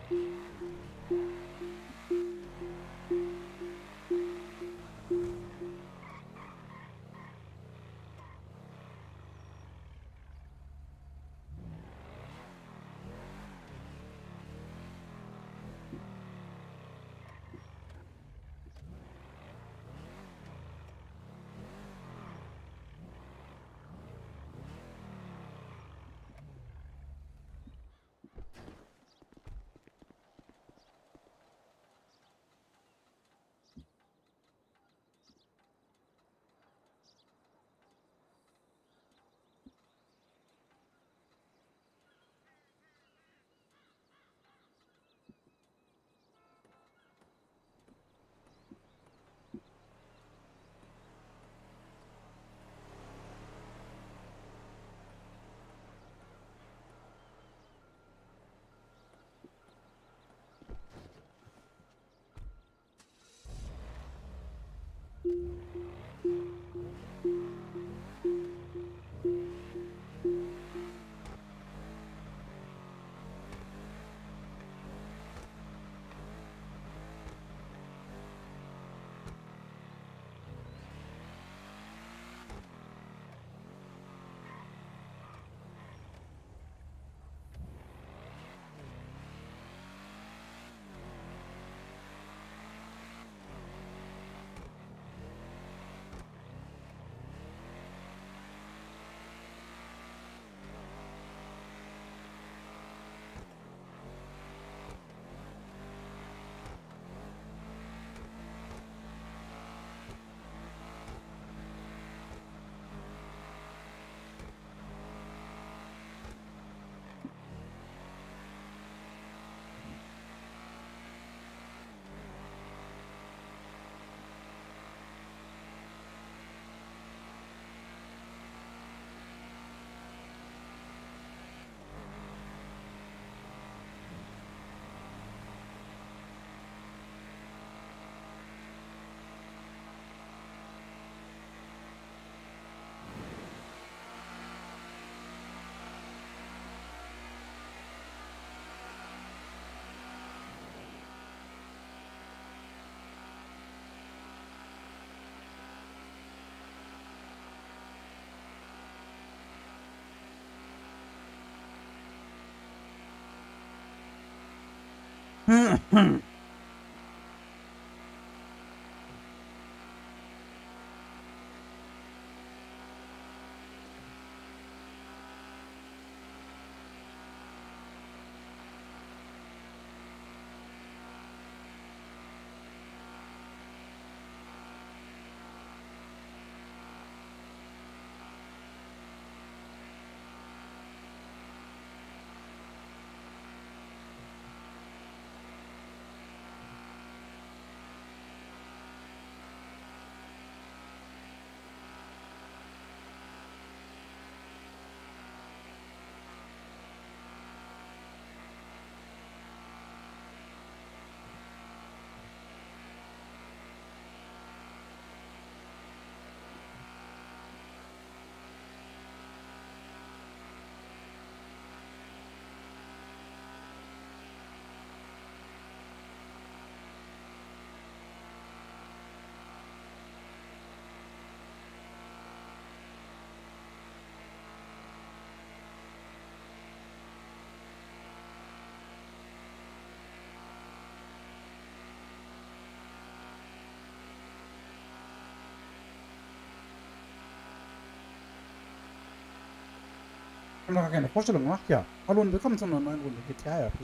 Ich habe noch keine Vorstellung gemacht. Ja. Hallo und willkommen zu einer neuen Runde GTA RP.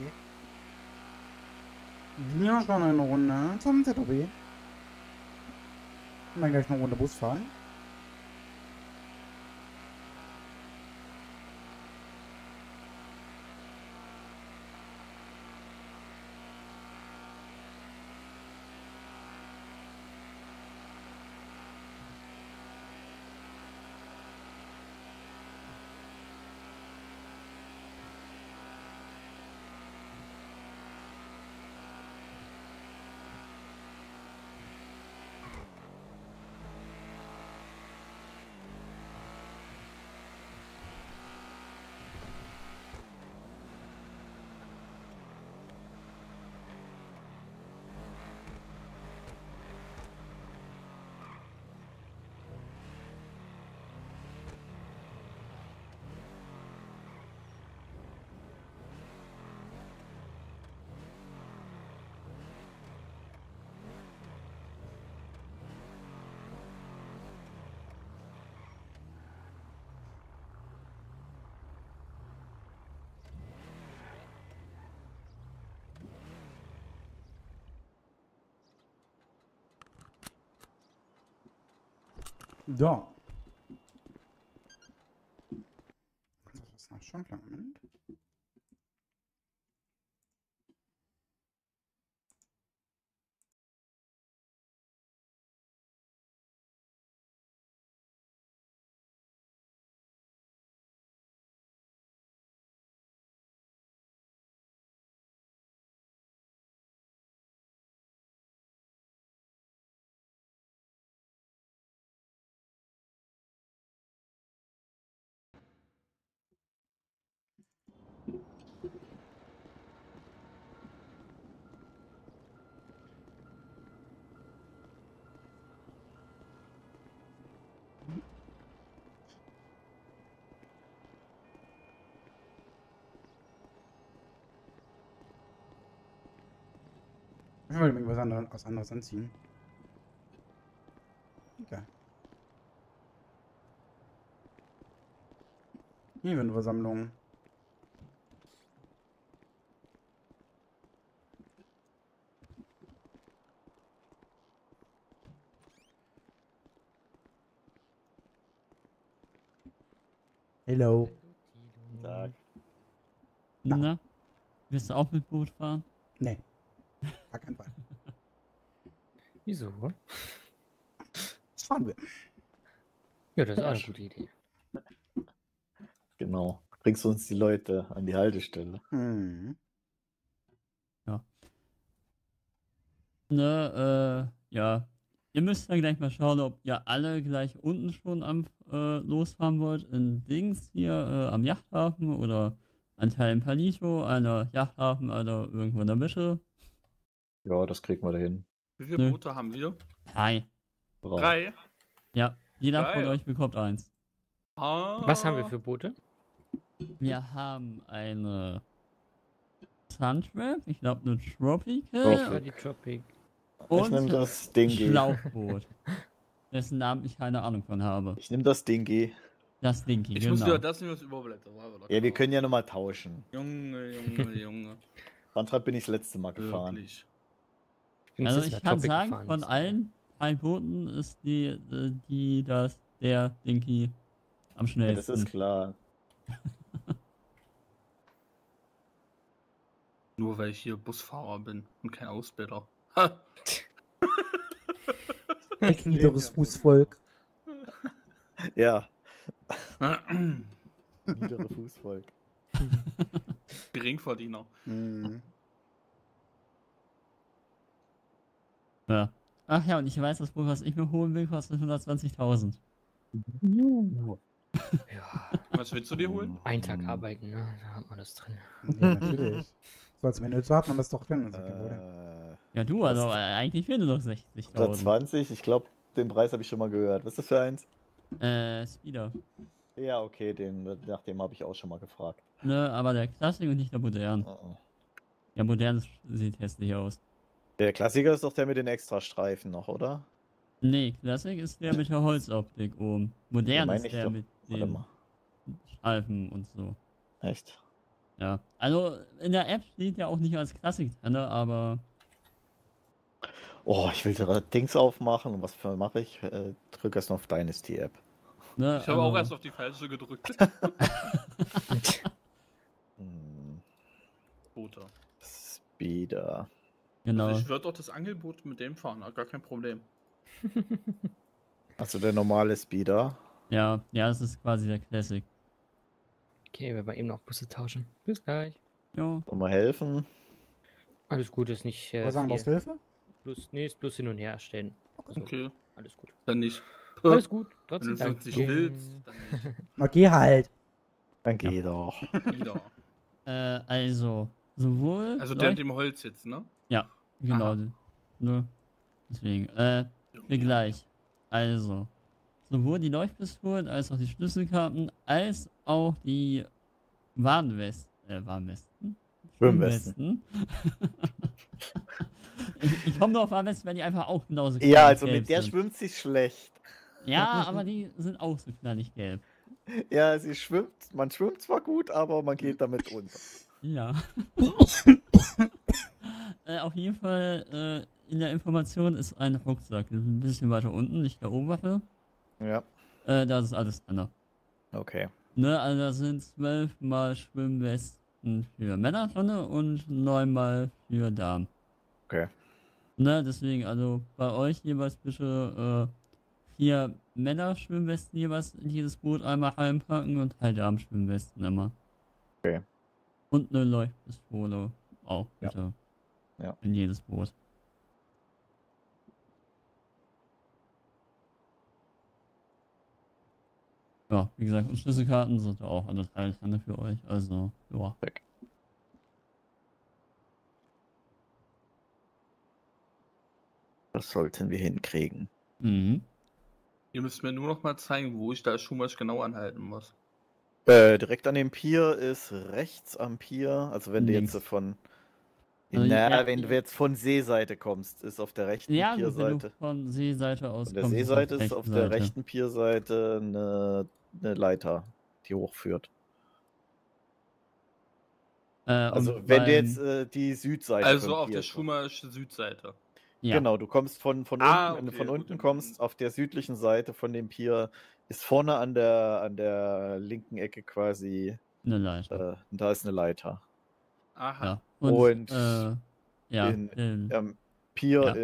Wir schauen eine Runde zum ZOB. Und dann gleich eine Runde Bus fahren. Ja. Das ist noch schon klar. Moment. Ich will mir was anderes anziehen. Okay. Evenversammlung. Hello. Tag. Na, willst du auch mit Boot fahren? Nee. Gar kein Fall. Wieso? Was fahren wir? Ja, das ist auch eine gute Idee. Genau. Bringst du uns die Leute an die Haltestelle? Hm. Ne, ja. Ihr müsst dann gleich mal schauen, ob ihr alle gleich unten schon am losfahren wollt. In Dings hier am Yachthafen oder ein Teil in Palito, einer Yachthafen, einer irgendwo in der Mitte. Ja, das kriegen wir dahin. Wie viele Nö. Boote haben wir? Drei. 3. Ja, jeder von Geil. euch bekommt eins. Was haben wir für Boote? Wir haben eine Suntrap, ich glaube eine Ich Tropical war die Tropic. Ich nehme und das Dingi. Schlauchboot, dessen Namen ich keine Ahnung von habe. Ich nehme das Dingi. Das Dinky, Ich genau. muss wieder das nehmen, was überbleibt. Ja, wir können ja nochmal tauschen. Junge, Junge, Junge. Sandrad bin ich das letzte Mal gefahren. Wirklich. bin Also jetzt ich in der kann Tropic sagen, gefahren, von das- allen 3 Booten ist der Dinky am Ja, das schnellsten. ist klar. Nur weil ich hier Busfahrer bin und kein Ausbilder. Ha! Niederes Fußvolk. Ja, niedere Fußvolk. Geringverdiener. Hm. Ja. Ach ja, und ich weiß, das Boot, was ich mir holen will, kostet 120.000. Ja, Was willst du dir holen? einen Tag arbeiten, ne? Da hat man das drin. Ja, natürlich. So als Minute hat man das doch drin. Oder? Ja, du, also eigentlich fehlen nur noch 60.000. 120, ich glaube, den Preis habe ich schon mal gehört. Was ist das für eins? Speeder. Ja, okay, nach dem habe ich auch schon mal gefragt. Ne, aber der Klassik und nicht der Modern. Oh. Der Modern sieht hässlich aus. Der Klassiker ist doch der mit den Extrastreifen noch, oder? Nee, Klassik ist der mit der Holzoptik oben. Modern mein ist ich der doch. mit Warte den mal. Streifen und so. Echt? Ja. Also in der App steht ja auch nicht als Klassik drin, aber Oh, ich will gerade Dings aufmachen. Und was mache ich? Drück erst noch auf Dynasty App. ne, Ich habe auch also- erst auf die falsche gedrückt. Hm, Boote. Speeder. genau. Also ich würde auch das Angelboot mit dem fahren, gar kein Problem. Also der normale Speeder. Ja, das ist quasi der Classic. Okay, wir werden eben noch Busse tauschen. Bis gleich. Jo. Wollen wir helfen? Alles gut, ist nicht Was sagen, viel. brauchst du Hilfe? Ist bloß hin und her erstellen. Also, Okay, alles gut. dann nicht. Alles gut. Wenn Trotzdem du es nicht danke. willst, dann nicht. Na, geh halt. Dann geh doch. Wieder. Also, sowohl. Also der mit Leucht- dem Holz jetzt, ne? Genau. Aha. Ne? Deswegen. Wir gleich. Also. Sowohl die Leuchtpistolen als auch die Schlüsselkarten, als auch die Warnwesten. Schwimmwesten. ich komme nur auf Warnwesten, weil die einfach auch genauso Ja, also gelb mit der sind. schwimmt sie schlecht. Ja, aber die sind auch so knallig gelb. Ja, sie schwimmt. Man schwimmt zwar gut, aber man geht damit unter. Ja. Auf jeden Fall, in der Information ist ein Rucksack. Das ist ein bisschen weiter unten, nicht der Oberwaffe. Ja, Das ist alles drin. okay. Ne, also da sind 12 mal Schwimmwesten für Männer drin und 9 mal für Damen. Okay. Ne, deswegen, also bei euch jeweils bitte 4 Männer-Schwimmwesten jeweils in jedes Boot einmal reinpacken und 3 Damen-Schwimmwesten immer. Okay. Und eine Leuchtpistole auch Ja. bitte Ja. in jedes Boot. Ja, wie gesagt, und Schlüsselkarten sind auch alle 3 drin für euch. Also, ja. Weg. Das sollten wir hinkriegen. Mhm. Ihr müsst mir nur noch mal zeigen, wo ich da Schumasch genau anhalten muss. Direkt an dem Pier ist rechts am Pier, also wenn du Links. jetzt von. Also, Na, ja, wenn du jetzt von Seeseite kommst, ist auf der rechten Ja, gut, wenn du Pierseite. von Seeseite aus Von der kommst, Seeseite ist rechten auf der Seite. rechten Pierseite eine Leiter, die hochführt. Also Und wenn du jetzt beim, die Südseite Also vom auf Pier der kommst. Schumasch Südseite. ja, Genau, du kommst von Ah, unten, wenn du okay, von gut, unten dann- kommst, auf der südlichen Seite von dem Pier ist vorne an der linken Ecke quasi, eine Leiter. da ist eine Leiter. Aha. Ja. Und Ja, am Pier ja.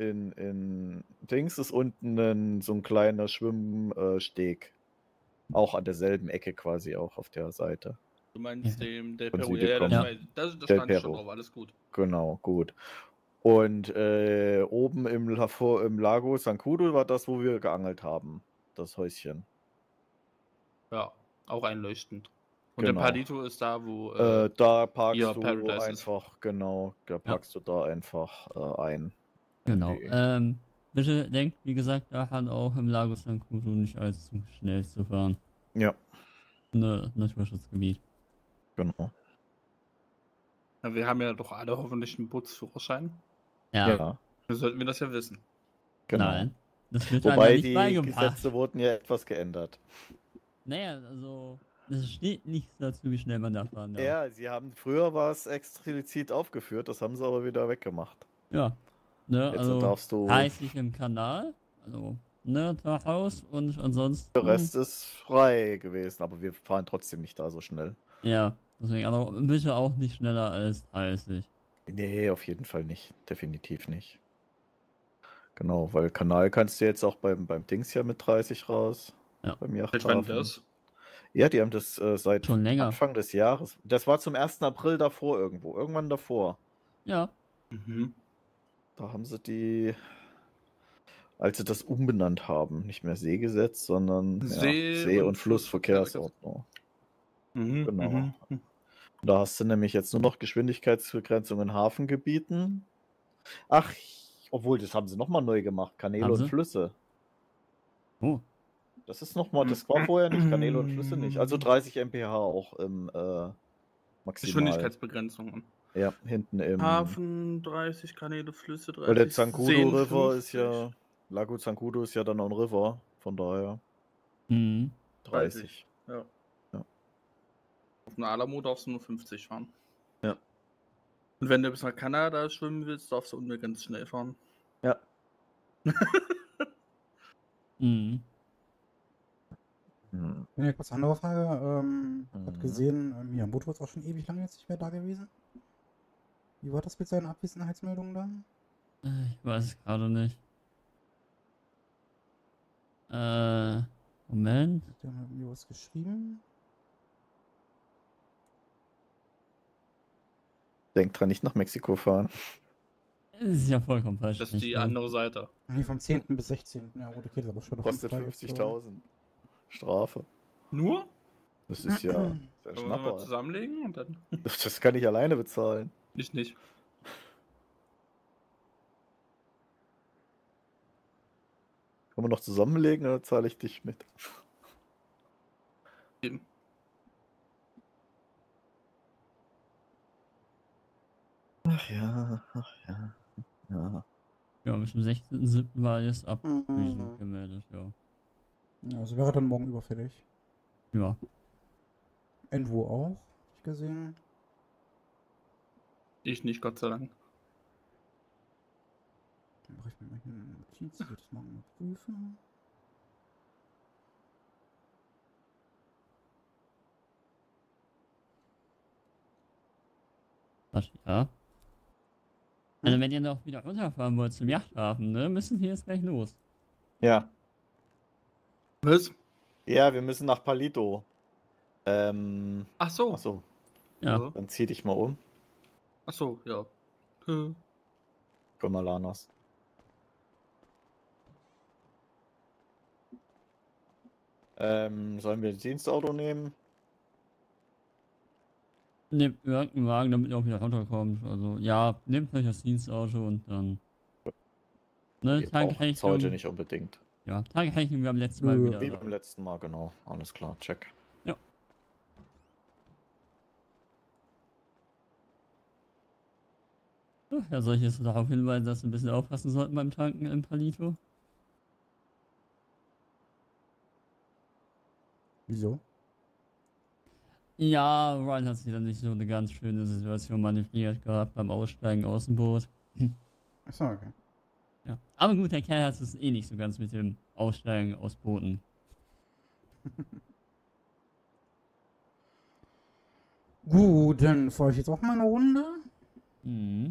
in Dings ist unten so ein kleiner Schwimmsteg. Auch an derselben Ecke quasi auch auf der Seite. Du meinst Ja. dem Del Von Perro. Süde Ja, das, kommen. weiß ich. Das Del stand schon Perro. drauf, alles gut. Genau, gut. Und oben im Lago Sancudo war das, wo wir geangelt haben. Das Häuschen. Ja, auch einleuchtend. Und Genau. der Palito ist da, wo Da parkst ihr du Paradise ist. einfach, genau, da parkst du da einfach ein. Genau. Die- Bitte denkt, wie gesagt, daran auch im Lago San Cudo nicht allzu schnell zu fahren. Ja, Ne, Naturschutzgebiet. genau. Ja, wir haben ja doch alle hoffentlich einen Bootsführerschein. Ja, Ja, Dann sollten wir das ja wissen. genau. nein. Das wird einem ja Wobei nicht die beigebracht. Gesetze wurden ja etwas geändert. Naja, also, es steht nichts dazu, wie schnell man da fahren darf. Ja, früher war es explizit aufgeführt, das haben sie aber wieder weggemacht. Ja. Ne, Jetzt also darfst du. 30 im Kanal, also, ne, Taghaus und ansonsten. Der Rest ist frei gewesen, aber wir fahren trotzdem nicht da so schnell. Ja, deswegen, also bitte auch nicht schneller als 30. Nee, auf jeden Fall nicht. Definitiv nicht. Genau, weil Kanal kannst du jetzt auch beim Dings ja mit 30 raus. Ja. Beim Seit wann Yachthafen. das? Ja, die haben das seit Schon länger. Anfang des Jahres. Das war zum 1. April davor irgendwo. Irgendwann davor. Ja. Mhm. Da haben sie die, als sie das umbenannt haben, nicht mehr Seegesetz, sondern See- und Flussverkehrsordnung. Mhm. Genau. Mhm. Da hast du nämlich jetzt nur noch Geschwindigkeitsbegrenzung in Hafengebieten. Ach, obwohl, das haben sie nochmal neu gemacht. Kanäle Haben und sie? Flüsse. Oh. Das ist nochmal, das war vorher nicht, Kanäle und Flüsse nicht. Also 30 mph auch im maximal. Geschwindigkeitsbegrenzungen. Ja, hinten im. Hafen 30, Kanäle, Flüsse 30. Weil der Zancudo Seen River ist 50. ja. Lago Zancudo ist ja dann auch ein River. Von daher Mhm. 30. Ja. Ja. Auf dem Alamo darfst du nur 50 fahren. Ja. Und wenn du bis nach Kanada schwimmen willst, darfst du unten ganz schnell fahren. Ja. Mhm. Hm. Eine kurz andere Frage. Ich habe Mhm. gesehen, Miyamoto ist auch schon ewig lange jetzt nicht mehr da gewesen. Wie war das mit seinen Abwesenheitsmeldungen da? Ich weiß es gerade nicht. Moment. Der hat mir was geschrieben. Denk dran, nicht nach Mexiko fahren. Das ist ja vollkommen falsch. Das ist die andere Seite. Nee, vom 10. bis 16. Ja, gut, okay, das ist aber schon noch Kostet 5 Tage. 50.000. Strafe. Nur? Das ist ja ein Können wir mal Schnapper. zusammenlegen und dann. Das kann ich alleine bezahlen. Ich nicht. Können wir noch zusammenlegen oder zahle ich dich mit? Eben. Ach ja, ach ja. Ja. Ja, bis zum 16.07. war jetzt abschließend Mhm. gemeldet, ja. Ja, also wäre dann morgen überfällig. Ja. Envo auch, hab ich gesehen. Ich nicht, Gott sei Dank. Dann mache ich mir mal hier eine Notiz, ich will das morgen mal prüfen. Was, ja. Also wenn ihr noch wieder runterfahren wollt zum Yachthafen, ne, müssen wir jetzt gleich los. Ja. Was? Ja, wir müssen nach Palito. Ach so. Achso, Ja. dann zieh dich mal um. Ach so, ja. Für Malanas. Sollen wir ein Dienstauto nehmen? Nehmt irgendeinen Wagen, damit ihr auch wieder runterkommt. Also ja, nehmt euch das Dienstauto und dann. Ne, Wir brauchen es heute Tankrechnung. nicht unbedingt. Ja, Tankrechnung, wir haben letztes Mal Nö. wieder. Wie beim letzten Mal, genau. Alles klar, check. Ja, soll ich jetzt darauf hinweisen, dass wir ein bisschen aufpassen sollten beim Tanken im Palito? Wieso? Ja, Ryan hat sich dann nicht so eine ganz schöne Situation manövriert gehabt beim Aussteigen aus dem Boot. Achso, okay. Ja. Aber gut, der Kerl hat es eh nicht so ganz mit dem Aussteigen aus Booten. Gut, dann fahre ich jetzt auch mal eine Runde. Mhm.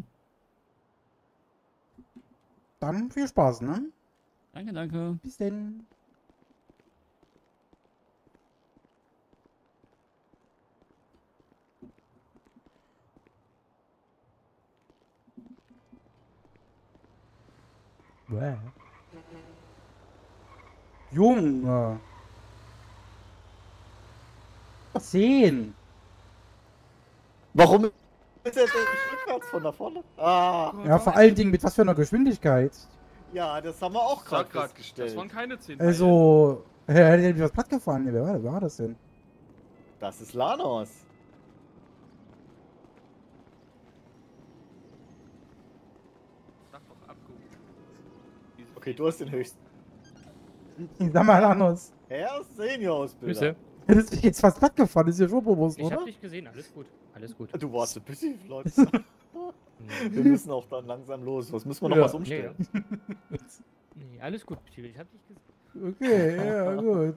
Dann viel Spaß, ne? Danke, danke. Bis denn. Bäh. Junge. 10. Warum ist er denn rückwärts von da vorne? Ah, Ja, vor allen Dingen mit was für einer Geschwindigkeit. ja, das haben wir auch Sag gerade grad, festgestellt. das waren keine 10 Also, er hat ja was platt gefahren. Wer war das denn? Das ist Lanos. Sag doch abgehoben. Okay, du hast den höchsten. Sag mal, Lanos. Herr Senior-Ausbilder. Grüße. Hättest du jetzt fast platt gefahren? Ist ja schon bewusst, Ich hab oder? dich gesehen, alles gut. Alles gut. Du warst ein bisschen flott. Nee, Wir müssen auch dann langsam los. Was müssen wir noch Ja. was umstellen? nee, alles gut, Pichel, ich hab dich gesehen. Okay, ja, gut.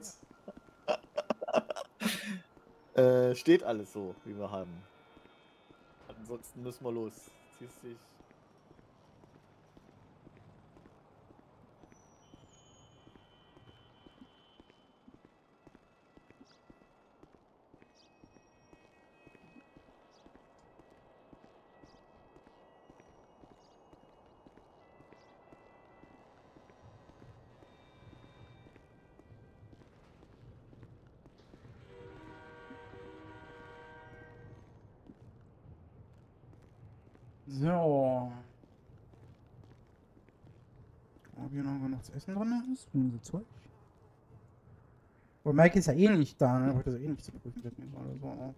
Steht alles so, wie wir haben. Ansonsten müssen wir los. Ziehst dich. So. Ob hier noch genug zu essen drin ist? So Zeug. Aber Mike ist ja eh nicht da, ne? Wollte das eh nicht zu prüfen mitnehmen oder so.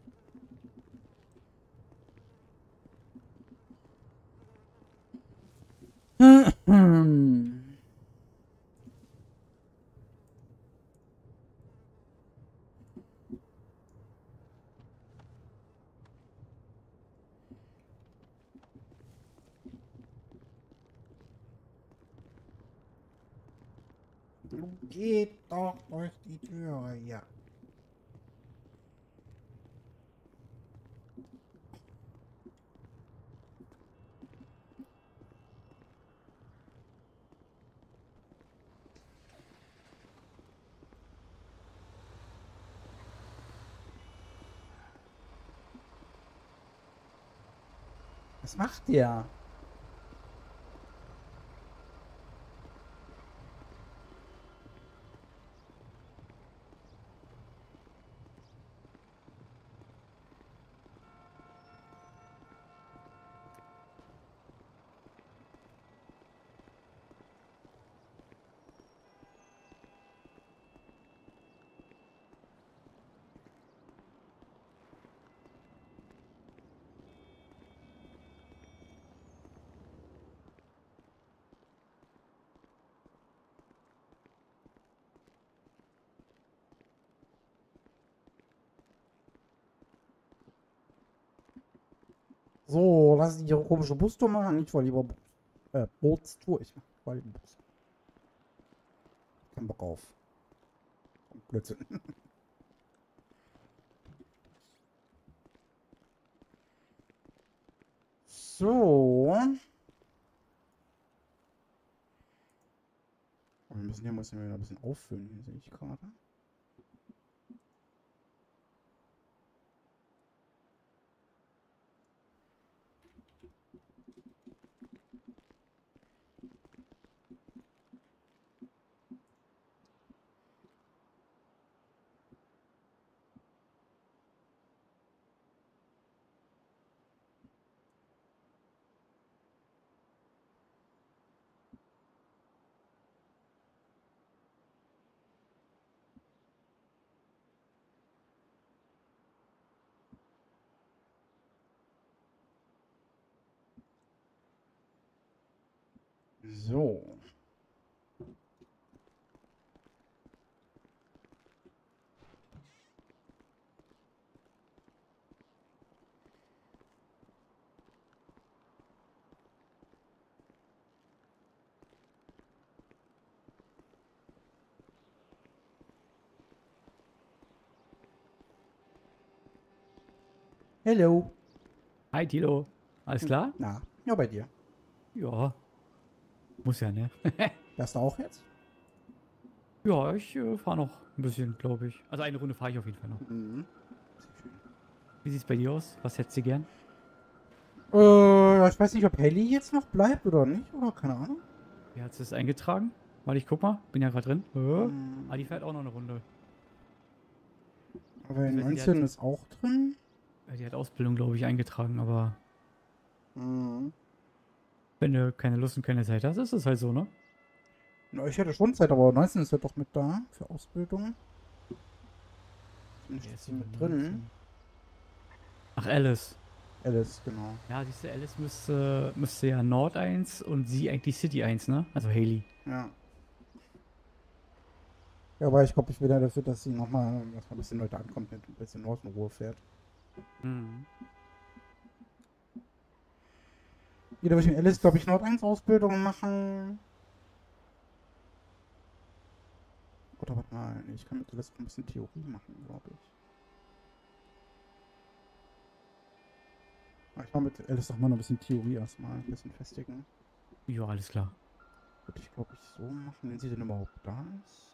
Geht doch durch die Tür, ja. Was macht der? So, lass die komische Bustour machen. Ich war lieber Bootstour. Ich war lieber Bus. Kein Bock auf. Blödsinn. So. Wir müssen hier mal wieder ein bisschen auffüllen, hier sehe ich gerade. So. Hello. Hi Tilo. Alles klar? Na, ja, bei dir. Ja. Muss ja, ne? Fährst du auch jetzt? Ja, ich fahre noch ein bisschen, glaube ich. Also eine Runde fahre ich auf jeden Fall noch. Mhm. Sehr schön. Wie sieht's bei dir aus? Was hättest du gern? Ich weiß nicht, ob Helly jetzt noch bleibt oder nicht, oder keine Ahnung. Wie hat es eingetragen? Warte, ich guck mal. Bin ja gerade drin. Mhm. Ah, die fährt auch noch eine Runde. Aber in Die 19 hat- ist auch drin. Die hat Ausbildung, glaube ich, eingetragen, aber Mhm. wenn du keine Lust und keine Zeit hast, ist es halt so, ne? Na, ich hätte schon Zeit, aber 19 ist ja doch mit da für Ausbildung. Zumindest Der ist ist sie über mit drin. 19. Ach, Alice. Alice, genau. Ja, siehst du, Alice müsste ja Nord 1 und sie eigentlich City 1, ne? Also Haley. Ja. Ja, aber ich glaube, ich will ja dafür, dass sie nochmal, dass mal ein bisschen Leute ankommt, mit ein bisschen Nord in Ruhe fährt. Mhm. Jeder will ich mit Alice, glaube ich, Nord 1 Ausbildung machen. Oder warte mal, nee, ich kann mit Alice auch ein bisschen Theorie machen, glaube ich. Aber ich mache mit Alice doch mal noch ein bisschen Theorie erstmal, ein bisschen festigen. Ja, alles klar. Würde ich, glaube ich, so machen, wenn sie denn überhaupt da ist.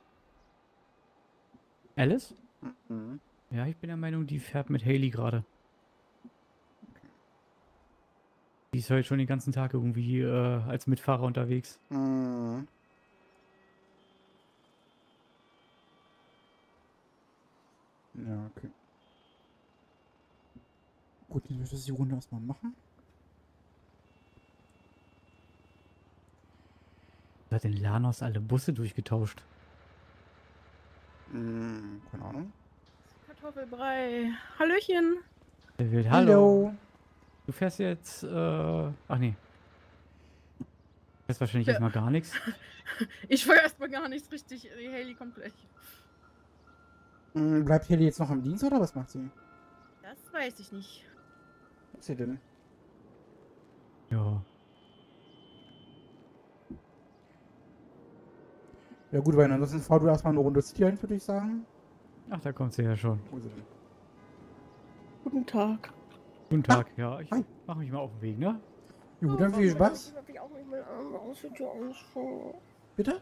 Alice? Mhm. Ja, ich bin der Meinung, die fährt mit Haley gerade. Die ist heute schon den ganzen Tag irgendwie als Mitfahrer unterwegs. Mhm. Ja, okay. Gut, dann würde ich die Runde erstmal machen. Wer hat denn Lanos alle Busse durchgetauscht? Keine Ahnung. Kartoffelbrei. Hallöchen. Der will, Hallo. Du fährst jetzt, ach nee. Du fährst wahrscheinlich Ja. erstmal gar nichts. Ich fahre erstmal gar nichts richtig. Die Haley kommt gleich. Bleibt Helly jetzt noch am Dienst oder was macht sie? Das weiß ich nicht. Was ist sie denn? Ja. Ja gut, weil ansonsten fahr du erstmal eine Runde Tieren, würde ich sagen. Ach, da kommt sie ja schon. Wo ist sie denn? Guten Tag. Guten Tag, ja. Ich hi. mach mich mal auf den Weg, ne? Gut, dann viel Spaß. Hab ich auch nicht mehr aus, sieht ja aus. Bitte?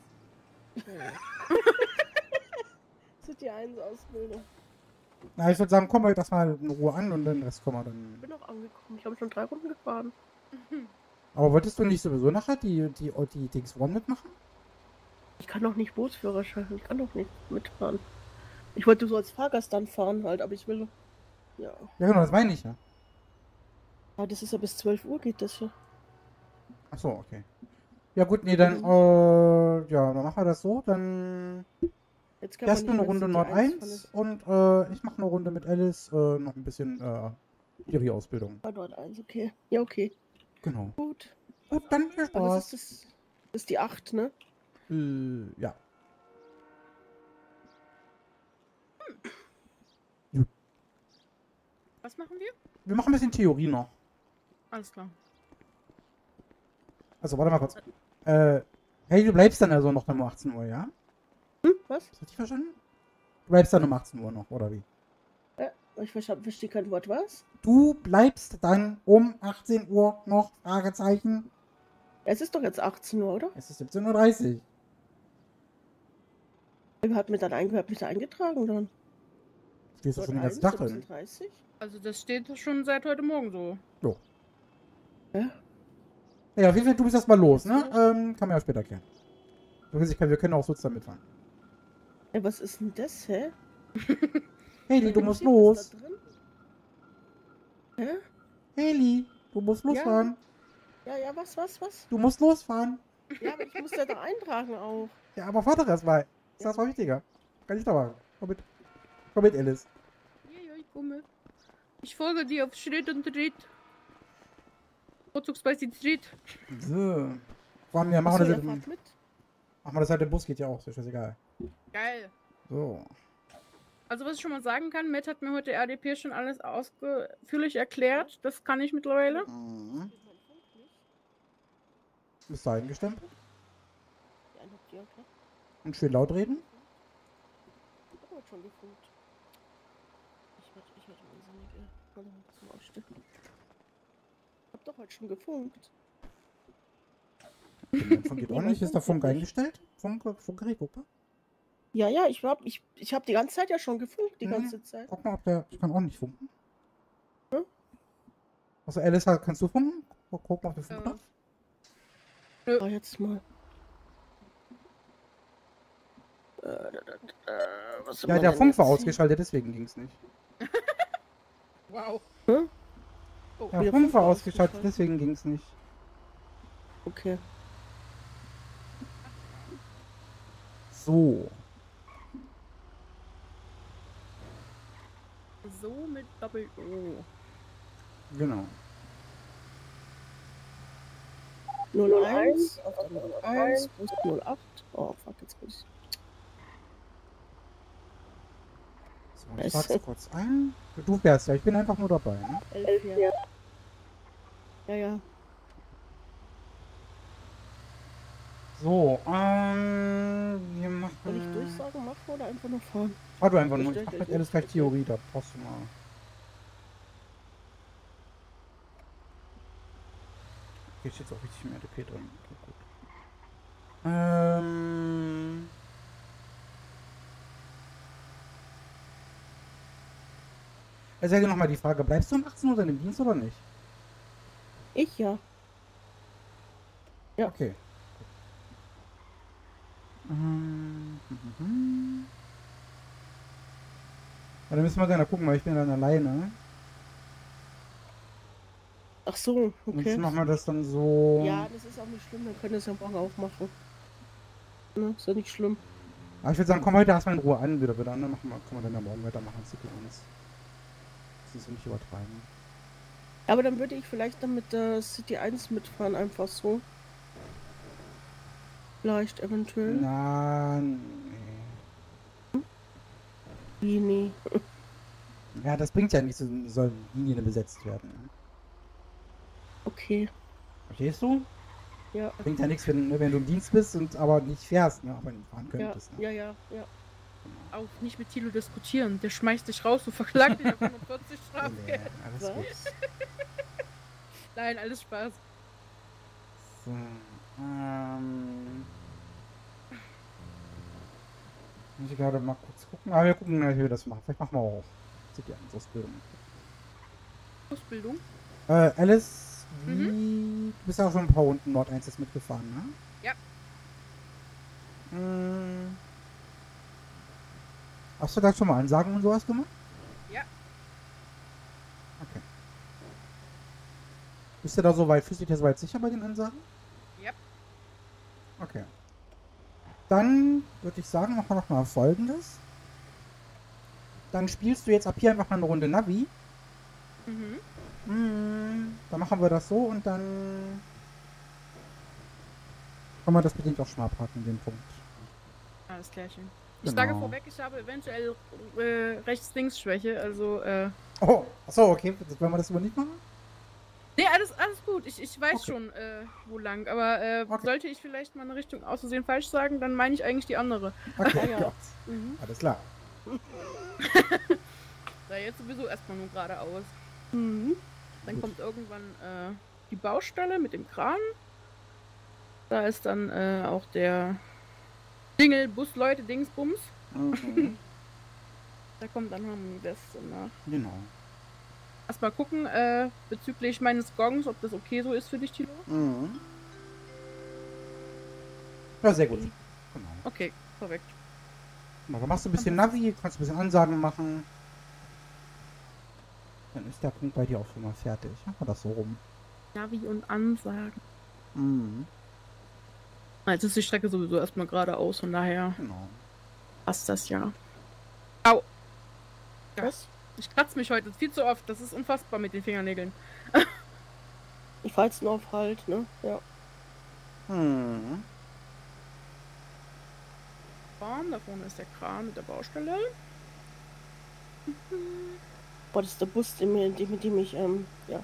Sieht die 1 Ausbildung. Na, ich würde sagen, komm halt erstmal in Ruhe an und den Rest kommen wir Ich dann. bin auch angekommen. Ich habe schon 3 Runden gefahren. Aber wolltest du nicht sowieso nachher die Dings-One mitmachen? Ich kann doch nicht Bootsführerschein. Ich kann doch nicht mitfahren. Ich wollte so als Fahrgast dann fahren halt, aber ich will. Ja. Ja genau, das meine ich ja. Ah, das ist ja bis 12 Uhr geht das ja. Achso, okay. Ja gut, nee, dann, ja, dann machen wir das so. Dann Jetzt kann fährst du man eine nicht Runde mehr Nord City 1 fahren, und ich mache eine Runde mit Alice, noch ein bisschen Theorie-Ausbildung. das- Nord 1, okay. Ja, okay. Genau. Gut. Gut, dann viel Aber Spaß. das ist die 8, ne? Ja. Was machen wir? Wir machen ein bisschen Theorie noch. Alles klar. Also, warte mal kurz. Hey, du bleibst dann also noch um 18 Uhr, ja? Was? Ist das richtig verstanden? Du bleibst dann um 18 Uhr noch, oder wie? Ich verstehe kein Wort, was? Du bleibst dann um 18 Uhr noch, Fragezeichen. Es ist doch jetzt 18 Uhr, oder? Es ist 17:30 Uhr. Wer hat mich da eingetragen dann? Stehst du schon den ganzen Tag drin? 17:30? Also das steht schon seit heute Morgen so. Ja? Ja, auf jeden Fall, du bist erstmal los, ne? Kann man ja später erklären. Wir können auch so damit fahren. Ey, was ist denn das, hä? Haley, du musst Was los. ist da drin? Hä? Haley, du musst losfahren. Ja, was? Du musst losfahren. Ja, aber ich muss ja da eintragen auch. Ja, aber fahr doch erstmal. Das war wichtiger. Kann ich doch machen. Komm mit, Alice. Ja, ich komme. Ich folge dir auf Schritt und Tritt. Vorzugsweise Tritt. So. Vor allem, ja, machen Achso, wir ihr das fahrt mit? Machen wir das halt, der Bus geht ja auch, ist ja scheißegal. Geil. So. Also was ich schon mal sagen kann, Matt hat mir heute RDP schon alles ausführlich erklärt. Das kann ich mittlerweile. Mhm. Bist du eingestempelt? Ja, habt ihr, okay. Und schön laut reden? Ich hab heute schon gefunkt. Ich werd wahnsinnig, ey. Warte mal, zum Aufstehen. Hab doch heute schon gefunkt. Funk geht auch nicht. Ist der Funk eingestellt? Funkgerät, guck mal. Ja, ich hab die ganze Zeit ja schon gefunkt, die ganze Zeit. Guck mal, ob der. Ich kann auch nicht funken. Hm? Also, Alice, kannst du funken? Guck mal, ob der funkt hat. Oh, jetzt mal. Was Ja, der Funk war ausgeschaltet, deswegen ging's nicht. Wow. Hm? Oh, Der Funk war ausgeschaltet, deswegen ging's nicht. Okay. So. so mit Doppel-O. Genau. 01, auf der 01, Bus 08. Oh, fuck, jetzt muss ich. So, ich sag's kurz ein. Du fährst ja, ich bin einfach nur dabei, ne? 11, ja. Ja. So, wir machen... Soll ich Durchsagen machen oder einfach nur fahren? Fahr du einfach nur, ich mach mit alles gleich Theorie, da brauchst du mal... Hier steht auch richtig im RDP drin. Okay, gut. Also hätte nochmal die Frage, bleibst du um 18 Uhr dann im Dienst oder nicht? Ich ja. Ja. Okay. Ja, dann müssen wir gerne gucken, weil ich bin dann alleine. Ach so, okay. Jetzt machen wir das dann so... Ja, das ist auch nicht schlimm, dann können wir es ja morgen auch machen. Ne, ist ja nicht schlimm. Aber ich würde sagen, komm heute erstmal in Ruhe an, wieder, ne? Können wir dann ja morgen weitermachen, City 1. Das ist nicht übertreiben. Aber dann würde ich vielleicht dann mit der City 1 mitfahren, einfach so. Vielleicht, eventuell. Na, nee. Wie, nee. Ja, das bringt ja nichts, sollen Linien besetzt werden. Okay. Verstehst du? Ja. Bringt ja nichts, wenn du im Dienst bist und aber nicht fährst, ne? Aber nicht fahren könntest. Ne? Ja. Auch nicht mit Thilo diskutieren. Der schmeißt dich raus und verklagt dich auf 45 Strafgeld. Alles gut. Nein, alles Spaß. So, muss ich gerade mal kurz gucken. Aber wir gucken, wie wir das machen. Vielleicht machen wir auch City 1 Ausbildung. Ausbildung? Alice, du bist ja auch schon ein paar Runden Nord 1 jetzt mitgefahren, ne? Ja. Hast du da schon mal Ansagen und sowas gemacht? Ja. Okay. Bist du da soweit, fühlst du dich da soweit sicher bei den Ansagen? Ja. Okay. Dann würde ich sagen, machen wir noch mal Folgendes. Dann spielst du jetzt ab hier einfach mal eine Runde Navi. Dann machen wir das so und dann kann man das bedingt auch schon mal abhaken, den Punkt. Alles klärchen. Ich Genau. sage vorweg, ich habe eventuell Rechts-Links-Schwäche, also Oh, achso, okay. Wollen wir das aber nicht machen? Nee, alles gut. Ich weiß Okay. schon, wo lang. Aber sollte ich vielleicht mal eine Richtung aus Versehen falsch sagen, dann meine ich eigentlich die andere. Okay, Ja. Gott. Mhm. Alles klar. Da jetzt sowieso erstmal nur geradeaus. Mhm. Dann Gut. kommt irgendwann die Baustelle mit dem Kran. Da ist dann auch der Dingel, Busleute, Dingsbums. Mhm. Da kommt dann Harmony West nach. Genau. Erstmal gucken, bezüglich meines Gongs, ob das okay so ist für dich, Tilo. Mhm. Ja, sehr gut. Genau. Okay, korrekt. Dann machst du ein bisschen Navi, kannst ein bisschen Ansagen machen. Dann ist der Punkt bei dir auch schon mal fertig. Machen wir das so rum. Navi und Ansagen. Mhm. Jetzt ist die Strecke sowieso erstmal geradeaus, von daher Genau. passt das ja. Au! Was? Ich kratze mich heute viel zu oft, das ist unfassbar mit den Fingernägeln. Ich fahr jetzt nur auf Halt, ne? Ja. Mhm. Da vorne ist der Kran mit der Baustelle. Boah, das ist der Bus, mit dem ich, ja.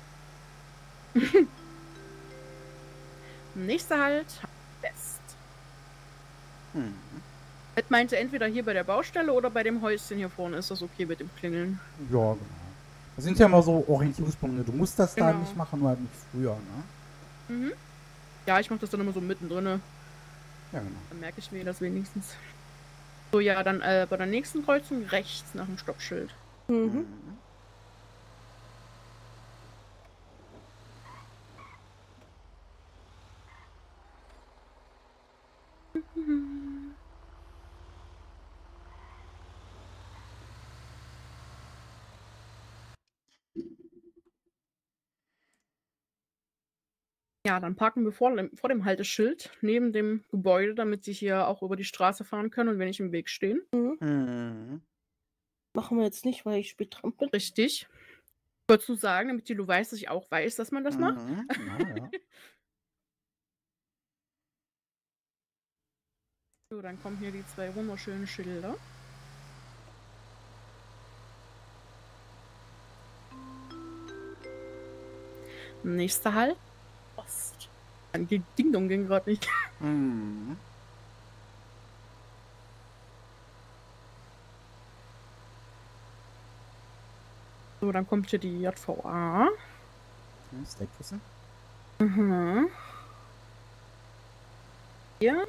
Nächster Halt, West. Mhm. Ed meinte entweder hier bei der Baustelle oder bei dem Häuschen hier vorne ist das okay mit dem Klingeln. Ja, genau. Das sind ja immer so Orientierungspunkte. Du musst das da Genau. nicht machen, nur halt nicht früher, ne? Mhm. Ja, ich mache das dann immer so mittendrin. Ja, genau. Dann merke ich mir das wenigstens. So, ja, dann bei der nächsten Kreuzung rechts nach dem Stoppschild. Mhm. Ja, dann parken wir vor dem Halteschild neben dem Gebäude, damit sie hier auch über die Straße fahren können und wir nicht im Weg stehen. Mhm. Machen wir jetzt nicht, weil ich spät dran bin. Richtig. Wolltest du sagen, damit die Lu weiß, dass ich auch weiß, dass man das macht? Mhm. Genau, ja. So, dann kommen hier die zwei wunderschönen Schilder. Nächster Halt. Ost. Ein Ding-Dong ging gerade nicht. Mhm. So, dann kommt hier die JVA. Steakkissen. Mhm. Hier.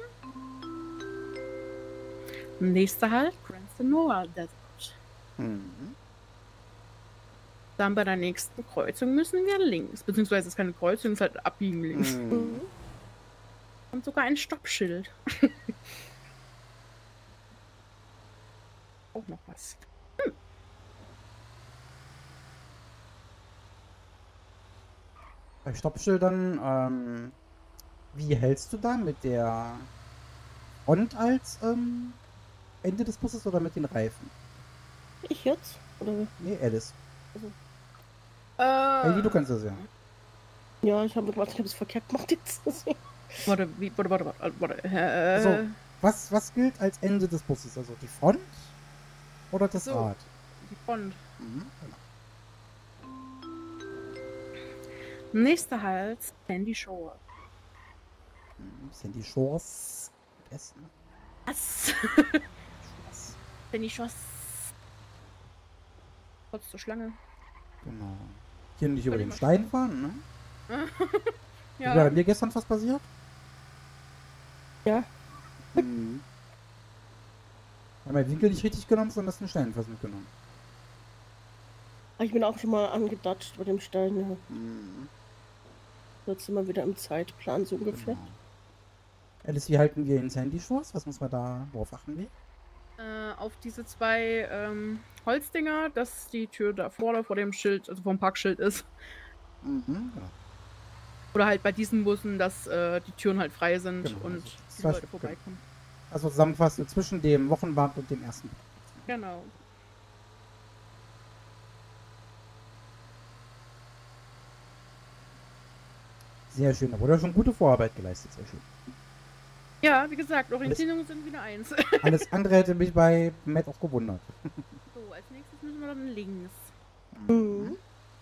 Nächster Halt. Grand Senora Desert. Mhm. Dann bei der nächsten Kreuzung müssen wir links. Beziehungsweise es ist keine Kreuzung, es ist halt abbiegen links. Mhm. Und sogar ein Stoppschild. Auch noch was. Bei Stoppschildern, wie hältst du da mit der Front als Ende des Busses oder mit den Reifen? Ich jetzt? Oder? Nee, Alice. Heidi, du kannst das ja. Ja, ich habe es verkehrt gemacht jetzt. Warte. Also, was gilt als Ende des Busses? Also die Front oder das So. Rad? Die Front. Mhm, genau. Nächster Halt. Sandy Shore. Sandy Shores. Essen. Was? Sandy Shores. Trotz zur Schlange. Genau. Hier nicht über Soll ich den mal Stein fahren, ne? Ja. Wäre mir gestern was passiert? Ja. Mhm. Ich habe meinen Winkel nicht richtig genommen, sondern das den Stein fast mitgenommen. Ich bin auch schon mal angedatscht bei dem Stein. Ja. Mhm. Jetzt sind wir wieder im Zeitplan so ungefähr. Genau. Alice, wie halten wir in Sandy Shores? Was muss man da, worauf achten wir? Auf diese zwei Holzdinger, dass die Tür da vorne vor dem Schild, also vom Parkschild ist. Mhm, genau. Oder halt bei diesen Bussen, dass die Türen halt frei sind Genau, und also die zwei Leute Stück, vorbeikommen. Also zusammenfassend zwischen dem Wochenbad und dem ersten. Genau. Sehr schön, da wurde schon gute Vorarbeit geleistet, sehr schön. Ja, wie gesagt, Orientierungen sind wieder eins. Alles andere hätte mich bei Matt auch gewundert. So, als nächstes müssen wir dann links. Mhm.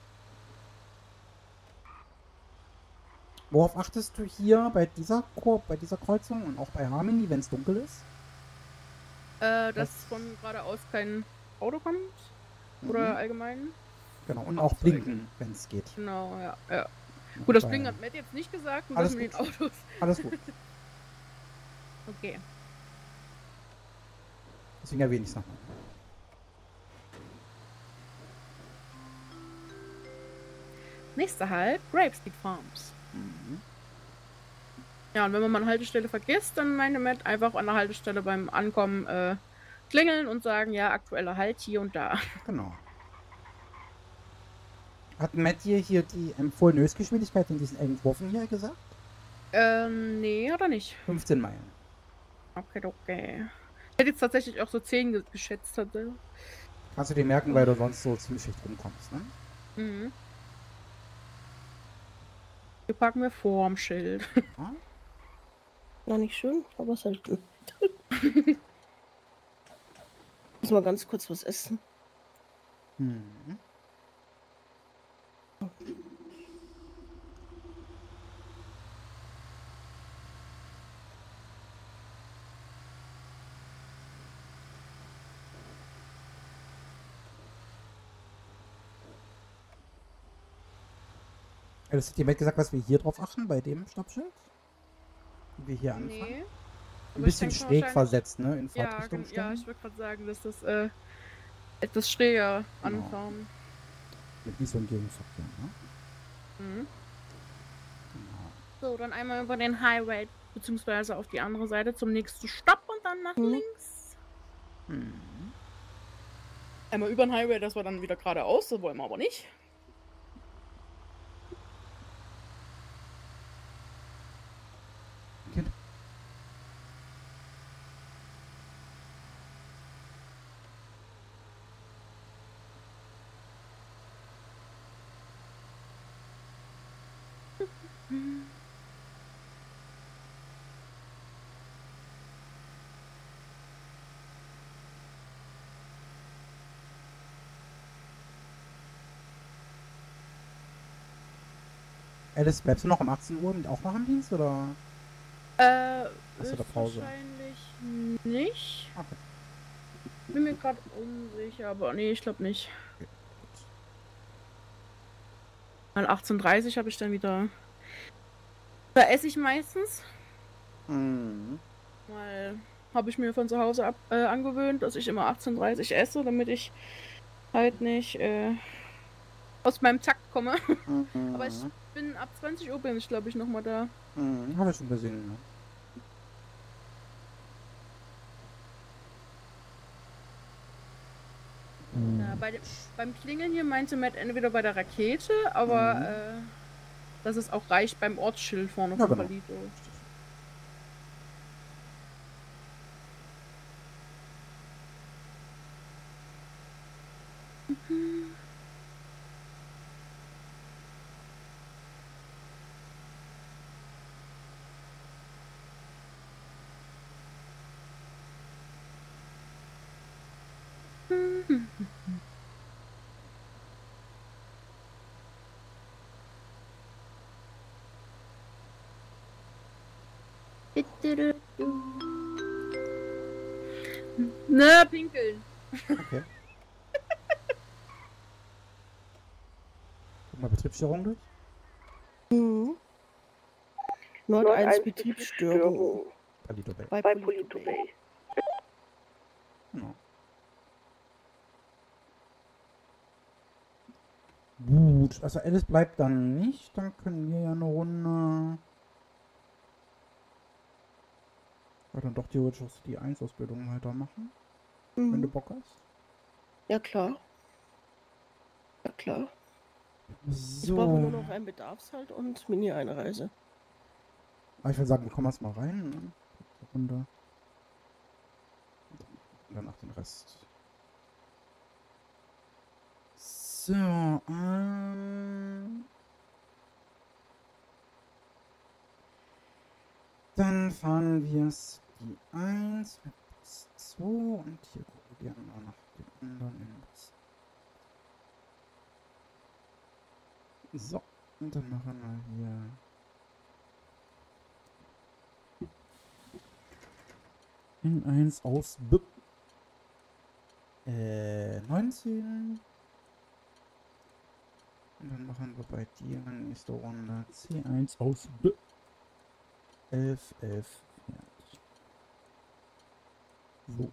Worauf achtest du hier bei dieser Kreuzung und auch bei Harmony, wenn es dunkel ist? Dass von geradeaus kein Auto kommt. Oder allgemein. Genau, und auch blinken, wenn es geht. Genau, ja. Gut, das Blinken hat Matt jetzt nicht gesagt, nur das Alles mit den gut. Autos. Alles gut. Okay. Deswegen erwähne ich es nochmal. Nächster Halt, Grapeseed Farms. Ja, und wenn man mal eine Haltestelle vergisst, dann meinte Matt einfach an der Haltestelle beim Ankommen klingeln und sagen, ja, aktueller Halt hier und da. Genau. Hat Matt dir hier die empfohlene Höchstgeschwindigkeit in diesen engen Kurven hier gesagt? Nee, hat er nicht. 15 Meilen. Okay. Ich hätte jetzt tatsächlich auch so 10 geschätzt hatte. Kannst du dir merken, weil du sonst so ziemlich schlecht rumkommst, ne? Mhm. Hier packen wir vorm Schild. Noch nicht schön, aber es ist halt gut. Muss mal ganz kurz was essen. Mhm. Hättest du dir Matt gesagt, was wir hier drauf achten, bei dem Stoppschild? Wie wir hier anfangen? Nee. Ein bisschen ich denke schräg wahrscheinlich- versetzt, ne? In Ja, Fahrtrichtung ja, stellen. ich würde gerade sagen, dass das etwas schräger Genau. anfahren. Mit nicht so einem Gegenverkehr, ne? Mhm. Genau. So, dann einmal über den Highway, beziehungsweise auf die andere Seite zum nächsten Stopp und dann nach links. Mhm. Einmal über den Highway, das war dann wieder geradeaus, das wollen wir aber nicht. Kind. Alice, bleibst du noch um 18 Uhr und auch noch am Dienst, oder? Hast du da Pause? Wahrscheinlich nicht. Okay. Bin mir gerade unsicher, aber nee, ich glaube nicht. Okay. Weil 18:30 habe ich dann wieder. Da esse ich meistens. Mhm. Weil habe ich mir von zu Hause angewöhnt, dass ich immer 18:30 esse, damit ich halt nicht aus meinem Takt komme. Mhm. Aber ich bin ab 20 Uhr bin ich, glaube ich, nochmal da. Mhm. Habe ich schon gesehen, ja. Ja, beim Klingeln hier meinte Matt entweder bei der Rakete, aber dass es auch reicht beim Ortsschild vorne Ja, von genau. Palito. Na, pinkeln. Okay. Guck mal, Betriebsstörung durch. Mhm. Nord 1 Betriebsstörung Palito Bay. bei Polito Bay. Genau. Gut, also Alice bleibt dann nicht. Dann können wir ja eine Runde. Ja, dann doch theoretisch auch die 1-Ausbildung weitermachen. Wenn du Bock hast. Ja, klar. Ja, klar. Ich So. brauche nur noch einen Bedarfshalt und Mini-Einreise. Aber ich würde sagen, wir kommen erst mal rein. Ne? Runde. Und danach den Rest. So, dann fahren wir es die 1 mit Bus 2 und hier korrigieren wir noch den anderen in Bus. So, und dann machen wir hier in 1 aus 19. Und dann machen wir bei dir nächste Runde C1 aus B. 11, 11. So.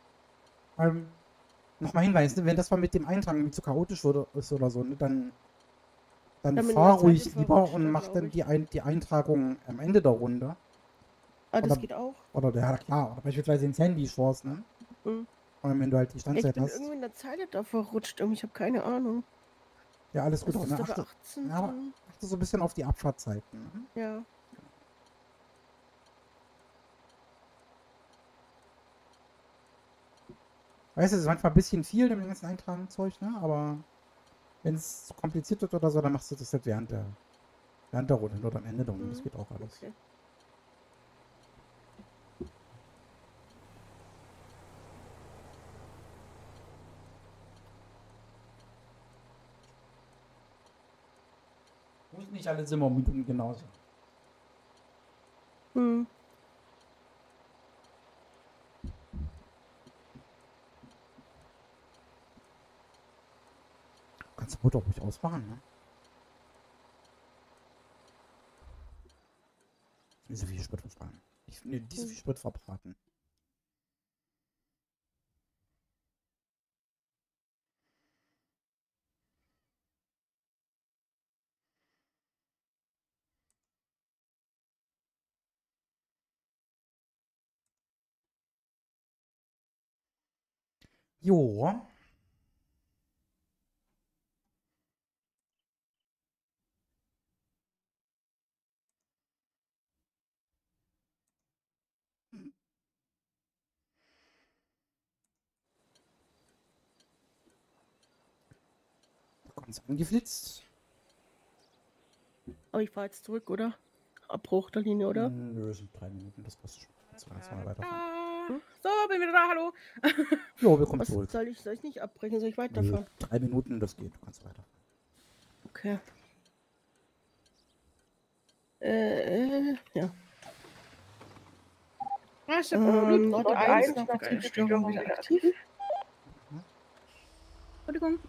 Nochmal Hinweis, ne, wenn das mal mit dem Eintragen irgendwie zu chaotisch ist oder so, ne, dann fahr ruhig lieber und mach dann die Eintragung am Ende der Runde. Ah, das Oder- geht auch. Oder ja klar, oder beispielsweise ins Handy schaust, ne? Mhm. Und wenn du halt die Ich Standzeit bin hast. irgendwie in der Zeile da verrutscht. Ich habe keine Ahnung. Ja, alles gut. Was ist Ne? da bei Achte, 18 ja, aber drin? achte so ein bisschen auf die Abfahrtzeiten. Ne? Ja. Weißt du, es ist manchmal ein bisschen viel, dem ganzen Eintragen-Zeug, ne? Aber wenn es kompliziert wird oder so, dann machst du das halt während der Runde oder am Ende der Runde. Das Mhm. geht auch alles. Okay. Muss nicht alles immer Minuten genauso. Hm. Kannst du Motor ruhig ausfahren, ne? Nicht so viel Sprit verbraten. Ich finde, nicht so viel Sprit verbraten. Jo. Ganz angeflitzt. Aber ich fahre jetzt zurück, oder? Abbruch der Linie, oder? Nö, sind 3 Minuten, das passt schon. Jetzt mal weiterfahren. So, bin wieder da, hallo. Jo, willkommen Was zurück. soll ich nicht abbrechen? Soll ich Nö, weiterfahren? 3 Minuten, das geht. Du kannst weiter. Okay. Ja. Ah, ich hab Blut. Nord 1 nach Betriebsstörung wieder aktiv. Entschuldigung.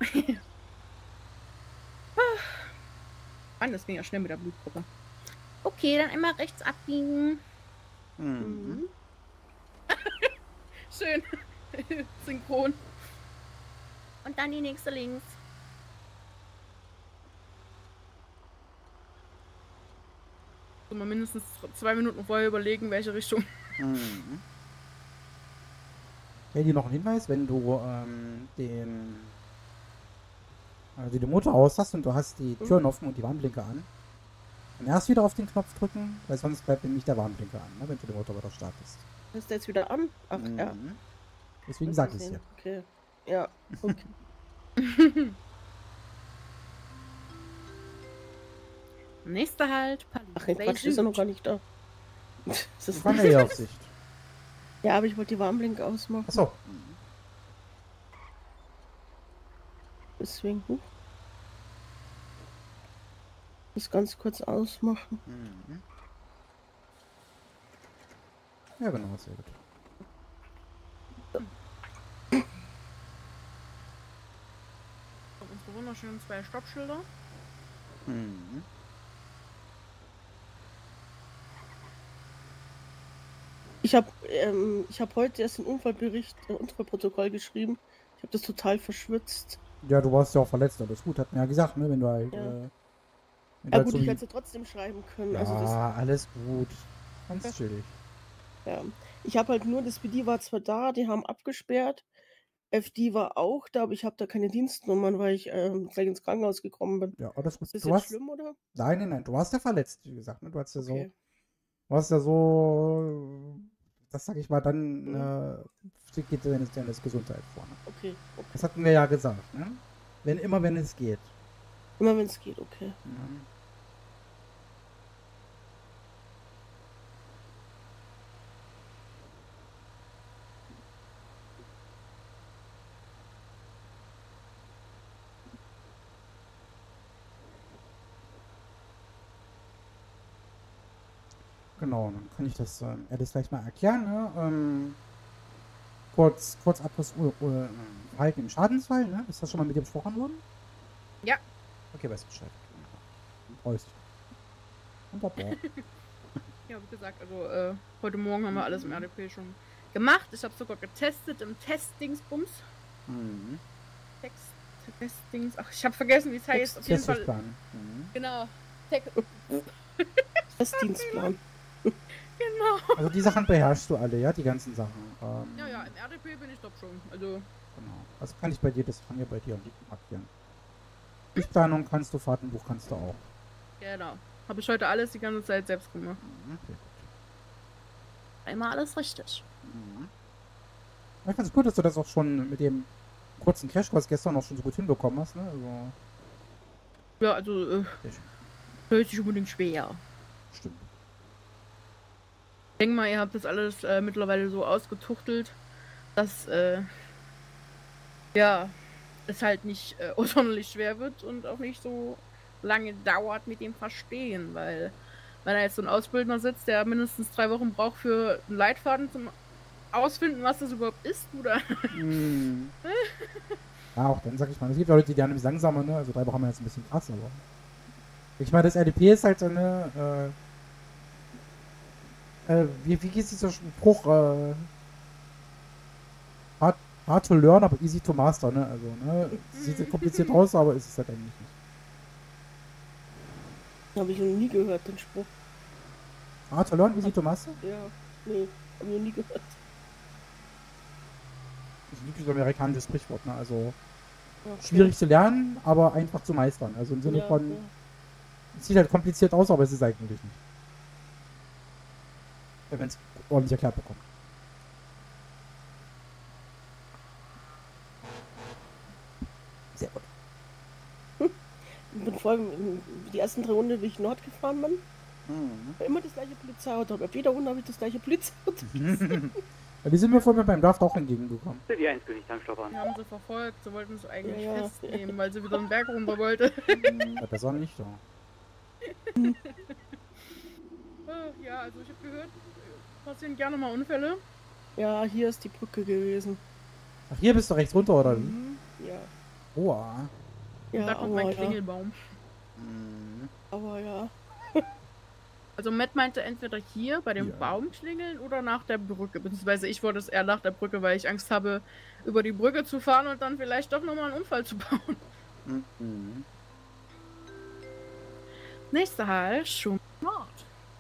Mann, das ging ja schnell mit der Blutgruppe. Okay, dann einmal rechts abbiegen. Mhm. Schön. Synchron. Und dann die nächste links. So mal mindestens 2 Minuten vorher überlegen, welche Richtung. Mhm. Ja, dir noch ein Hinweis, wenn du den Motor aus hast und du hast die Türen offen und die Warnblinker an, dann erst wieder auf den Knopf drücken, weil sonst bleibt nämlich der Warnblinker an, ne, wenn du den Motor wieder startest. Ist der jetzt wieder an? Ach Mhm. ja. Deswegen sag ich es ja. Okay. Ja. Okay. Nächster Halt, Ach, Quatsch, ist er noch gar nicht da. Das ist Fahraufsicht. ja, aber ich wollte die Warnblinker ausmachen. Achso. Deswegen. Das ganz kurz ausmachen. Mhm. Ja, genau, sehr gut. unsere wunderschönen 2 Stoppschilder. Mhm. Ich hab heute erst ein Unfallprotokoll geschrieben. Ich habe das total verschwitzt. Ja, du warst ja auch verletzt, alles gut, hat mir ja gesagt, ne, wenn du halt... Ja. wenn du Ja halt gut, so ich wie- hätte trotzdem schreiben können. Ja, Also das, alles gut. Ganz chillig. ja. Ich habe halt nur, das PD war zwar da, die haben abgesperrt. FD war auch da, aber ich habe da keine Dienstnummern, weil ich gleich ins Krankenhaus gekommen bin. Ja, alles gut. Ist das Du jetzt warst, schlimm, oder? nein, du warst ja verletzt, wie gesagt, ne? Du hast ja Okay. das sag ich mal, dann geht deine Gesundheit vor. Ne? Okay. Das hatten wir ja gesagt, ne? Wenn es geht. Immer wenn es geht, okay. Ja. Genau, dann kann ich das alles gleich mal erklären. Ne? Kurz Abriss Verhalten im Schadensfall. Ne? Ist das schon mal mit dir besprochen worden? Ja. Okay, weiß Bescheid. Freust dich. Wunderbar. Ja, wie gesagt, also heute Morgen haben wir alles im RDP schon gemacht. Ich habe sogar getestet im Testdingsbums. Mhm. Testdings. Ach, ich habe vergessen, wie es heißt. Auf jeden Fall. Mhm. Genau. Testdienstplan. Genau. Also die Sachen beherrschst du alle, ja? Die ganzen Sachen. Ja, im RDP bin ich doch schon. Also. Genau. Also kann ich bei dir, das kann ja bei dir am liebsten markieren. Planung kannst du, Fahrtenbuch kannst du auch. Genau. Habe ich heute alles die ganze Zeit selbst gemacht. Mhm. Sehr gut. Einmal alles richtig. Mhm. Ich finde es gut, dass du das auch schon mit dem kurzen Crashkurs gestern auch schon so gut hinbekommen hast, ne? Also, Ja, also, sehr schön. hört sich unbedingt schwer. Stimmt. Ich denke mal, ihr habt das alles mittlerweile so ausgetuchtelt, dass, ja, es halt nicht sonderlich schwer wird und auch nicht so lange dauert mit dem Verstehen, weil wenn da jetzt so ein Ausbildner sitzt, der mindestens 3 Wochen braucht für einen Leitfaden zum Ausfinden, was das überhaupt ist, oder? Mm. Ja, auch dann sag ich mal, es gibt ja Leute, die lernen ein bisschen langsamer, ne? Also 3 Wochen haben wir jetzt ein bisschen krass, aber. Ich meine, das RDP ist halt so eine, wie geht dieser Spruch, hard to learn, aber easy to master, ne? Also, ne? Sieht kompliziert aus, aber ist es halt eigentlich nicht. Habe ich noch nie gehört, den Spruch. Hard to learn, easy to master? Ja, nee, habe ich noch nie gehört. Das ist ein typisches amerikanisches Sprichwort, ne? Also, Okay. schwierig zu lernen, aber einfach zu meistern. Also im Sinne Ja, von, ja. es sieht halt kompliziert aus, aber es ist eigentlich nicht. Wenn es ordentlich erklärt bekommt. Sehr gut. Ich bin vor allem die ersten 3 Runden, wie ich Nord gefahren bin, war immer das gleiche Polizeiauto. Aber auf jeder Runde habe ich das gleiche Polizeiauto. Ja, die sind mir vorhin beim Draft auch entgegengekommen. Die 1 nicht anstoppern. Wir haben sie verfolgt, sie wollten sie eigentlich Ja, ja. festnehmen, weil sie wieder einen Berg runter wollte. Ja, besser nicht, so. Ja, also ich habe gehört, passieren gerne mal Unfälle. Ja, hier ist die Brücke gewesen. Ach, hier bist du rechts runter, oder wie? Mhm. Ja. Oha. Ja, Da kommt mein aber ja. Klingelbaum. Aber ja. Also Matt meinte entweder hier bei dem Ja. Baum klingeln oder nach der Brücke. Beziehungsweise ich wollte es eher nach der Brücke, weil ich Angst habe, über die Brücke zu fahren und dann vielleicht doch nochmal einen Unfall zu bauen. Mhm. Nächster Halt, Schumann Nord.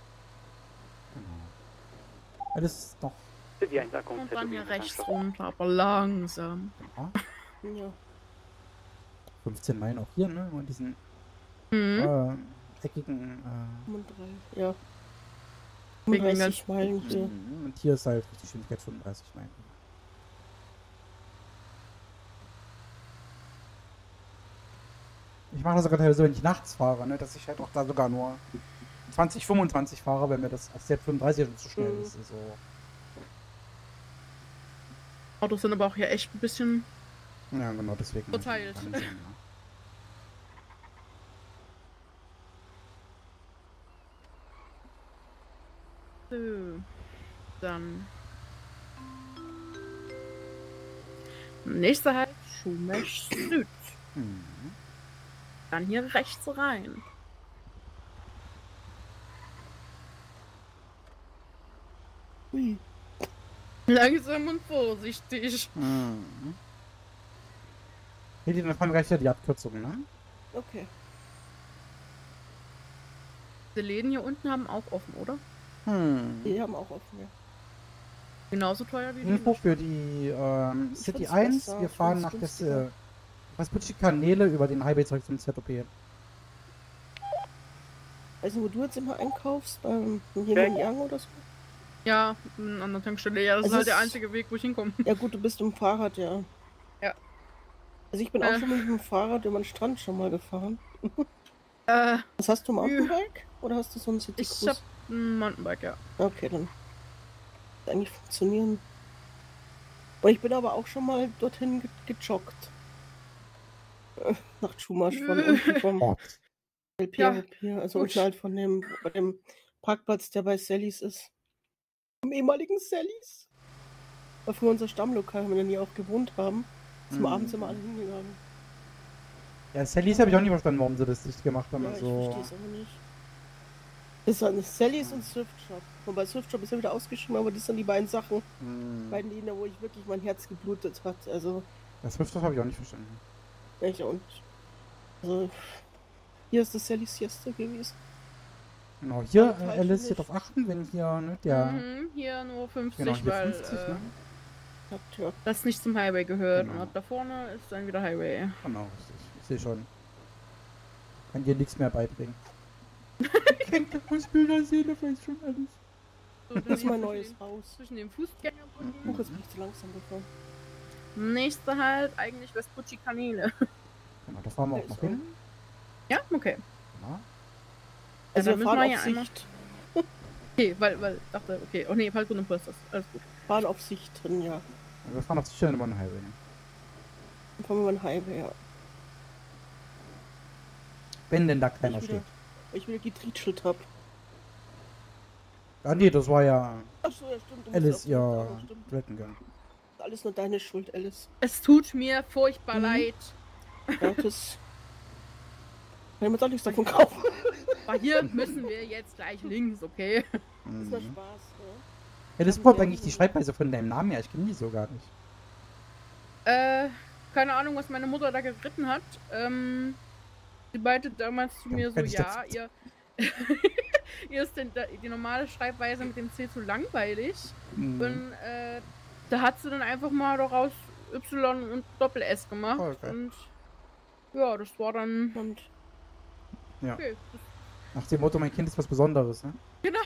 Genau. Ja, das ist noch. Die 1 kommt. Und dann hier rechts runter, aber langsam. Ja, Ja. 15 Meilen auch hier, ne? Immer diesen eckigen. 35, ja. Wegen den 35 Meilen hier. Und hier ist halt die Geschwindigkeit 35 Meilen. Ich mache das sogar teilweise, wenn ich nachts fahre, ne? Dass ich halt auch da sogar nur 20, 25 fahre, wenn mir das auf der 35 schon zu schnell ist. Also. Autos sind aber auch hier echt ein bisschen. Ja, genau, deswegen. Verteilt. Langsam, ja. So. Dann. Nächster Halt, Schumesch Süd. Mhm. Dann hier rechts rein. Ui. Langsam und vorsichtig. Mhm. Hier, dann fahren wir gleich wieder die Abkürzung, ne? Okay. Die Läden hier unten haben auch offen, oder? Die haben auch offen, ja. Genauso teuer wie die. Info für die City find's 1. besser, Wir ich fahren find's nach günstiger. der Vespucci-Kanäle über den Highway zurück zum ZOP. Weißt du, wo du jetzt immer einkaufst? Beim Yin Yang oder so? Ja, an der Tankstelle. Ja, das Es ist halt der ist- einzige Weg, wo ich hinkomme. Ja gut, du bist im Fahrrad, ja. Ja. Also ich bin auch schon mit dem Fahrrad über den Strand schon mal gefahren. Was hast du, Mountainbike? Oder hast du so ein City Ich Cruise? hab ein Mountainbike, ja. Okay, dann. Wird eigentlich funktionieren. Und ich bin aber auch schon mal dorthin gejoggt. Nach Chumash von unten vom Oh, Pier, also gut. unten halt von dem, bei dem Parkplatz, der bei Sallys ist. Im ehemaligen Sallys. War früher unser Stammlokal, wenn wir da nie auch gewohnt haben. Sind wir abends immer alle hingegangen. Ja, Sallys habe ich auch nicht verstanden, warum sie das nicht gemacht haben. Ja, ich Also, verstehe es auch nicht. Das ist eine Sallys und Thrift Shop. Und bei Thrift Shop ist ja wieder ausgeschrieben, aber das sind die beiden Sachen, beiden Läden, wo ich wirklich mein Herz geblutet hat. Also, das Thrift Shop habe ich auch nicht verstanden. echt und. Also, hier ist das Sallys Siesta gewesen. Genau, hier, Aber falsch Alice, hier nicht. drauf achten, wenn hier, ne, der. Mhm, hier nur 50, Genau, hier weil 50, ne? Ja. das nicht zum Highway gehört. Genau. Und da vorne ist dann wieder Highway. Genau, richtig. Ich sehe schon. Kann dir nichts mehr beibringen. Ich muss Bilder sehen, da weiß schon alles. So, Das ist mein zwischen neues den- Haus. Zwischen den Fußgängerbrücken. Oh, jetzt bin ich zu langsam gefahren. Nächste halt eigentlich Vespucci Kanäle. Genau, da fahren wir auch noch hin. Ja, okay. Genau. Also, dann wir müssen fahren wir auf ja einmal- Sicht. Okay, weil dachte, okay. Oh nee, Falcon und Puls, alles gut. Fahren auf Sicht drin, ja. Also wir fahren auf sicher über den Highway. Dann fahren wir mal ein Highway, ja. Wenn denn da keiner Ich steht. wieder, weil ich wieder getrietschelt hab. Ah nee, das war ja Achso, ja, stimmt. du musst Alice, auf die ja, Autobahn, stimmt. Rettengang. Alles nur deine Schuld, Alice. Es tut mir furchtbar Mhm. leid. Ja, das. Kann ich mir jetzt auch nichts davon kaufen. Aber hier müssen wir jetzt gleich links, okay? Das ist ja Mhm. Spaß, ja. Ja, das ist überhaupt eigentlich die Schreibweise von deinem Namen her. Ich kenne die so gar nicht. Keine Ahnung, was meine Mutter da geritten hat. Sie meinte damals zu Ja, mir so, kann ich ja, dazu- ihr... ihr ist denn die normale Schreibweise mit dem C zu langweilig. Mhm. Und da hat sie dann einfach mal daraus Y und Doppel-S gemacht. Oh, okay. Und ja, das war dann... Und Ja. Okay, Nach dem Motto, mein Kind ist was Besonderes, ne?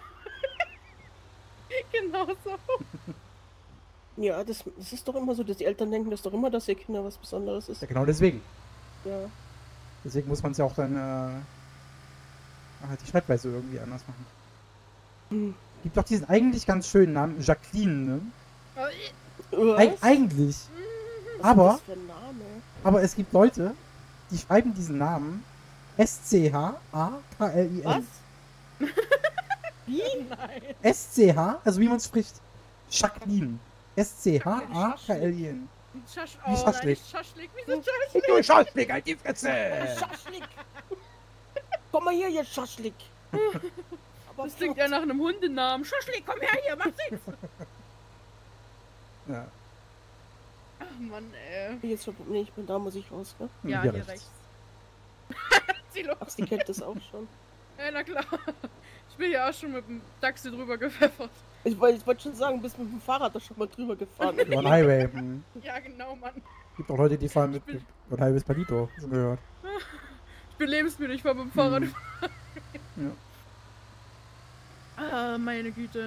genau so. ja, das ist doch immer so, dass die Eltern denken das doch immer, dass ihr Kinder was Besonderes ist. Ja, genau deswegen. Ja. Deswegen muss man es ja auch dann halt die Schreibweise irgendwie anders machen. Hm. Gibt doch diesen eigentlich ganz schönen Namen, Jacqueline, ne? Was? Eigentlich. Was Aber, ist das für ein Name? aber es gibt Leute, die schreiben diesen Namen S-C-H-A-K-L-I-N. Was? Wie? S-C-H, also wie man es spricht. Jacqueline. S-C-H-A-K-L-I-N. Schasch Wie Schaschlik. Schaschlik, wieso Schaschlik? Du Schaschlik, halt die Fresse! Schaschlik! Komm mal her, ihr Schaschlik! Aber Das klingt ja nach einem Hundenamen. Schaschlik, komm her hier, mach Sitz! Ja, Ach Mann, Jetzt, nee, ich bin da, muss ich raus, ne? Ja, hier rechts. Zieh los. Ach, sie kennt das auch schon. Ja, na klar. Ich bin ja auch schon mit dem Taxi drüber gepfeffert. Ich wollte schon sagen, du bist mit dem Fahrrad da schon mal drüber gefahren. über den Highway. Hm. Ja, genau, Mann. Gibt auch Leute, die fahren mit über den Highway bis Palito. Schon gehört. Ich bin lebensmüde, ich fahr mit dem Fahrrad. Ja. Ah, meine Güte.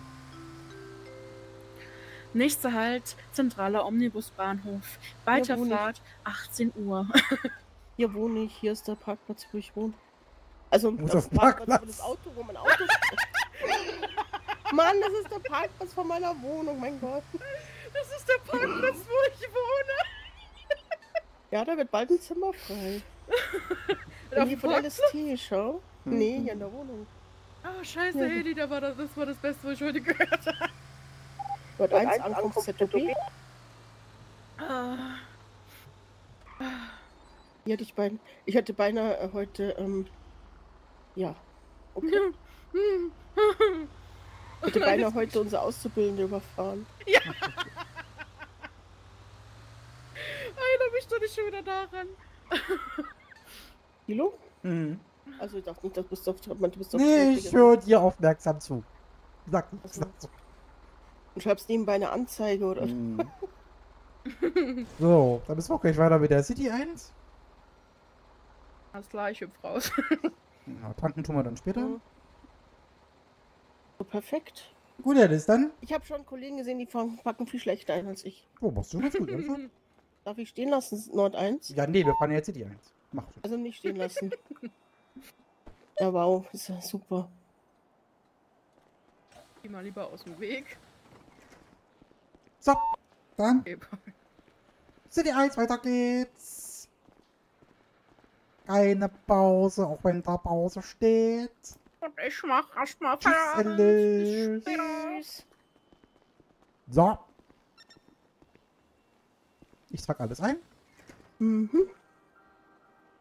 Nächster Halt, zentraler Omnibusbahnhof. Weiterfahrt, 18 Uhr. Hier wohne ich, hier ist der Parkplatz, wo ich wohne. Also, Muss das auf den Parkplatz. wo das Auto, wo mein Auto steht. Mann, das ist der Parkplatz von meiner Wohnung, mein Gott. Das ist der Parkplatz, wo ich wohne. Ja, da wird bald ein Zimmer frei. Auf Hier dem von Parkplatz? LST, schau. Nee, hier in der Wohnung. Ah, scheiße, Ja. Hedi, das war das Beste, was ich heute gehört habe. Dort 1 Ankunft ZOB. Ah. Hier hatte ich hatte beinahe heute, ja. Okay. Ich hätte beinahe heute unsere Auszubildende überfahren. Erinnere mich doch nicht schon wieder daran. Kilo? Mhm. Also ich dachte nicht, du bist auf Nee, ich höre dir aufmerksam zu. Sag nichts Also. dazu. Und schreibst nebenbei eine Anzeige oder Mhm. So, dann müssen wir auch gleich weiter mit der City 1. Alles klar, ich hüpf raus. Ja, tanken tun wir dann später. Mhm. So, perfekt. Gut, ja, das dann. Ich habe schon Kollegen gesehen, die packen viel schlechter ein als ich. Oh, machst du ganz gut, oder? Darf ich stehen lassen, Nord 1? Ja, nee, wir fahren ja jetzt City 1. Mach schon. Also nicht stehen lassen. Ja, wow, ist ja super. Geh mal lieber aus dem Weg. So, dann Okay. City 1, weiter geht's. Keine Pause, auch wenn da Pause steht. Und ich mach erstmal Tschüss, Feierabend. Alice. Tschüss. So. Ich trage alles ein. Mhm.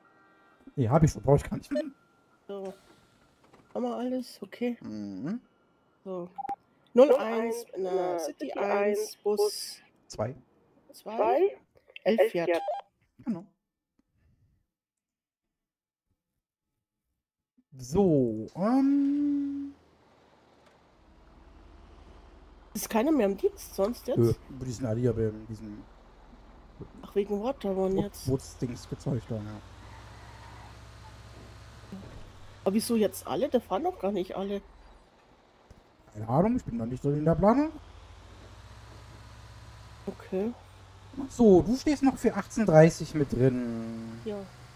Nee, habe ich schon, brauche ich gar nicht. So. Haben wir alles? Okay. Mhm. So. 01, City 1, Bus 2. 2, 11 Fiat. Genau. So, Ist keiner mehr im Dienst sonst jetzt? die sind alle hier bei diesem Ach, wegen Waterone jetzt. Bootsdings gezeugt da, ja. Aber wieso jetzt alle? Da fahren doch gar nicht alle. Keine Ahnung, ich bin noch nicht so in der Planung. Okay. So, du stehst noch für 18:30 mit drin. Ja.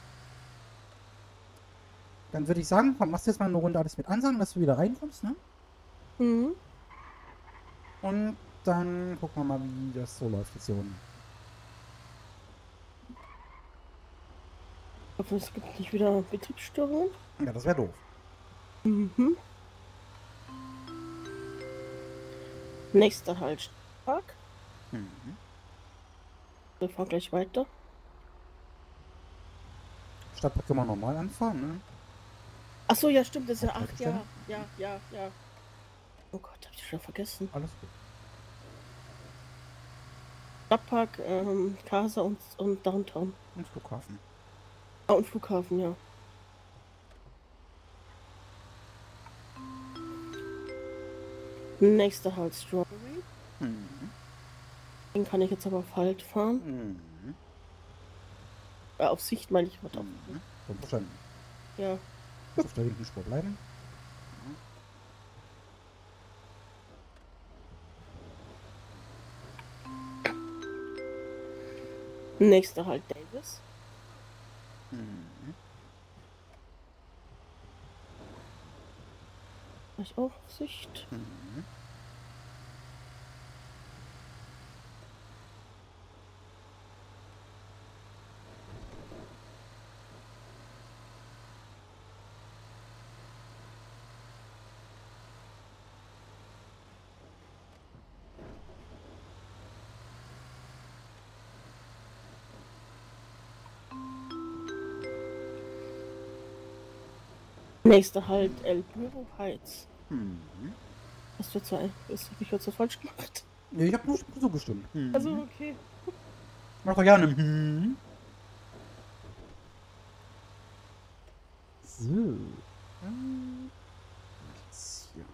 Dann würde ich sagen, komm, machst du jetzt mal eine Runde alles mit ansagen, dass du wieder reinkommst, ne? Mhm. Und dann gucken wir mal, wie das so läuft jetzt hier unten. Ich hoffe, es gibt nicht wieder Betriebsstörungen. Ja, das wäre doof. Mhm. Nächster Halt. Park. Mhm. Wir fahren gleich weiter. Stadtpark können wir normal anfahren, ne? Achso, ja, stimmt, das ist ja 8 Haltestelle? Jahre. Ja. Oh Gott, hab ich schon vergessen. Alles gut. Stadtpark, Casa und Downtown. Und Flughafen. Ah, und Flughafen, ja. Nächster Halt Strawberry. Mhm. Den kann ich jetzt aber auf Halt fahren. Mhm. Auf Sicht meine ich, warte auf. Mhm. So, verstanden. Ja. Auf der linken Spur bleiben. Nächster Halt Davis. Mhm. Mach ich auch auf Sicht. Mhm. Nächster Halt El Bureau Heights. Mhm. Was für zwei? Das habe ich jetzt so falsch gemacht. Nee, ich habe nur so gestimmt. Mhm. Also, okay. Mach doch gerne. Mhm. So. Jetzt hier.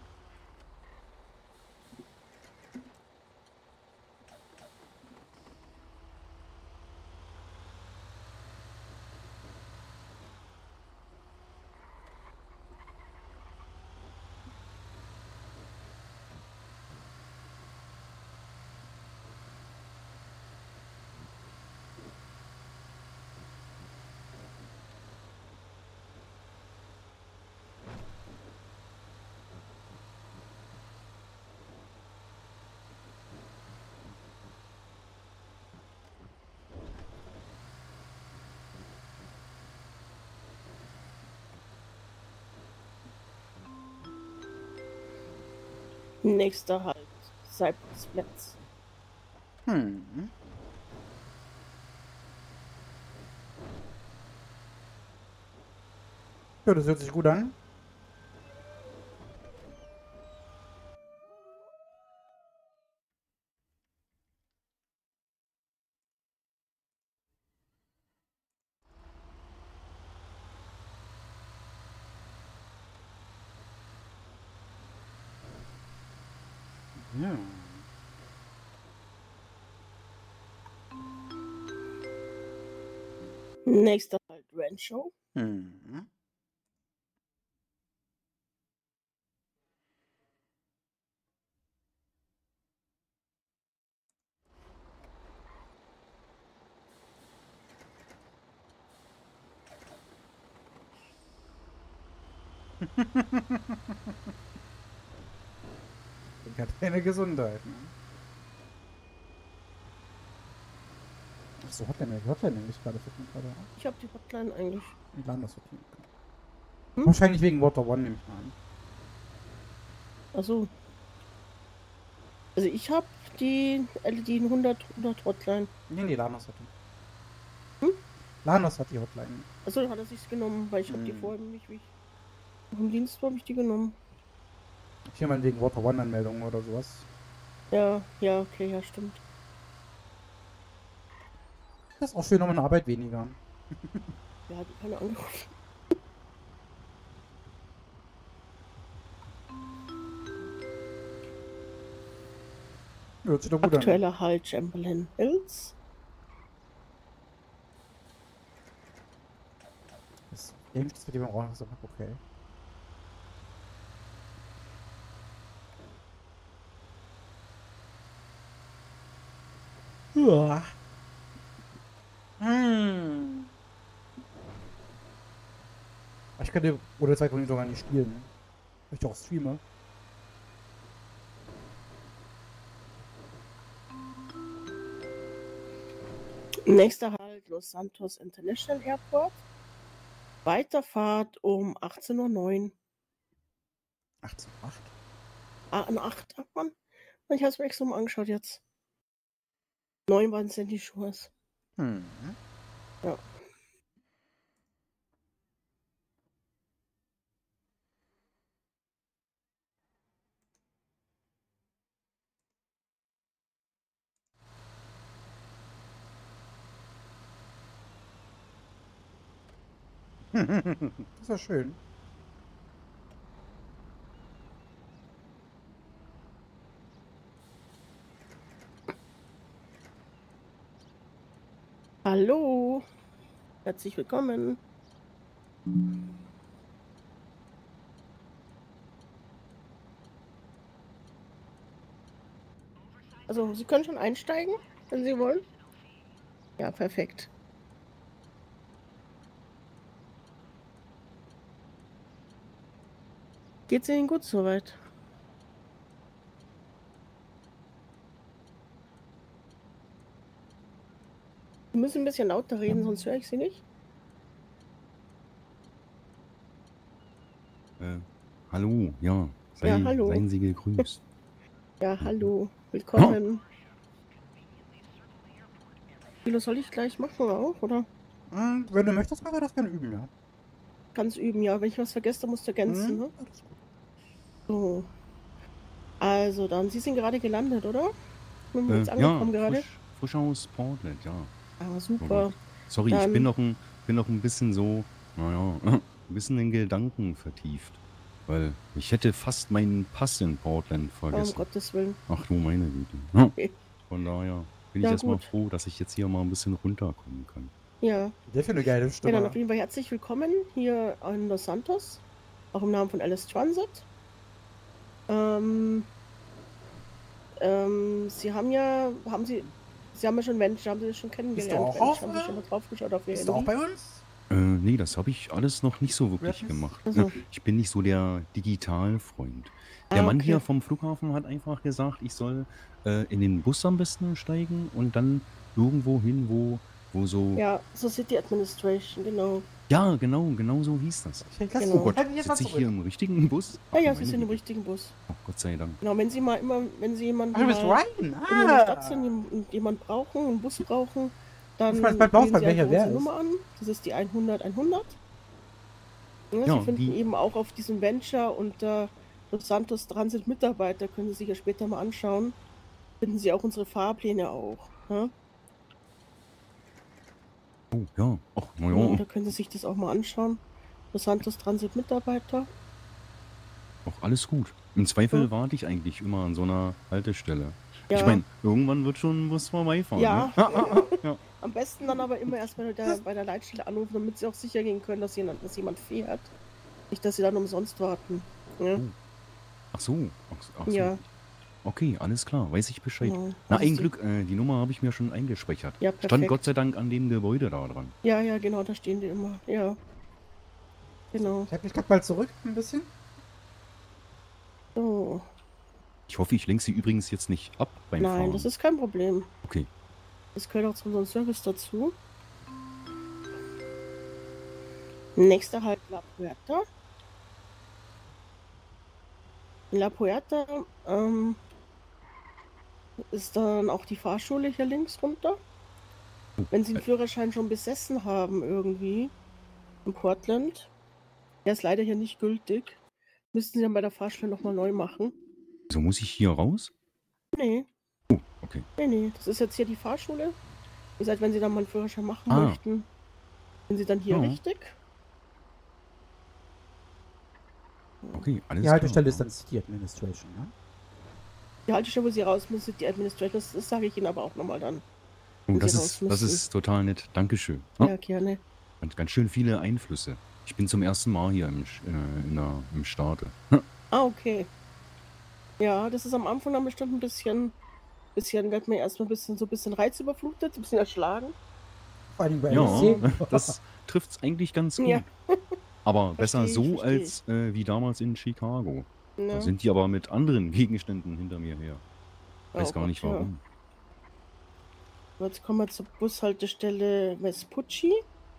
Nächster Halt Cypress Flats. Mhm. Ja, das hört sich gut an. Ja. Nächster Halt Rancho. Mhm. Ich hat keine Gesundheit. Ne? Achso, Hotline nämlich gerade für mich gerade an. Ich habe die Hotline eigentlich. Die Landessortierung. Hm? Wahrscheinlich wegen Water One nehme ich mal an. Also ich habe die LED 100 Hotline. Nee, Landessortierung. Hm? Lanos hat die Hotline. Also hat er sich's genommen, weil ich hab die vorher nicht, wie ich noch im Dienst war, habe ich die genommen. Hier mal wegen Water One Anmeldungen oder sowas. Ja, ja, okay, ja, stimmt. Das ist auch schön, um eine Arbeit weniger. Ja, hat keiner angerufen. Hört sich doch gut an. Aktueller Halt Chamberlain Hills. Das ist mit dem Raum so okay. Ja. Ich könnte oder zwei Gründe sogar nicht spielen. Weil ich auch streame. Nächster Halt Los Santos International Airport. Weiterfahrt um 18:09 Uhr. 18,8. Ah, an 8, ach man. Ich hab's mir extra mal angeschaut jetzt. 9 waren Sandy Shores. Ja. Das ist ja schön. Hallo. Herzlich willkommen. Also, Sie können schon einsteigen, wenn Sie wollen. Ja, perfekt. Geht's Ihnen gut soweit? Sie müssen ein bisschen lauter reden, sonst höre ich Sie nicht. Hallo, ja. Ja, hallo. Seien Sie gegrüßt. Ja, hallo. Willkommen. Wie soll ich gleich machen auch, oder? Wenn du möchtest, kann er das gerne üben, ja. Kannst üben, ja. Wenn ich was vergesse, dann musst du ergänzen, ne? Alles gut. So. Also dann, Sie sind gerade gelandet, oder? Sind wir jetzt angekommen gerade? Frisch aus Portland, ja. Ah, super. Sorry, Dann- ich bin noch ein bisschen so, ein bisschen in Gedanken vertieft. Weil ich hätte fast meinen Pass in Portland Oh, um vergessen. Gottes Willen. Ach du meine Güte. Ja. Okay. Von daher bin ich Ja, erstmal gut. froh, dass ich jetzt hier mal ein bisschen runterkommen kann. Ja. Der für eine geile Ja, Stimme. dann auf jeden Fall herzlich willkommen hier in Los Santos. Auch im Namen von Alice Transit. Sie haben ja schon Menschen, haben Sie das schon kennengelernt? auch Mensch? auf, Haben Sie schon mal drauf geschaut auf Ihr Bist du auch Handy? bei uns? Nee, das habe ich alles noch nicht so wirklich Rappens? gemacht. Also. Ich bin nicht so der Digitalfreund. Der Ah, Mann okay. hier vom Flughafen hat einfach gesagt, ich soll in den Bus am besten steigen und dann irgendwo hin, wo so... Ja, so City Administration, genau. Ja, genau so hieß das. Genau. Oh Gott, sitze ich hier im richtigen Bus? Ach, Ja, meine Sie sind im Güte. richtigen Bus. Oh, Gott sei Dank. Genau, wenn Sie jemanden Du bist mal Ryan. in der Stadt sind und jemanden brauchen, einen Bus brauchen, dann Ich weiß bei Blaufall, wählen Sie welcher einfach wer unsere ist. Nummer an. Das ist die 100. Ja, Ja, Sie finden die- eben auch auf diesem Venture unter Los Santos Transit Mitarbeiter, können Sie sich ja später mal anschauen, finden Sie auch unsere Fahrpläne auch. Ja? Oh, ja. Ach, Ja, naja. da können Sie sich das auch mal anschauen. Los Santos Transit Mitarbeiter. Auch alles gut. Im Zweifel Ja. warte ich eigentlich immer an so einer Haltestelle. Ja. Ich meine, irgendwann wird schon ein Bus vorbeifahren. Ja. Ne? Ja. Am besten dann aber immer erst bei der Leitstelle anrufen, damit Sie auch sicher gehen können, dass jemand fährt. Nicht, dass Sie dann umsonst warten. Ja. Ach so. Ach so. Ja. Okay, alles klar. Weiß ich Bescheid. Genau. Na, Also ein Sie- Glück, die Nummer habe ich mir schon eingespeichert. Ja, Stand perfekt. Gott sei Dank an dem Gebäude da dran. Ja, genau, da stehen die immer. Ja. Genau. Ich hab mich grad mal zurück, ein bisschen. So. Ich hoffe, ich lenke sie übrigens jetzt nicht ab beim Nein, Fahren. das ist kein Problem. Okay. Das gehört auch zu unserem Service dazu. Nächster Halt La Puerta. In La Puerta ist dann auch die Fahrschule hier links runter. Wenn Sie den Führerschein schon besessen haben irgendwie in Portland, der ist leider hier nicht gültig, müssten Sie dann bei der Fahrschule nochmal neu machen. So muss ich hier raus? Nee. Okay. Nee, das ist jetzt hier die Fahrschule. Wie gesagt, wenn Sie dann mal einen Führerschein machen Ah. möchten, sind Sie dann hier Ja. richtig. Okay, alles Die klar. Haltestelle ist dann City Administration, ne? Die Haltestelle, wo Sie raus müssen, die Administrator, das sage ich Ihnen aber auch nochmal dann. Oh, wenn das Sie ist, raus das müssen. ist total nett. Dankeschön. Ja, gerne. Ganz schön viele Einflüsse. Ich bin zum ersten Mal hier im Staate. Ah, okay. Ja, das ist am Anfang dann bestimmt ein bisschen wird mir erstmal ein bisschen reizüberflutet, ein bisschen erschlagen. Vor allem bei Ja, LSC. das trifft es eigentlich ganz gut. Ja. Aber besser Versteh ich, so als wie damals in Chicago. Ja. Da sind die aber mit anderen Gegenständen hinter mir her. Weiß Oh gar nicht Gott, ja. warum. Jetzt kommen wir zur Bushaltestelle Vespucci.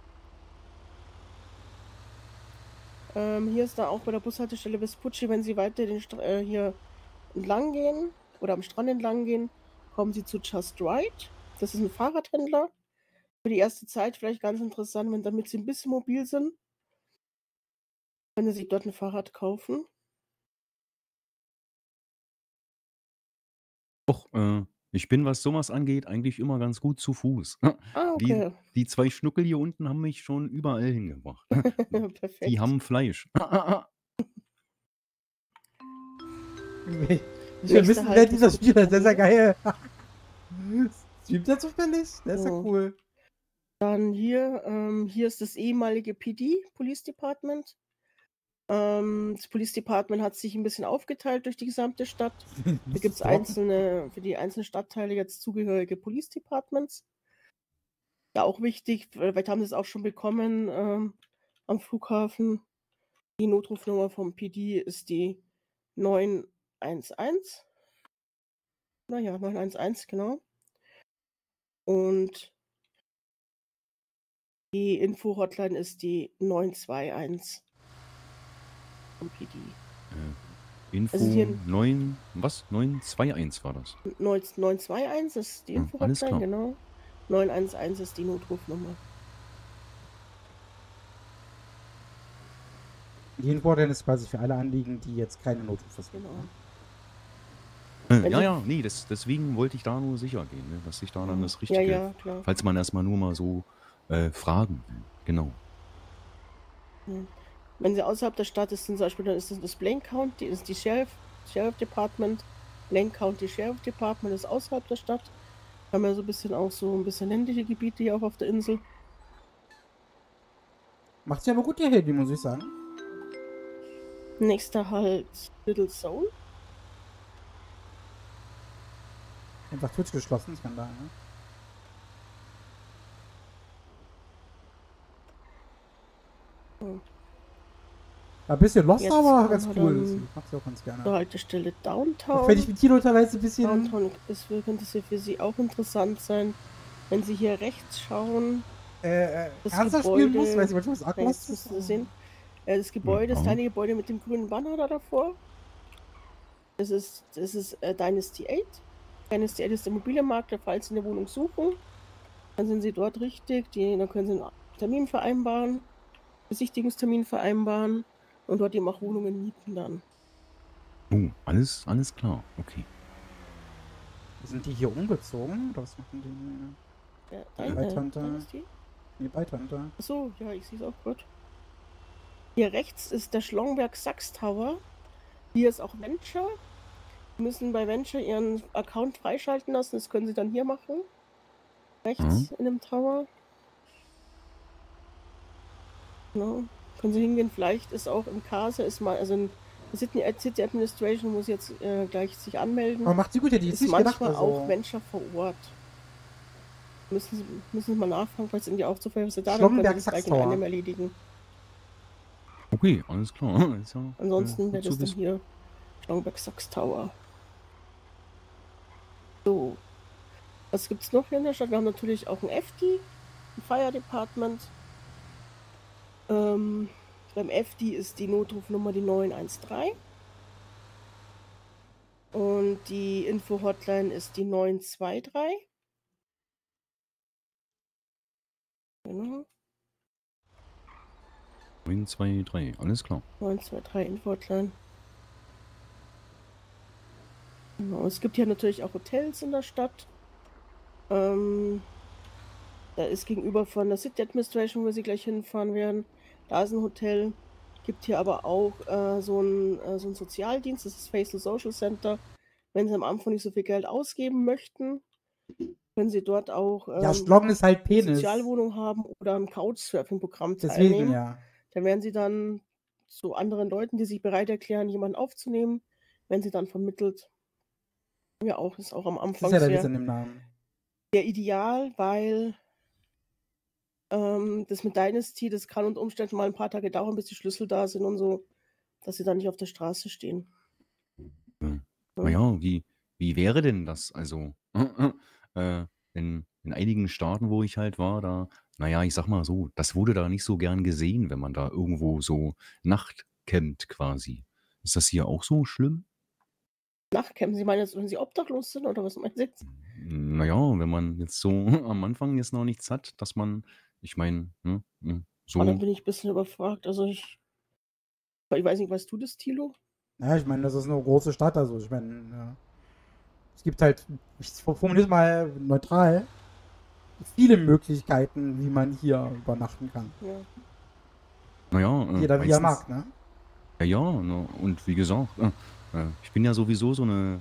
Hier ist da auch bei der Bushaltestelle Vespucci, wenn Sie weiter hier entlang gehen oder am Strand entlang gehen, kommen Sie zu Just Right. Das ist ein Fahrradhändler. Für die erste Zeit vielleicht ganz interessant, damit Sie ein bisschen mobil sind, können Sie sich dort ein Fahrrad kaufen. Doch, ich bin, was sowas angeht, eigentlich immer ganz gut zu Fuß. Ah, okay. Die 2 Schnuckel hier unten haben mich schon überall hingebracht. Perfekt. Die haben Fleisch. Ich will wissen, wer Halt dieser ist Spieler ist. Der ist ja Kutsche. geil. Streamt der zufällig? Der ist ja cool. Dann hier ist das ehemalige PD, Police Department. Das Police Department hat sich ein bisschen aufgeteilt durch die gesamte Stadt. Da gibt es für die einzelnen Stadtteile jetzt zugehörige Police Departments. Ja, auch wichtig, vielleicht haben sie es auch schon bekommen am Flughafen. Die Notrufnummer vom PD ist die 911. Naja, 911, genau. Und die Info-Hotline ist die 921 vom PD. Info Also hier- 9, was? 921 war das. 921 ist die Ja, alles Info-Hotline, klar. genau. 911 ist die Notrufnummer. Die Info ist quasi für alle Anliegen, die jetzt keine Notrufe sind. Genau. Ja, Wenn Sie- ja, nee, deswegen wollte ich da nur sicher gehen, ne, dass ich da dann das Ja, Richtige, ja, klar. falls man erstmal nur mal so fragen will. Genau. Wenn sie außerhalb der Stadt ist, zum Beispiel, dann ist das Blaine County, ist die Sheriff Department. Blaine County Sheriff Department ist außerhalb der Stadt. Haben ja so ein bisschen ländliche Gebiete hier auch auf der Insel. Macht sich aber gut, ihr Handy, muss ich sagen. Nächster halt Little Soul. Einfach Twitch geschlossen, Skandal, ne? Ein bisschen lost, Jetzt aber kommen ganz wir cool. dann Das macht sie auch ganz gerne. Zur Haltestelle Downtown. Auch wenn ich mit Tilo teilweise ein bisschen. Downtown könnte es hier für Sie auch interessant sein, wenn Sie hier rechts schauen. Das ernsthaft Gebäude, spielen muss, weil sie manchmal was rechts ablässt. müssen Sie sehen. Das Gebäude, das kleine Gebäude mit dem grünen Banner da davor. Das ist Dynasty 8. Dynasty 8 ist der mobile Makler, falls Sie eine Wohnung suchen. Dann sind Sie dort richtig. Dann können Sie einen Termin vereinbaren, Besichtigungstermin vereinbaren und dort eben auch Wohnungen mieten dann. Oh, alles klar. Okay. Sind die hier umgezogen? Oder was machen die? Ja, Bei Tante. Dynasty? Nee, bei Tante. Achso, ja, ich sehe es auch gut. Hier rechts ist der Schlongberg Sachs Tower. Hier ist auch Venture. Sie müssen bei Venture Ihren Account freischalten lassen. Das können Sie dann hier machen. Rechts in dem Tower. Genau. Können Sie hingehen. Vielleicht ist auch im Casa also in City Administration muss jetzt gleich sich anmelden. Aber macht sie gut, hätte ich jetzt Ist nicht gedacht. manchmal Also. auch Venture vor Ort. Müssen Sie mal nachfragen, falls sind die auch zufällig was da, dann Schlomberg können Sie das gleich in Sachs einem Tower. erledigen. Okay, alles klar. Ist ja, Ansonsten gut wäre zu das dann wissen. hier Schlongberg Sachs Tower. So. Was gibt es noch hier in der Stadt? Wir haben natürlich auch ein FD, ein Fire Department. Beim FD ist die Notrufnummer die 913. Und die Info-Hotline ist die 923. Genau. 923, alles klar. 923 Info-Hotline. Genau. Es gibt hier natürlich auch Hotels in der Stadt. Da ist gegenüber von der City Administration, wo sie gleich hinfahren werden, da ist ein Hotel. Gibt hier aber auch so einen Sozialdienst, das ist Faisal Social Center. Wenn Sie am Anfang nicht so viel Geld ausgeben möchten, können Sie dort auch Ja, Schlong ist halt eine Penis. Sozialwohnung haben oder am Couchsurfing-Programm Deswegen, teilnehmen. ja. Da werden Sie dann zu anderen Leuten, die sich bereit erklären, jemanden aufzunehmen, wenn Sie dann vermittelt. Ja, auch ist auch am Das Anfang ist ja der Witz sehr, in dem Namen. sehr ideal, weil das mit Dynasty, das kann unter Umständen mal ein paar Tage dauern, bis die Schlüssel da sind und so, dass Sie dann nicht auf der Straße stehen. Naja, wie wäre denn das? Also, in einigen Staaten, wo ich halt war, da, naja, ich sag mal so, das wurde da nicht so gern gesehen, wenn man da irgendwo so nachtcampt quasi. Ist das hier auch so schlimm? Nachtcampen, Sie meinen jetzt, wenn Sie obdachlos sind oder was meinen Sie jetzt? Naja, wenn man jetzt so am Anfang jetzt noch nichts hat, dass man, ich meine, ne, Da so, bin ich ein bisschen überfragt. Also ich weiß nicht, weißt du das, Thilo? Ja, ich meine, das ist eine große Stadt, also ich meine, ja. Es gibt halt, ich formuliere es mal neutral, viele Möglichkeiten, wie man hier übernachten kann. Ja. naja, Jeder wie er meistens, mag, ne? ja, ne, und wie gesagt, ich bin ja sowieso so eine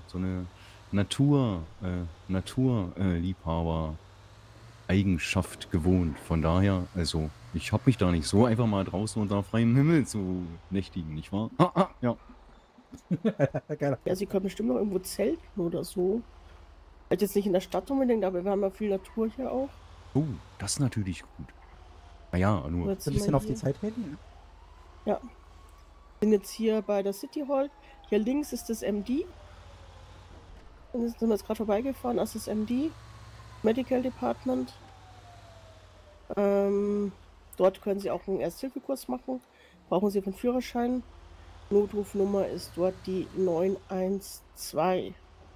Naturliebhaber Eigenschaft gewohnt. Von daher, also, ich habe mich da nicht so einfach mal draußen unter freiem Himmel zu nächtigen, nicht wahr? Ja. Geil. Ja, Sie können bestimmt noch irgendwo zelten oder so. Halt jetzt nicht in der Stadt unbedingt, aber wir haben ja viel Natur hier auch. Oh, das ist natürlich gut. Naja, nur. Jetzt So ein sind bisschen wir auf die hier. Zeit reden, ne? Ja. Wir sind jetzt hier bei der City Hall. Hier links ist das MD. Dann sind wir jetzt gerade vorbeigefahren. Das ist das MD. Medical Department. Dort können Sie auch einen Ersthilfekurs machen. Brauchen Sie einen Führerschein. Notrufnummer ist dort die 912.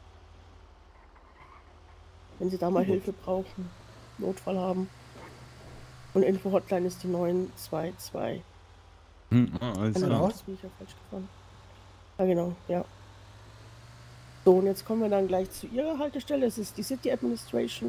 Wenn Sie da mal Hilfe brauchen, Notfall haben. Und Info-Hotline ist die 922. Alles Genau, klar. das bin ich ja falsch gefahren. Ja, genau, ja. So, und jetzt kommen wir dann gleich zu Ihrer Haltestelle. Es ist die City Administration.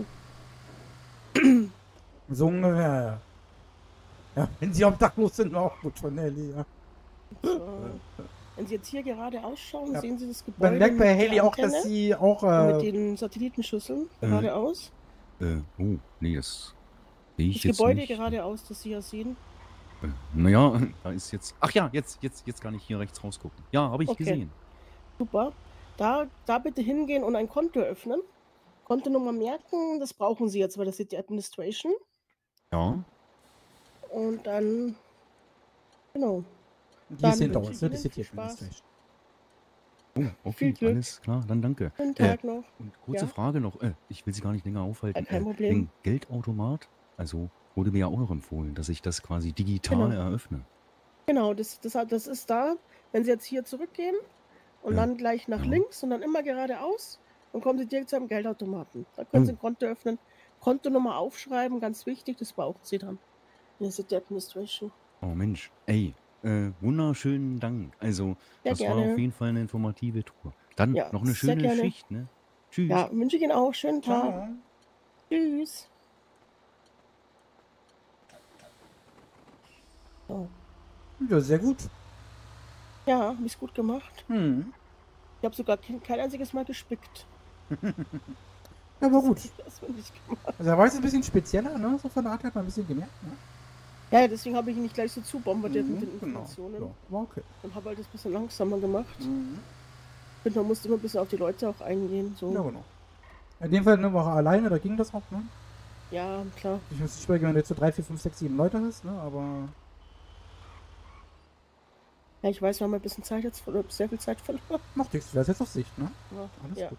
So ungefähr, ja. Ja, wenn sie obdachlos sind, auch gut von Ellie, ja. Wenn Sie jetzt hier gerade ausschauen, Ja. sehen Sie das Gebäude. Man merkt bei mit der Haley auch, dass Antenne sie auch, und mit den Satellitenschüsseln geradeaus. Oh, nee, das sehe ich Das jetzt Gebäude nicht. geradeaus, das Sie ja sehen. Naja, da ist jetzt. Ach ja, jetzt kann ich hier rechts rausgucken. Ja, habe ich Okay. gesehen. Super. Da bitte hingehen und ein Konto öffnen. Kontonummer merken, das brauchen Sie jetzt bei der City Administration. Ja. Und dann, genau. die Dann ist hinter wünsche uns, ich ne? Die Ihnen City viel Spaß. Administration. Oh, Viel okay, Glück. alles klar, dann danke. Schönen Tag noch. Und kurze Ja? Frage noch. Ich will Sie gar nicht länger aufhalten. Kein Problem. Den Geldautomat, also wurde mir ja auch noch empfohlen, dass ich das quasi digital Genau. eröffne. Genau, das ist da. Wenn Sie jetzt hier zurückgehen und Ja. dann gleich nach Ja. links und dann immer geradeaus, dann kommen Sie direkt zu einem Geldautomaten. Da können Sie ein Konto öffnen, Kontonummer aufschreiben, ganz wichtig, das brauchen Sie dann. In der City Administration. Oh Mensch, ey, wunderschönen Dank. Also, Sehr das war gerne. auf jeden Fall eine informative Tour. Dann Ja, noch eine sehr schöne gerne. Schicht, ne? Tschüss. Ja, wünsche ich Ihnen auch. Schönen Tag. Ciao. Tschüss. So. Ja, sehr gut. Ja, habe ich gut gemacht. Hm. Ich habe sogar kein einziges Mal gespickt. Ja, aber gut. Das finde ich gemacht. Also er war jetzt ein bisschen spezieller, ne? So von der Art hat man ein bisschen gemerkt, ne? Ja, deswegen habe ich ihn nicht gleich so zubombardiert mit den Genau. Informationen. Ja, war okay. Und habe halt das ein bisschen langsamer gemacht. Mhm. Ich finde, man musste immer ein bisschen auf die Leute auch eingehen. So. Ja, genau. In dem Fall ne, war er alleine, da ging das auch, ne? Ja, klar. Ich muss nicht sprechen, wenn du jetzt so 3, 4, 5, 6, 7 Leute hast, ne? Aber Ja, ich weiß, wir haben ein bisschen Zeit jetzt, oder sehr viel Zeit verloren. macht nichts, du hast jetzt auf Sicht, ne? Ja, Alles ja. gut.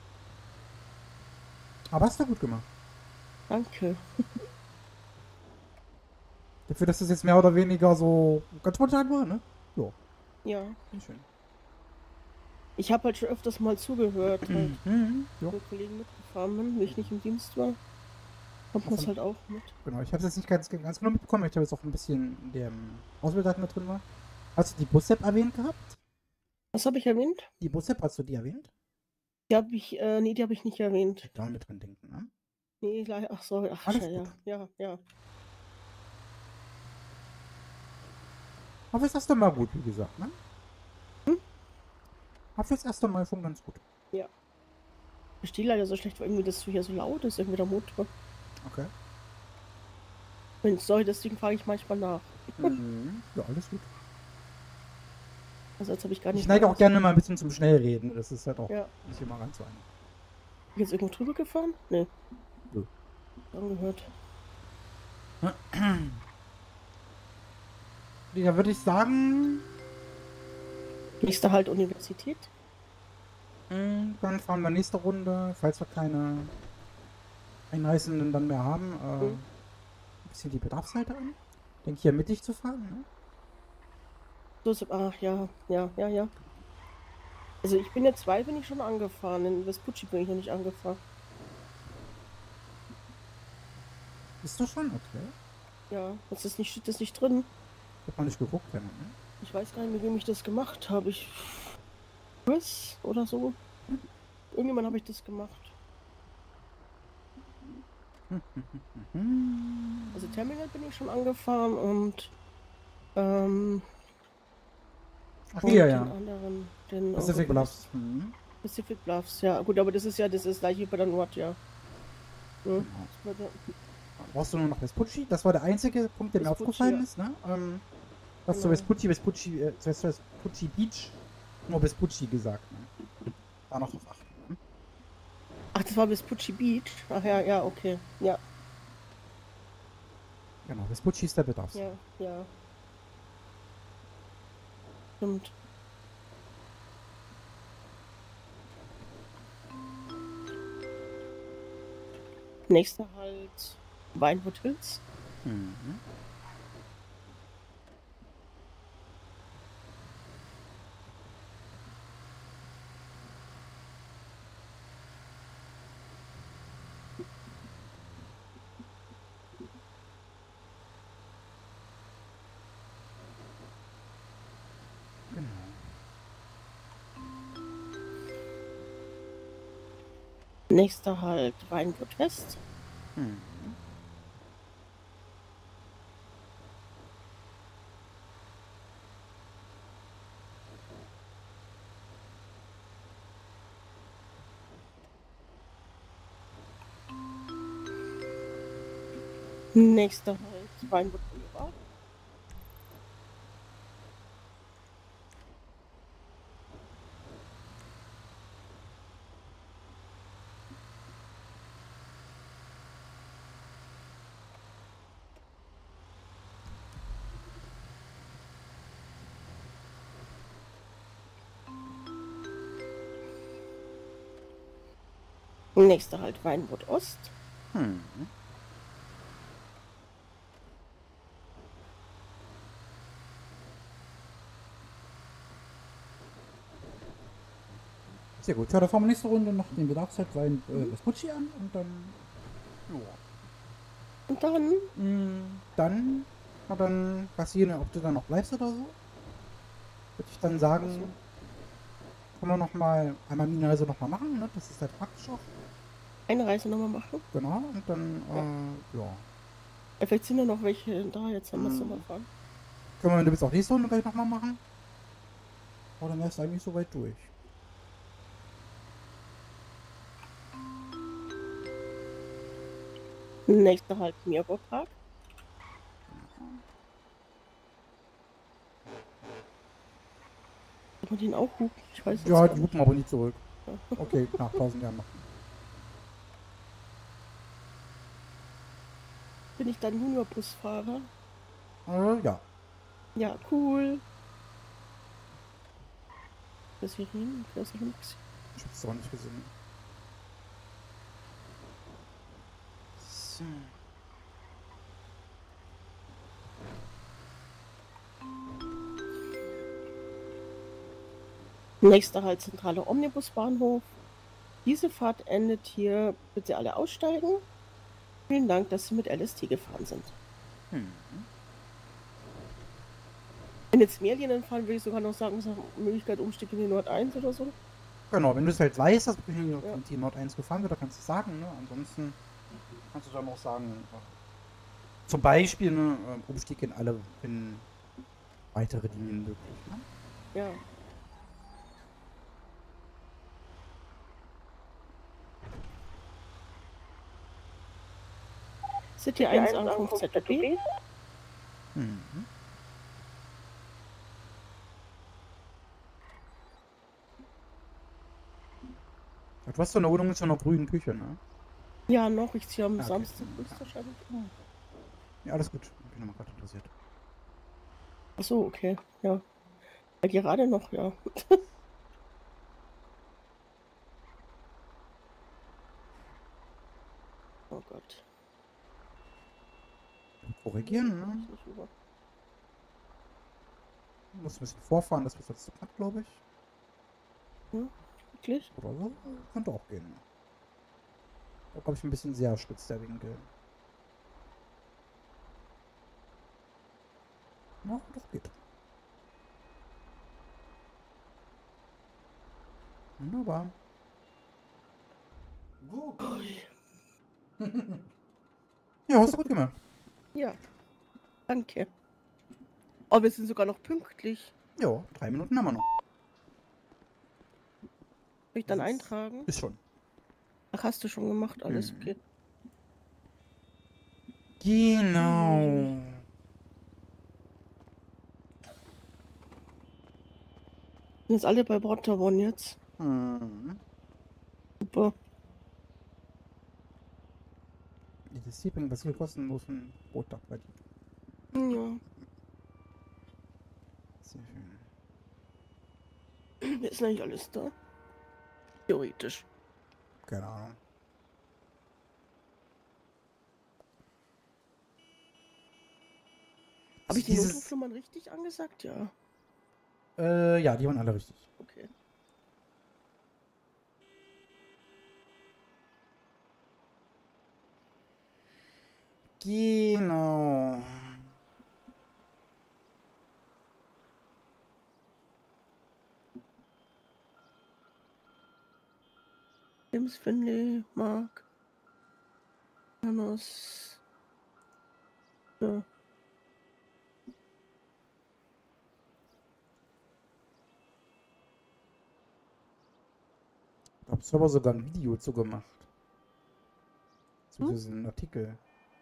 Aber hast du gut gemacht. Danke. Dafür, dass das jetzt mehr oder weniger so ganz spontan war, ne? Ja, Ja. sehr schön. Ich habe halt schon öfters mal zugehört, halt, Mhm. Ja. wo Kollegen mitgefahren sind, wenn ich nicht im Dienst war. Kommt das halt auch mit. Genau, ich habe es jetzt nicht ganz genau mitbekommen, ich habe jetzt auch ein bisschen in der Ausbildung mit drin war. Hast du die Bus-App erwähnt gehabt? Was habe ich erwähnt? Die Bus-App, hast du die erwähnt? Die habe ich, nee, die habe ich nicht erwähnt. Da mit dran denken, ne? Nee, ach sorry, ach Alles ja, gut. ja. Aber ist das doch mal gut, wie gesagt, ne? Aber fürs erste Mal schon ganz gut. Ja. Ich verstehe leider so schlecht, weil irgendwie das hier so laut ist, irgendwie der Motor. Okay. Sorry, deswegen frage ich manchmal nach. Ja, alles gut. Also als habe ich gar nicht. Ich neige auch gerne mal ein bisschen zum Schnellreden. Das ist halt auch nicht immer ganz so einfach. Jetzt irgendwo drüber gefahren? Nee. Nö. Angehört. Da würde ich sagen. Nächste halt Universität. Dann fahren wir nächste Runde, falls wir keine Einreißenden dann mehr haben. Ein bisschen die Bedarfsseite an. Denke hier mittig zu fahren, ne? Ach ja. Also ich bin jetzt 2 bin ich schon angefahren. In Vespucci bin ich noch nicht angefahren. Bist du schon? Okay. Ja, steht das nicht drin. Ich hab mal nicht geguckt, ne? Ich weiß gar nicht, mit wem ich das gemacht habe. Chris oder so. Irgendjemand habe ich das gemacht. Also Terminal bin ich schon angefahren und ach hier, ja. Den anderen, den Pacific Bluffs. Pacific Bluffs, ja. Gut, aber das ist gleich wie bei der Nord, ja. Genau. Brauchst du nur noch Vespucci? Das war der einzige Punkt, der mir aufgefallen ist, ne? Hast du Vespucci Beach, nur Vespucci gesagt, ne? Da noch drauf achten. Ach, das war Vespucci Beach? Ach ja, okay. Ja. Genau, Vespucci ist der Bedarfs. Ja. Stimmt. Nächster halt Vinewood Hills. Nächster halt Vinewood West. Nächster halt Vinewood Boulevard. Nächster halt Vinewood Ost. Sehr gut. Ja, da fahren wir nächste Runde noch den Bedarfszeit Vespucci an und dann. Ja. Und dann? Dann passieren, ob du dann noch bleibst oder so. Würde ich dann sagen, können wir noch mal einmal Minenreise noch mal machen, ne? Das ist halt praktisch auch. Eine Reise nochmal machen? Genau, und dann, ja. Vielleicht sind ja noch welche da, jetzt haben wir es nochmal fahren. Können wir, wenn du willst, auch nächste Runde gleich noch mal machen? Aber dann wärst du eigentlich so weit durch. Nächster halt Mirror Park. Kann man den auch hupen? Ich weiß es Ja, nicht. die hupen aber nicht zurück. Okay, nach 1000 Jahren noch. Bin ich dann Juniorbusfahrer? Ja. Ja, cool. Das hier hin, das hier nix. Ich hab's auch nicht gesehen. So. Nächster halt zentrale Omnibusbahnhof. Diese Fahrt endet hier. Bitte alle aussteigen. Vielen Dank, dass Sie mit LST gefahren sind. Wenn jetzt mehr Linien fahren, würde ich sogar noch sagen, es ist eine Möglichkeit Umstieg in die Nord 1 oder so. Genau, wenn du es halt weißt, dass die Nord 1 gefahren wird, dann kannst du es sagen, ne? Ansonsten kannst du dann auch sagen, zum Beispiel, ne, Umstieg in weitere Linien möglich, ne? Ja. City 1 Ankunft ZB. Du hast so eine Wohnung mit so einer grünen Küche, ne? Ja, noch. Ich ziehe am Okay. Samstag höchstwahrscheinlich. Ja, alles gut. Ich bin nochmal gerade interessiert. Achso, okay. Ja. Gerade noch, ja. Oh Gott. Korrigieren, ne? Du musst ein bisschen vorfahren, das wird jetzt knapp, glaube ich. Wirklich? Oder so. Könnte auch gehen. Da glaube ich ein bisschen sehr spitz, der Winkel. Ja, das geht. Wunderbar. Gut. Ja, hast du gut gemacht. Ja. Danke. Oh, wir sind sogar noch pünktlich. Ja, 3 Minuten haben wir noch. Soll ich dann eintragen? Ist schon. Ach, hast du schon gemacht, alles okay. Genau. Sind jetzt alle bei Botterborn jetzt? Super. Das Sleeping basiert kostenlos ein Bootdach bei dir. Ja. Sehr schön. Ist eigentlich alles da? Theoretisch. Keine Ahnung. Habe ich die Notrufnummern richtig angesagt? Ja. Ja, die waren alle richtig. Okay. Genau. James Finley, Mark. Hannes. Ja. Da hab's aber sogar ein Video zu gemacht. Zu diesem Artikel.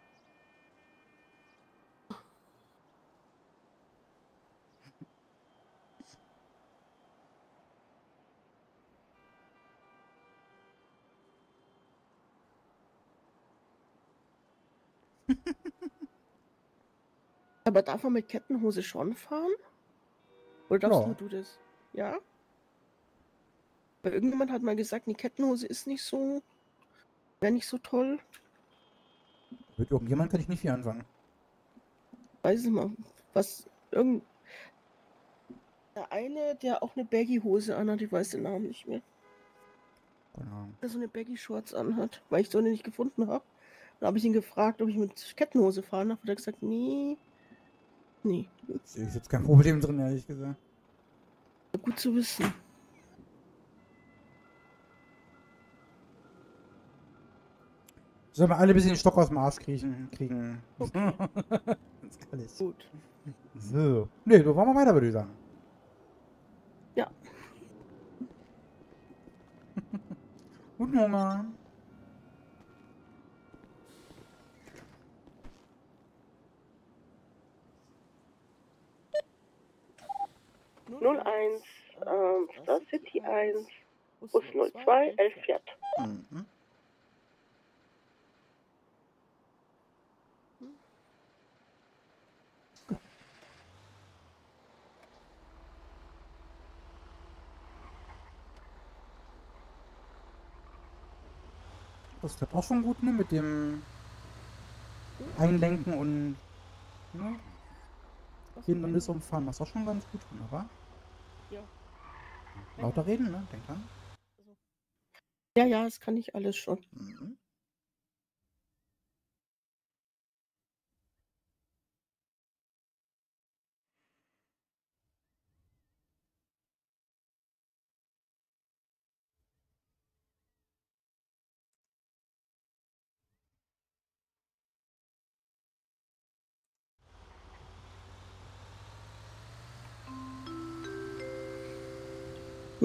Aber darf man mit Kettenhose schon fahren? Oder darfst Ja. nur du das? Ja? Weil irgendjemand hat mal gesagt, die Kettenhose ist nicht so... wäre nicht so toll. Mit irgendjemand kann ich nicht viel anfangen. Weiß ich mal, was... Der eine, der auch eine Baggy-Hose anhat, ich weiß den Namen nicht mehr. Genau. Der so eine Baggy-Shorts anhat, weil ich so eine nicht gefunden habe. Dann habe ich ihn gefragt, ob ich mit Kettenhose fahren darf. Hat er gesagt, nee. Nee. Sehe ich jetzt kein Problem drin, ehrlich gesagt. Gut zu wissen. Sollen wir alle ein bisschen den Stock aus dem Arsch kriegen. Okay. Ganz ehrlich. Gut. So. Ne, du wollen wir weiter, würde ich sagen. Ja. Guten Hunger. Null 1, Star City 1, Bus 02, 11 fährt. Mhm. Das klappt auch schon gut, ne? Mit dem Einlenken und ne? Hindernis umfahren, das ist auch schon ganz gut, wunderbar. Ja. Lauter reden, ne? Denk dran. Ja, das kann ich alles schon. Mhm.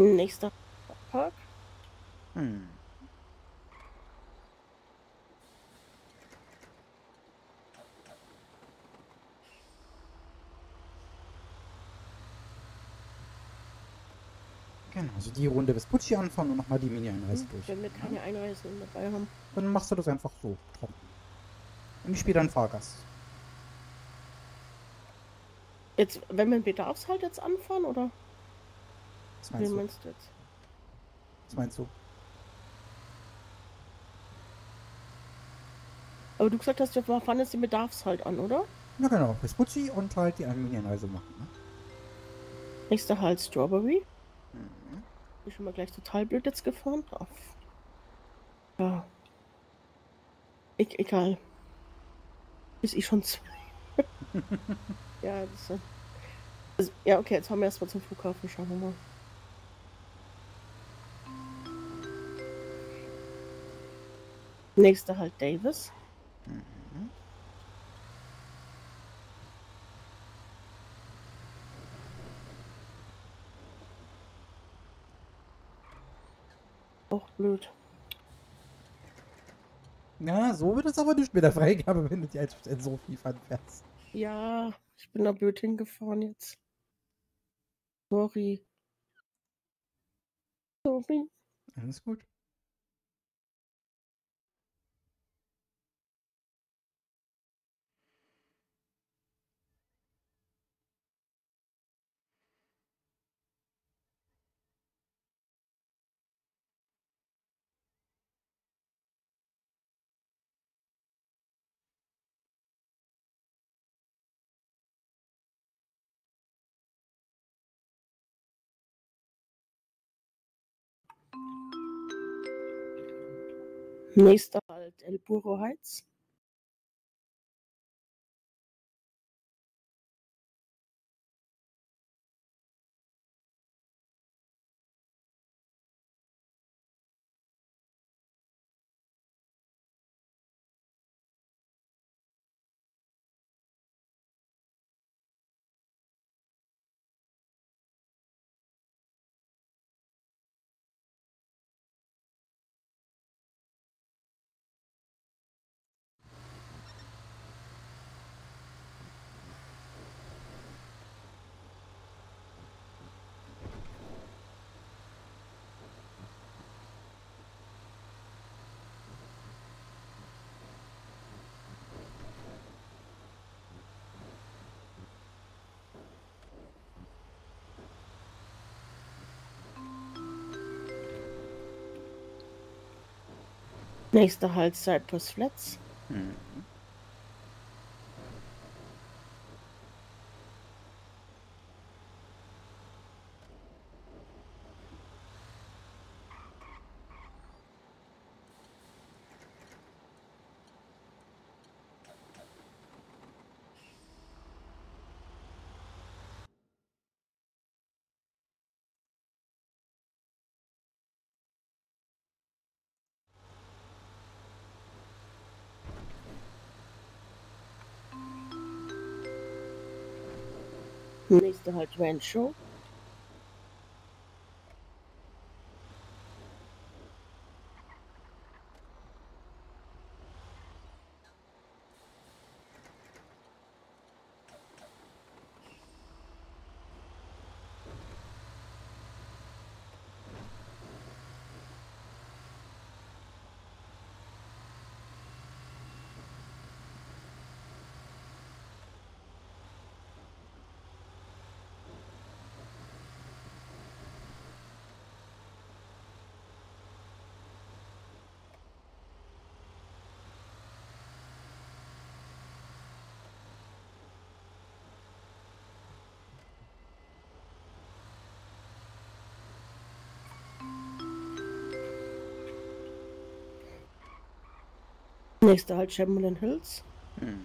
Nächster Park. Hm. Genau, also die Runde Vespucci anfangen und nochmal die Mini-Einreise durch. Wenn wir keine Einreisen dabei haben. Dann machst du das einfach so. Trocken. Und ich spiele dann Fahrgast. Jetzt, wenn wir einen Bedarfshalt jetzt anfahren, oder? Was Wie meinst du? meinst du jetzt? Was meinst du? Aber du gesagt hast, wir fahren jetzt den Bedarfshalt an, oder? Ja genau, Vespucci und halt die Mini-Einreise machen. Ne? Nächster Halt Strawberry. Mhm. Bin schon mal gleich total blöd jetzt gefahren. Auf. Ja. Egal. Ist ich schon zwei. Ja, ja, okay, jetzt fahren wir erstmal zum Flughafen. Schauen wir mal. Nächster Halt Davis. Mhm. Auch blöd. Ja, so wird es aber nicht mit der Freigabe, wenn du die einfach in so viel fährst. Ja, ich bin da blöd hingefahren jetzt. Sorry. Sorry. Alles gut. Nächster Halt El Burro Heights. Nächster Halt Cypress Flats. Mhm. Nächster Halt Rancho. Nächster Halt Chamberlain Hills. Mhm.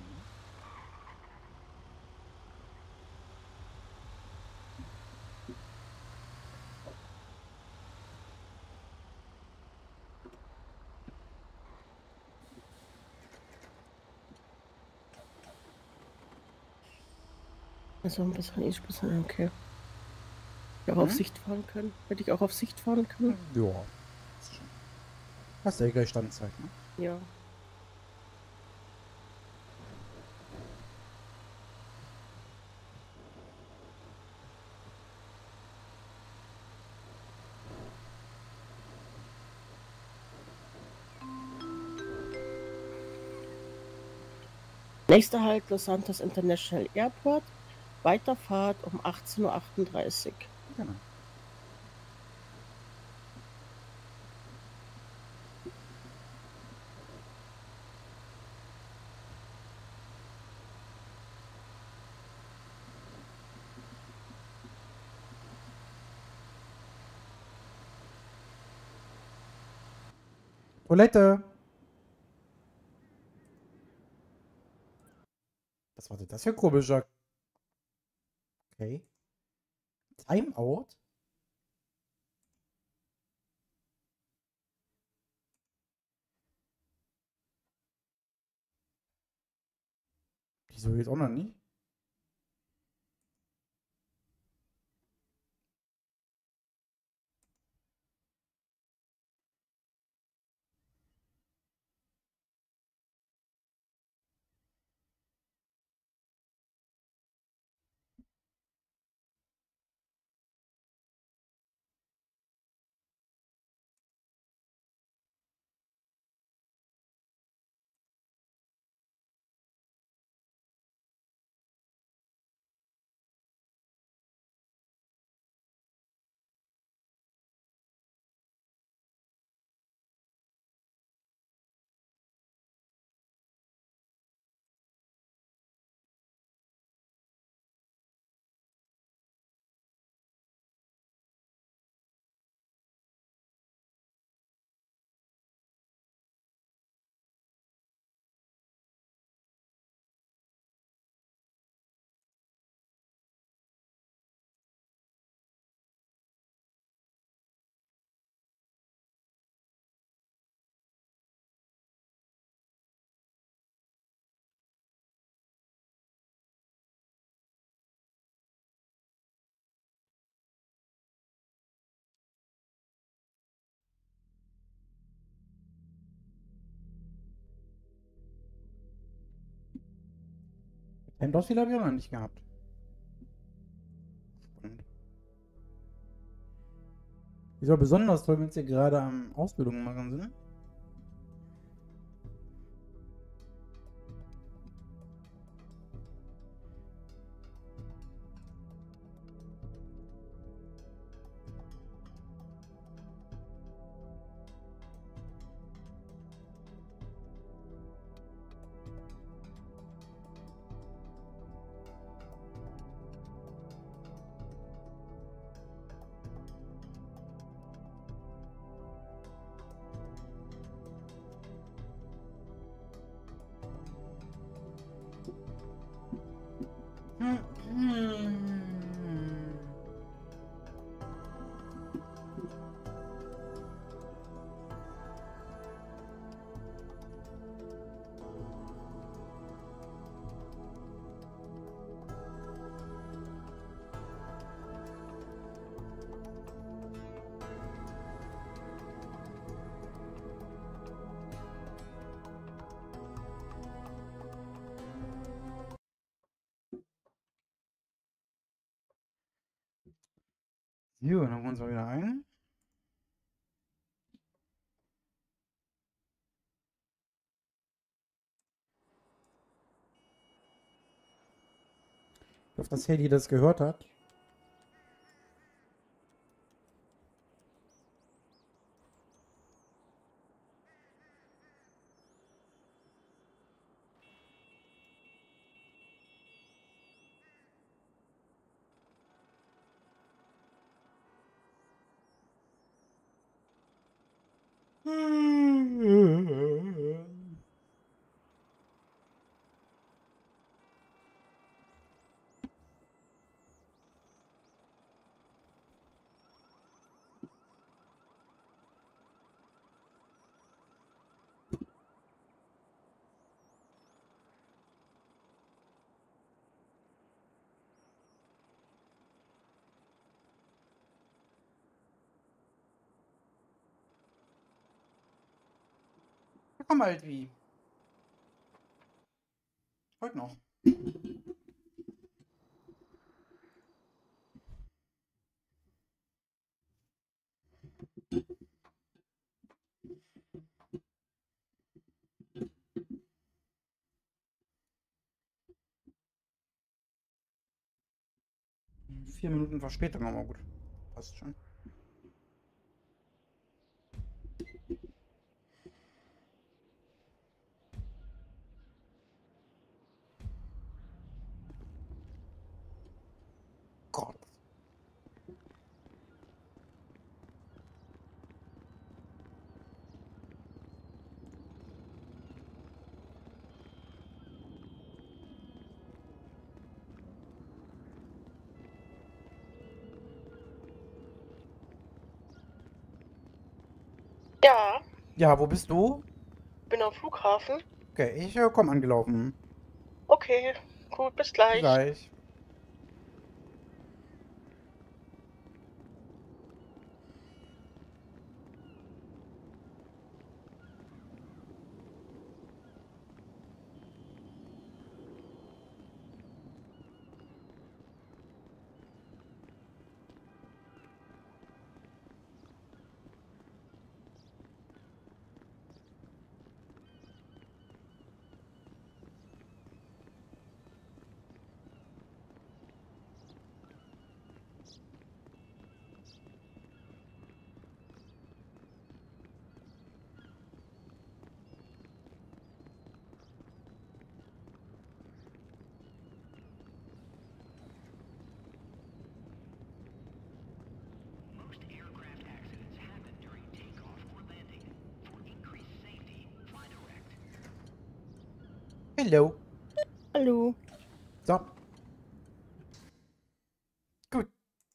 Also ein bisschen, okay. Ja, auch auf Sicht fahren können. Hätte ich auch auf Sicht fahren können. Ja. Hast ja gleich Standzeit, ne? Ja. Nächster Halt Los Santos International Airport. Weiterfahrt um 18:38 Uhr. Genau. Toilette. Was war denn das für ein komischer? Okay. Timeout? Wieso jetzt auch noch nicht? Hemdausfehler habe ich auch noch nicht gehabt. Spannend. Ist auch besonders toll, wenn sie gerade am Ausbildung machen sind. So, dann holen wir uns mal wieder ein. Ich hoffe, dass Hedy das gehört hat. Komm halt wie. Heute noch. Vier Minuten Verspätung, aber gut. Passt schon. Gott. Ja, Ja, wo bist du? bin am Flughafen. Okay, ich komm angelaufen. Okay, gut, bis gleich. Gleich. Hallo. Hallo. So. Gut.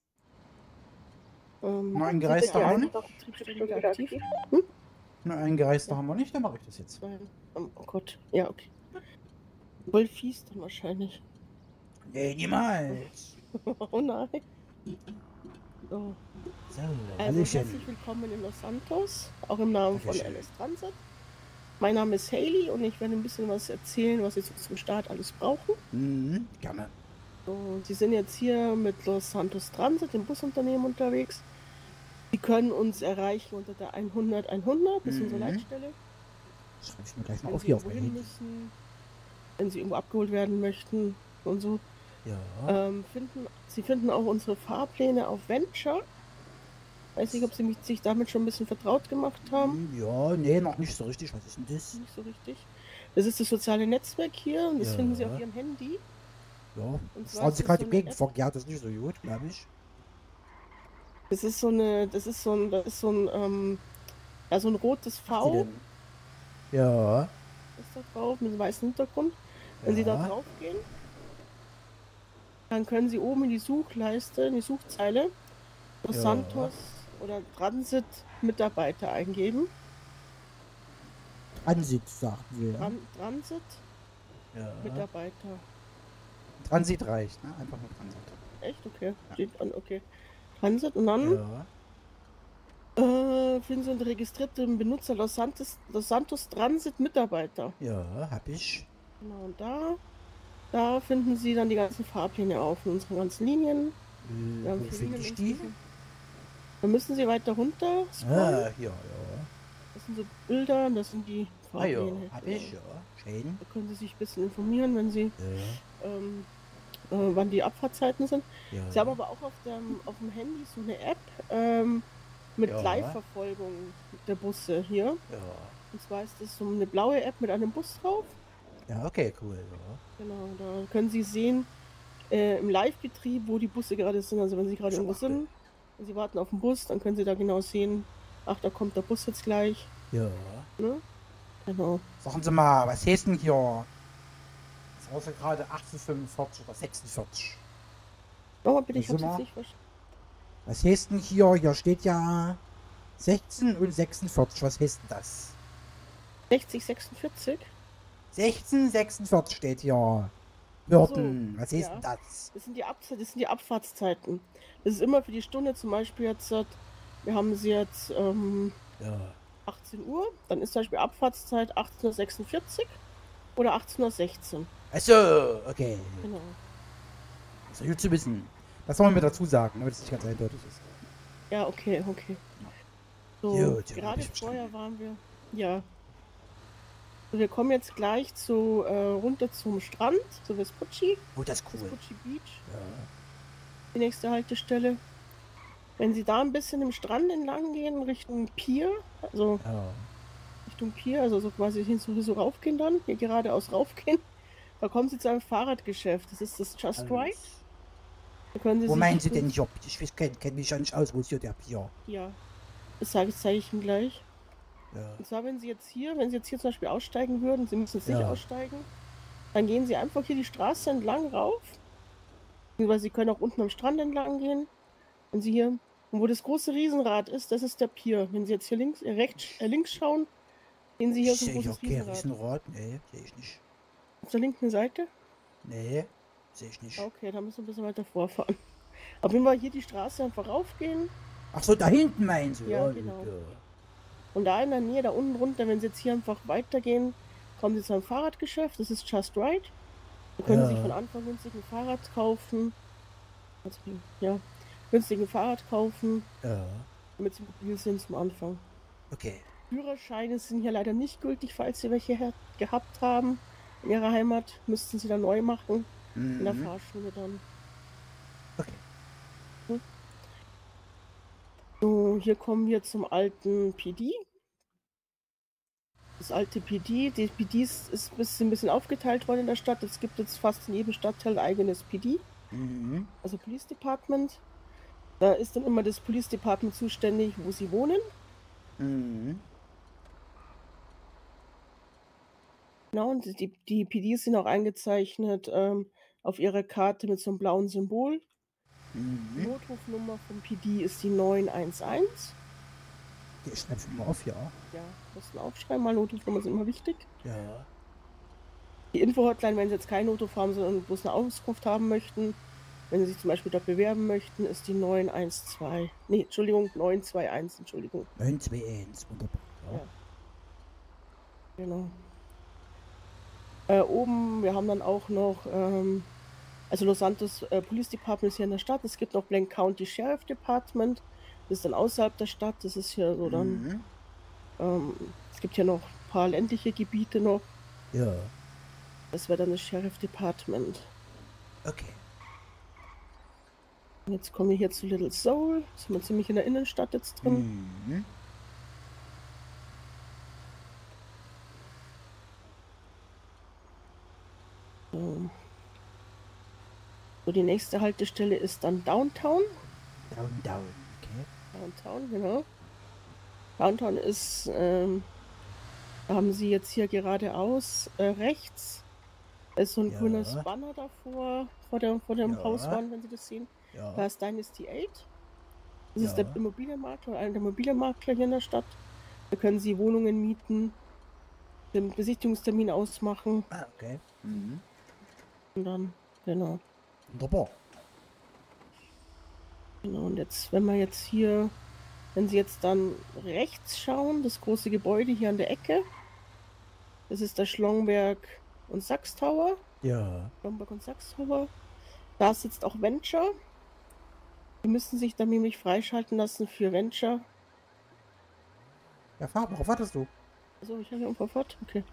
Nur ein Gereister haben wir nicht? Aktiv? Nur ein Gereister haben wir nicht, dann mache ich das jetzt. Nein. Oh Gott. Ja, okay. Voll fies dann wahrscheinlich. Nee, niemals. Oh nein. So. So, Also Hallöchen. herzlich willkommen in Los Santos, auch im Namen von Dankeschön. LS Transit. Mein Name ist Haley und ich werde ein bisschen was erzählen, was Sie zum Start alles brauchen. Mhm, gerne. So, Sie sind jetzt hier mit Los Santos Transit, dem Busunternehmen, unterwegs. Sie können uns erreichen unter der 100 100, das ist unsere Leitstelle. Schreibe ich mir gleich mal Wenn auf Sie hier auf irgendwo mein hin Handy. müssen, wenn Sie irgendwo abgeholt werden möchten und so. Ja. Sie finden auch unsere Fahrpläne auf Venture. Weiß nicht, ob Sie sich damit schon ein bisschen vertraut gemacht haben. Ja, nee, noch nicht so richtig. Was ist denn das? Nicht so richtig. Das ist das soziale Netzwerk hier und das Ja. finden Sie auf Ihrem Handy. Ja. Und zwar Fahren ist Sie das gerade so im eine Gegenverkehr, das ist nicht so gut, glaube ich. Das ist so ein rotes Sie V denn? Ja. ist da drauf mit einem weißen Hintergrund. Wenn Sie da Ja. drauf gehen, dann können Sie oben in die Suchleiste, in die Suchzeile, Los Ja. Santos oder Transit Mitarbeiter eingeben. Transit, sagten Sie. Ja. Transit Ja. Mitarbeiter. Transit reicht, ne? Einfach nur Transit. Echt? Okay. Steht an, okay. Transit und dann Ja. finden Sie einen registrierten Benutzer Los Santos Transit Mitarbeiter. Ja, hab ich. Genau, und da finden Sie dann die ganzen Fahrpläne auf in unseren ganzen Linien. Wir haben Wo 4 finde Linien ich die? insgesamt. Dann müssen Sie weiter runter scrollen. Ah, ja, ja. Das sind so Bilder, das sind die Ah ja, Fahrpläne. hab ich, ja. Schön. Da können Sie sich ein bisschen informieren, wenn Sie, Ja. wann die Abfahrtzeiten sind. Ja. Sie haben aber auch auf dem Handy so eine App mit Ja. Live-Verfolgung der Busse hier. Ja. Und zwar ist das so eine blaue App mit einem Bus drauf. Ja, okay, cool. Ja. Genau, da können Sie sehen im Live-Betrieb, wo die Busse gerade sind. Also wenn Sie gerade irgendwo sind und Sie warten auf den Bus, dann können Sie da genau sehen, ach, da kommt der Bus jetzt gleich. Ja. Ne? Genau. Sagen Sie mal, was heißt denn hier? Das war ja gerade 1845 oder 46. Nochmal bitte, ich Wo hab's sind jetzt wir? nicht verstanden. Was heißt denn hier? Hier steht ja 16 und 46. Was heißt denn das? 60, 46? 1646 steht hier. Hürden. Was heißt ja. denn das? Das sind die Abfahrtszeiten. Das ist immer für die Stunde, zum Beispiel jetzt, wir haben sie jetzt Ja. 18 Uhr, dann ist zum Beispiel Abfahrtszeit 18:46 oder 18:16. Achso, okay. Genau. Das ist gut zu wissen. Das soll man mir dazu sagen, damit es nicht ganz eindeutig ist. Ja, okay. So, Gut, ja, gerade hab ich vorher verstanden. waren wir. Ja. So, wir kommen jetzt gleich runter zum Strand, zu Vespucci. Oh, das ist cool. Vespucci Beach, Ja. die nächste Haltestelle. Wenn Sie da ein bisschen im Strand entlang gehen, Richtung Pier, also so quasi hin so raufgehen dann, hier geradeaus raufgehen, da kommen Sie zu einem Fahrradgeschäft. Das ist das Just Right. Da können Sie Wo sich meinen Sie denn Job? Ich kenne mich ja nicht aus, wo ist hier der Pier? Ja, das zeige ich Ihnen gleich. Ja. Und zwar, wenn Sie jetzt hier zum Beispiel aussteigen würden, Sie müssen jetzt nicht aussteigen, dann gehen Sie einfach hier die Straße entlang rauf. Weil Sie können auch unten am Strand entlang gehen. Wenn Sie hier, und wo das große Riesenrad ist, das ist der Pier. Wenn Sie jetzt hier links schauen, sehen Sie hier so ein großes Riesenrad. Riesenrad? Nee, sehe ich nicht. Auf der linken Seite? Nee, sehe ich nicht. Okay, da müssen wir ein bisschen weiter vorfahren. Auf jeden Fall hier die Straße einfach raufgehen. Ach so, da hinten meinen Sie? Ja, genau. Und da in der Nähe, da unten runter, wenn Sie jetzt hier einfach weitergehen, kommen Sie zu einem Fahrradgeschäft, das ist Just Right. Da können Sie sich von Anfang günstigen Fahrrad kaufen. Günstigen Fahrrad kaufen. Ja. Damit Sie mobil sind zum Anfang. Okay. Führerscheine sind hier leider nicht gültig, falls Sie welche gehabt haben. In Ihrer Heimat müssten Sie dann neu machen. In der Fahrschule dann. Okay. So, hier kommen wir zum alten PD. Das alte PD, die PD ist ein bisschen aufgeteilt worden in der Stadt. Es gibt jetzt fast in jedem Stadtteil ein eigenes PD, also Police Department. Da ist dann immer das Police Department zuständig, wo sie wohnen. Genau, und die PDs sind auch eingezeichnet auf ihrer Karte mit so einem blauen Symbol. Die Notrufnummer vom PD ist die 911. Ich schreibe mal auf, ja. Ja, mussten aufschreiben, mal Notrufnummern sind immer wichtig. Ja. Die Info-Hotline, wenn Sie jetzt keinen Notruf haben, sondern bloß eine Auskunft haben möchten, wenn Sie sich zum Beispiel dort bewerben möchten, ist die 912. Nee, Entschuldigung, 921, Entschuldigung. 921, wunderbar. Ja. Genau. Oben, wir haben dann auch noch, also Los Santos Police Department ist hier in der Stadt. Es gibt noch Blank County Sheriff Department. Das ist dann außerhalb der Stadt. Das ist hier so dann. Es gibt hier noch ein paar ländliche Gebiete noch. Ja. Das wäre dann das Sheriff Department. Okay. Und jetzt kommen wir hier zu Little Seoul. Sind wir ziemlich in der Innenstadt jetzt drin. So, die nächste Haltestelle ist dann Downtown. Downtown, okay. Downtown, genau. Downtown ist, da haben sie jetzt hier geradeaus rechts. Da ist so ein grünes Banner davor, vor dem Hauswand, wenn Sie das sehen. Ja. Da ist Dynasty 8. Das ist der Immobilienmakler, einer der Immobilienmakler hier in der Stadt. Da können Sie Wohnungen mieten, den Besichtigungstermin ausmachen. Ah, okay. Und dann, genau. Wunderbar. Genau, und jetzt, wenn Sie jetzt dann rechts schauen, das große Gebäude hier an der Ecke, das ist der Schlongberg und Sachs Tower. Ja. Schlongberg und Sachs Tower. Da sitzt auch Venture. Die müssen sich dann nämlich freischalten lassen für Venture. Ja, fahr, worauf wartest du? Also ich habe ja umverfahrt. Okay.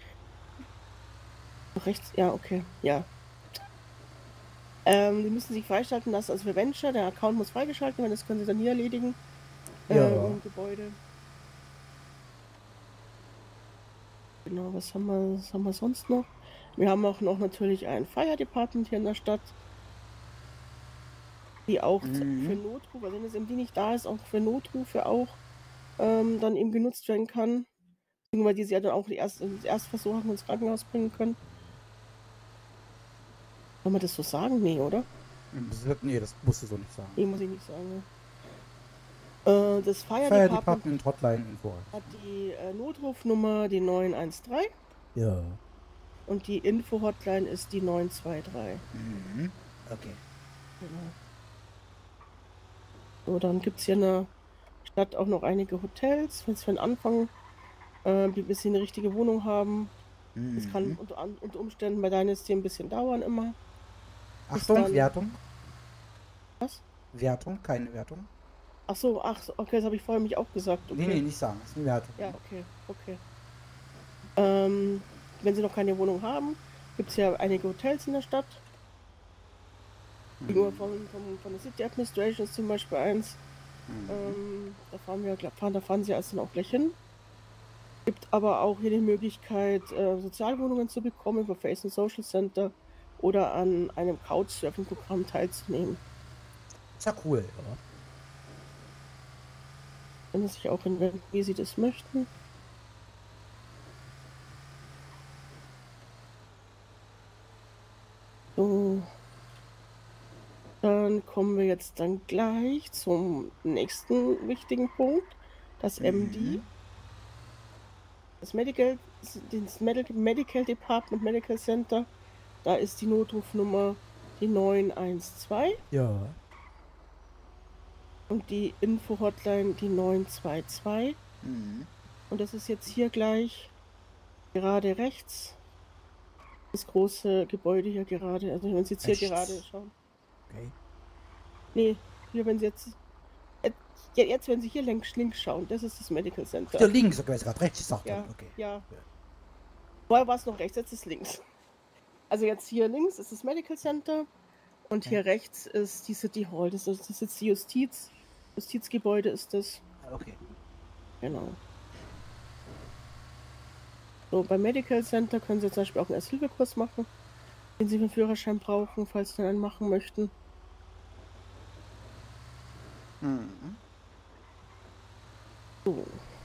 Rechts, ja, okay, ja. Die müssen sich freischalten lassen, also für Venture, der Account muss freigeschalten werden, das können Sie dann hier erledigen. Im Gebäude. Genau, was haben wir sonst noch? Wir haben auch noch natürlich ein Fire Department hier in der Stadt, die auch für Notrufe, also wenn das MD nicht da ist, auch für Notrufe auch dann eben genutzt werden kann. Weil die sie ja dann auch die Erstversorgung ins Krankenhaus bringen können. Kann man das so sagen? Nee, oder? Nee, das musst du so nicht sagen. Nee, muss ich nicht sagen. Ja. Das Fire Department Hotline Info hat die Notrufnummer die 913. Ja. Und die Info-Hotline ist die 923. Okay. Genau. So, dann gibt es hier Stadt auch noch einige Hotels, wenn es für den Anfang, bis sie eine richtige Wohnung haben. Das kann unter Umständen bei Dynasty ein bisschen dauern immer. Achtung, Wertung. Was? Wertung, keine Wertung. Ach so, okay, das habe ich vorher mich auch gesagt. Okay. Nee, nicht sagen, das ist eine Wertung. Ja, okay. Wenn sie noch keine Wohnung haben, gibt es ja einige Hotels in der Stadt. Gegenüber von der City Administration ist zum Beispiel eins. Da fahren sie also dann auch gleich hin. Gibt aber auch hier die Möglichkeit, Sozialwohnungen zu bekommen über Face and Social Center oder an einem Couchsurfing-Programm teilzunehmen. Ist ja cool, oder? Wenn sie sich auch hinwenden, wie sie das möchten. So. Dann kommen wir jetzt dann gleich zum nächsten wichtigen Punkt. Das MD. Das Medical Department, Medical Center. Da ist die Notrufnummer die 912. Ja. Und die Info-Hotline die 922. Und das ist jetzt hier gleich gerade rechts. Das große Gebäude hier gerade. Also wenn Sie jetzt hier gerade schauen. Okay. Nee, hier wenn Sie jetzt wenn Sie hier links schauen, das ist das Medical Center. Hier links, okay, ist gerade rechts gesagt. Ja, Okay. ja. Vorher war es noch rechts, jetzt ist links. Also jetzt hier links ist das Medical Center und hier rechts ist die City Hall. Das ist jetzt die Justizgebäude ist das. Okay. Genau. So, beim Medical Center können Sie zum Beispiel auch einen Ersthilfekurs machen, den Sie für einen Führerschein brauchen, falls Sie einen machen möchten. So.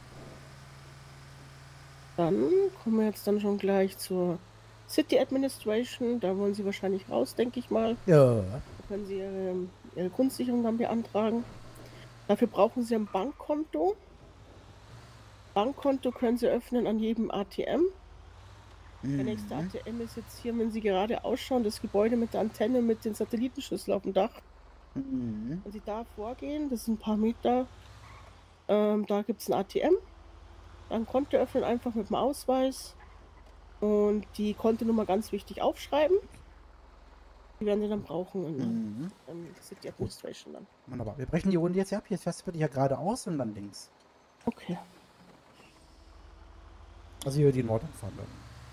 Dann kommen wir jetzt dann schon gleich zur City Administration. Da wollen Sie wahrscheinlich raus, denke ich mal. Ja. Da können Sie Ihre Grundsicherung dann beantragen. Dafür brauchen Sie ein Bankkonto. Bankkonto können Sie öffnen an jedem ATM. Der nächste ATM ist jetzt hier, wenn Sie gerade ausschauen, das Gebäude mit der Antenne mit den Satellitenschüssel auf dem Dach. Wenn Sie da vorgehen, das sind ein paar Meter, da gibt es ein ATM. Dann Konto öffnen einfach mit dem Ausweis und die Kontonummer ganz wichtig aufschreiben. Die werden Sie dann brauchen in City Administration dann. Wunderbar. Wir brechen die Runde jetzt ab. Hier fährst du hier geradeaus und dann links. Okay. Also hier die Nordumfahrt dann.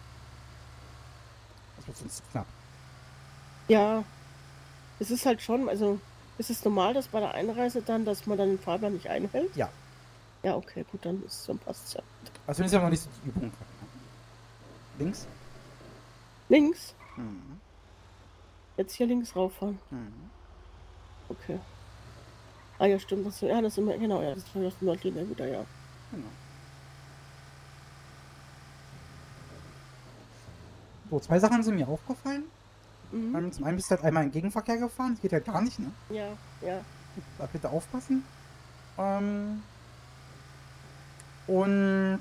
Das wird sonst zu knapp. Ja, es ist halt schon, also ist es normal, dass bei der Einreise dann, dass man dann den Fahrplan nicht einhält? Ja. Ja, okay, gut, dann ist es so, passt ja. Also ist ja noch nicht so die Übung. Links? Links? Jetzt hier links rauffahren. Okay. Ah ja, stimmt, das ist immer, genau, ja, das ist die Nordlinie wieder, ja. Genau. So, zwei Sachen sind mir aufgefallen. Zum einen bist du halt einmal im Gegenverkehr gefahren, das geht halt gar nicht, ne? Ja, ja. Da bitte aufpassen. Und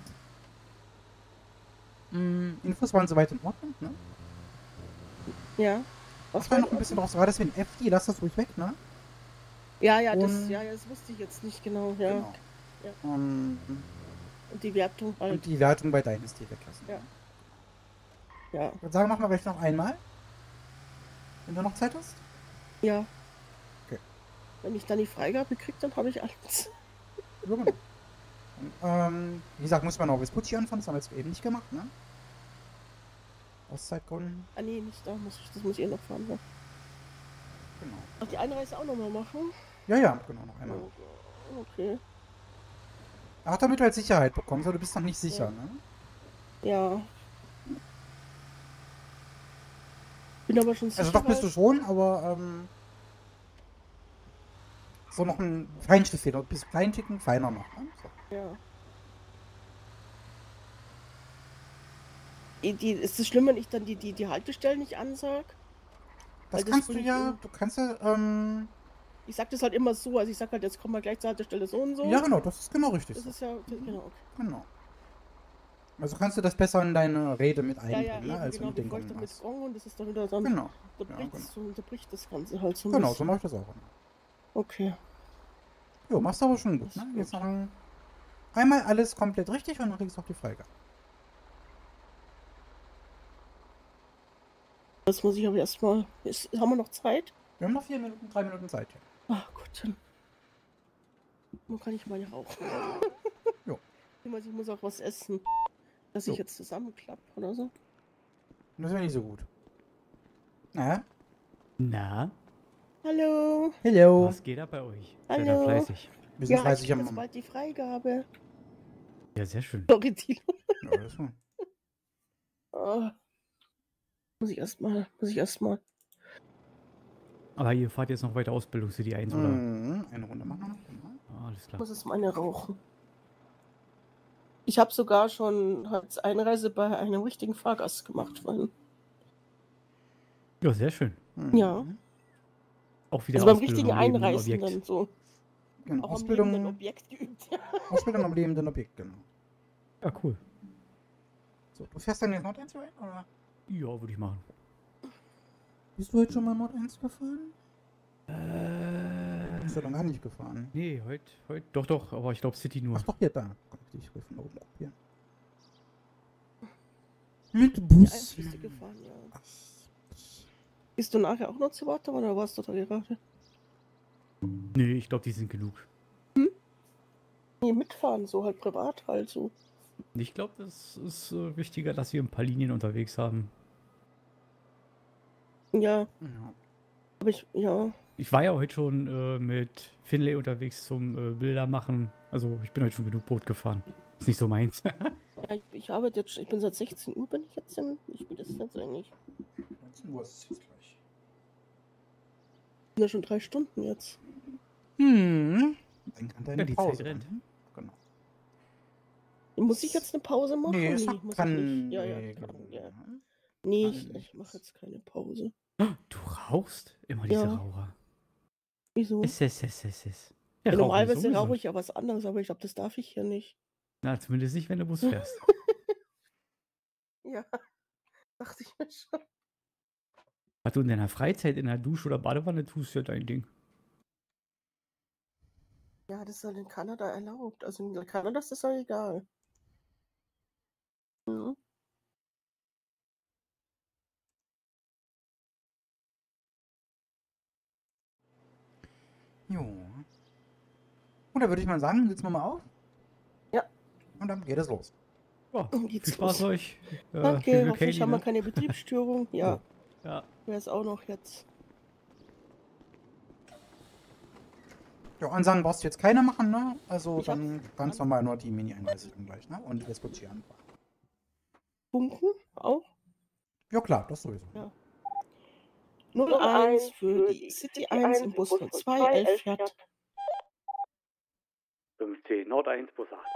Infos waren soweit in Ordnung, ne? Ja. Was war noch ein bisschen drauf, war das wie ein FD, lass das ruhig weg, ne? Ja, das wusste ich jetzt nicht genau, ja. Genau. Ja. Und die Wertung halt. Und die Wertung bei Dynasty weglassen. Ja. Ja. Ich würde sagen, machen wir gleich noch einmal. Wenn du noch Zeit hast? Ja. Okay. Wenn ich dann die Freigabe kriege, dann habe ich alles. Ja, genau. Wie gesagt, muss man noch Vespucci anfangen, das haben wir jetzt eben nicht gemacht, ne? Aus Zeitgründen. Ah nee, nicht da, das muss ich noch fahren, ja. Genau. Ach, die Einreise auch nochmal machen? Ja, genau, noch einmal. Okay. Ach, damit du halt Sicherheit bekommst, aber du bist noch nicht sicher, Ja. ne? Ja. Bin aber schon sicher. Also doch bist du schon, aber so noch ein Feinschliffsfehler, bis kleinen Ticken feiner noch. Ne? So. Ja. Ist das schlimm, wenn ich dann die Haltestellen nicht ansag? Das Weil kannst du bringt ja, du kannst ja, Ich sag das halt immer so, also ich sag halt, jetzt kommen wir gleich zur Haltestelle so und so. ja genau, das ist genau richtig. Das So. ist ja, genau, okay. Genau. Also kannst du das besser in deine Rede mit einbringen, Ja, ne, eben, als genau, mit den bevor ich dann mit Gong Gong und das ist dann wieder dann, Genau. da Ja, bricht genau. so, unterbricht das Ganze halt so ein Genau, so bisschen. mache ich das auch immer. Okay. Jo, machst du aber schon gut, ne? Jetzt noch einmal alles komplett richtig und dann kriegst du auch die Freigabe. Das muss ich aber erstmal. Haben wir noch Zeit? Wir haben noch 4 Minuten, 3 Minuten Zeit hier. Ach Gott. Dann kann ich mal rauchen. Jo. Ich muss auch was essen. Dass Jo. ich jetzt zusammenklappe oder so. Das wäre nicht so gut. Na? Na, Hallo. Hello. was geht da bei euch? Seid ihr Hallo. fleißig? Wir sind Ja, ich fleißig krieg am jetzt bald die Freigabe. Ja, sehr schön. Sorry, Tilo. Ja, das war. Ah. Muss ich erstmal. Aber ihr fahrt jetzt noch weiter Ausbildung City 1, oder? Eine Runde machen wir noch. Genau. Ah, alles klar. Muss es meine rauchen. Ich habe sogar schon als Einreise bei einem richtigen Fahrgast gemacht vorhin. Ja, sehr schön. Ja. Auch wieder Also beim Ausbildung richtigen am lebenden Einreisenden Objekt. so. Genau. Auch am lebenden Ausbildung, Objekt geübt. Ja. Ausbildung am lebenden Objekt, genau. Ja, cool. So, du fährst dann jetzt Nord 1 rein, oder? Ja, würde ich machen. Bist du heute schon mal Nord 1 gefahren? Bist du dann gar nicht gefahren? Nee, heute. Doch, aber ich glaube City nur. Ach doch, hier, da. Kann ich dich von oben kopieren. Mit Bus. Bist du gefahren, ja. Bist du nachher auch noch zu warten oder warst du da gerade? Nee, ich glaube, die sind genug. Nee, mitfahren, so halt privat halt so. Ich glaube, das ist wichtiger, dass wir ein paar Linien unterwegs haben. Ja, Ja. aber ja. Ich war ja heute schon mit Finlay unterwegs zum Bilder machen. Also ich bin heute schon genug Boot gefahren. Ist nicht so meins. Ja, ich arbeite jetzt, ich bin seit 16 Uhr, bin ich jetzt im, ich bin das jetzt eigentlich. 19 Uhr ist es jetzt gleich. Ich bin ja schon 3 Stunden jetzt. Dann kann deine Ja, die Pause Zeit rennt. rein. Genau. Muss ich jetzt eine Pause machen? Nee, es muss kann... ich nicht. Ja, nee, kann, ja. kann Nee, kann ich mache jetzt keine Pause. Du rauchst? Immer diese Ja. Raucher. Wieso? Es. Ja, normalerweise rauche ich ja was anderes, aber ich glaube, das darf ich hier nicht. Na, zumindest nicht, wenn du Bus fährst. Ja, dachte ich mir schon. Was du in deiner Freizeit in der Dusche oder Badewanne tust, ja dein Ding. Ja, das ist halt in Kanada erlaubt. Also in Kanada ist das ja egal. Mhm. Jo. Und da würde ich mal sagen, sitzen wir mal auf. Ja. Und dann geht es los. Ja, Geht's viel Spaß los. euch. Danke, hoffentlich Kaylee, haben wir ne? keine Betriebsstörung. Ja, Ja. wäre es auch noch jetzt. Ja, Ansagen brauchst du jetzt keine machen, ne? Also Ich dann hab's ganz an. normal nur die Mini-Einreise dann gleich, ne? Und das wird hier anfangen. Funken auch? Ja klar, das sowieso. Ja. 01 für die City 1 im Bus 02, 11 fährt. 15, Nord 1, Bus 8.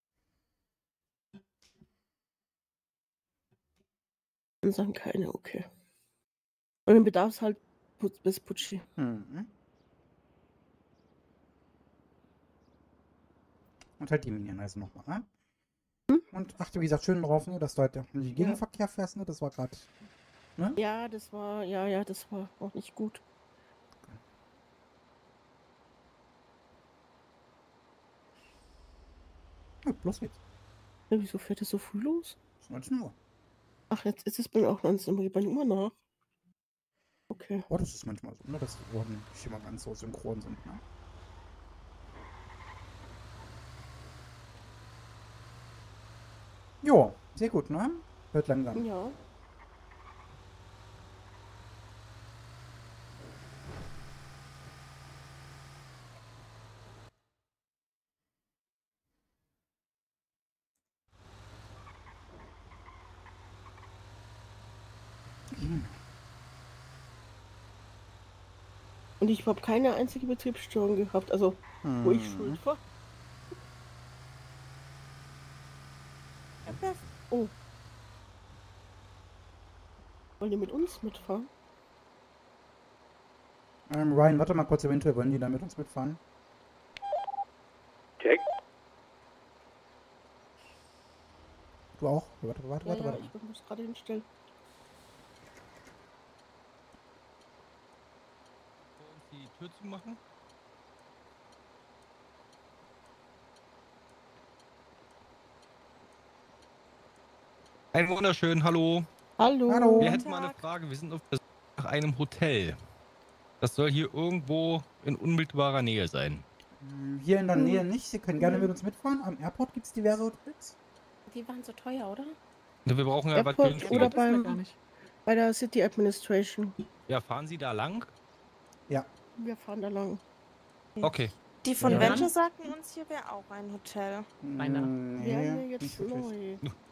Ansagen keine, okay. Und dann bedarf es halt bis Putschi. Mhm. Und halt die Mini-Einreise nochmal, ne? Und achte, wie gesagt, schön drauf, ne? Dass du halt nicht in Gegenverkehr fährst, ne? Das war gerade. Ne? Ja, das war auch nicht gut. Ja, los geht's. Ja, wieso fährt es so früh los? Es ist 19 Uhr. Ach, jetzt ist es bei mir auch 19 Uhr, bei mir immer nach. Okay. Oh, das ist manchmal so, ne? Dass die Ohren nicht immer ganz so synchron sind, ne? Jo, sehr gut, ne? Wird langsam. Ja. Und ich habe keine einzige Betriebsstörung gehabt, also wo ich schuld war. Oh. Wollen die mit uns mitfahren? Ryan, warte mal kurz, eventuell wollen die da mit uns mitfahren. Check. Du auch? Warte. Ja, ich muss gerade hinstellen. Die Tür zu machen? Einen wunderschönen Hallo. Hallo. Hallo. Wir hätten mal eine Frage. Wir sind auf der Suche nach einem Hotel. Das soll hier irgendwo in unmittelbarer Nähe sein. Hier in der Nähe nicht. Sie können gerne mit uns mitfahren. Am Airport gibt es diverse Hotels. Die waren so teuer, oder? Wir brauchen ja was Airport günstiges. oder bei der City Administration. Ja, fahren Sie da lang? Ja. Wir fahren da lang. Okay. Die von Ja. Venture sagten uns, hier wäre auch ein Hotel. Wer hier jetzt neu?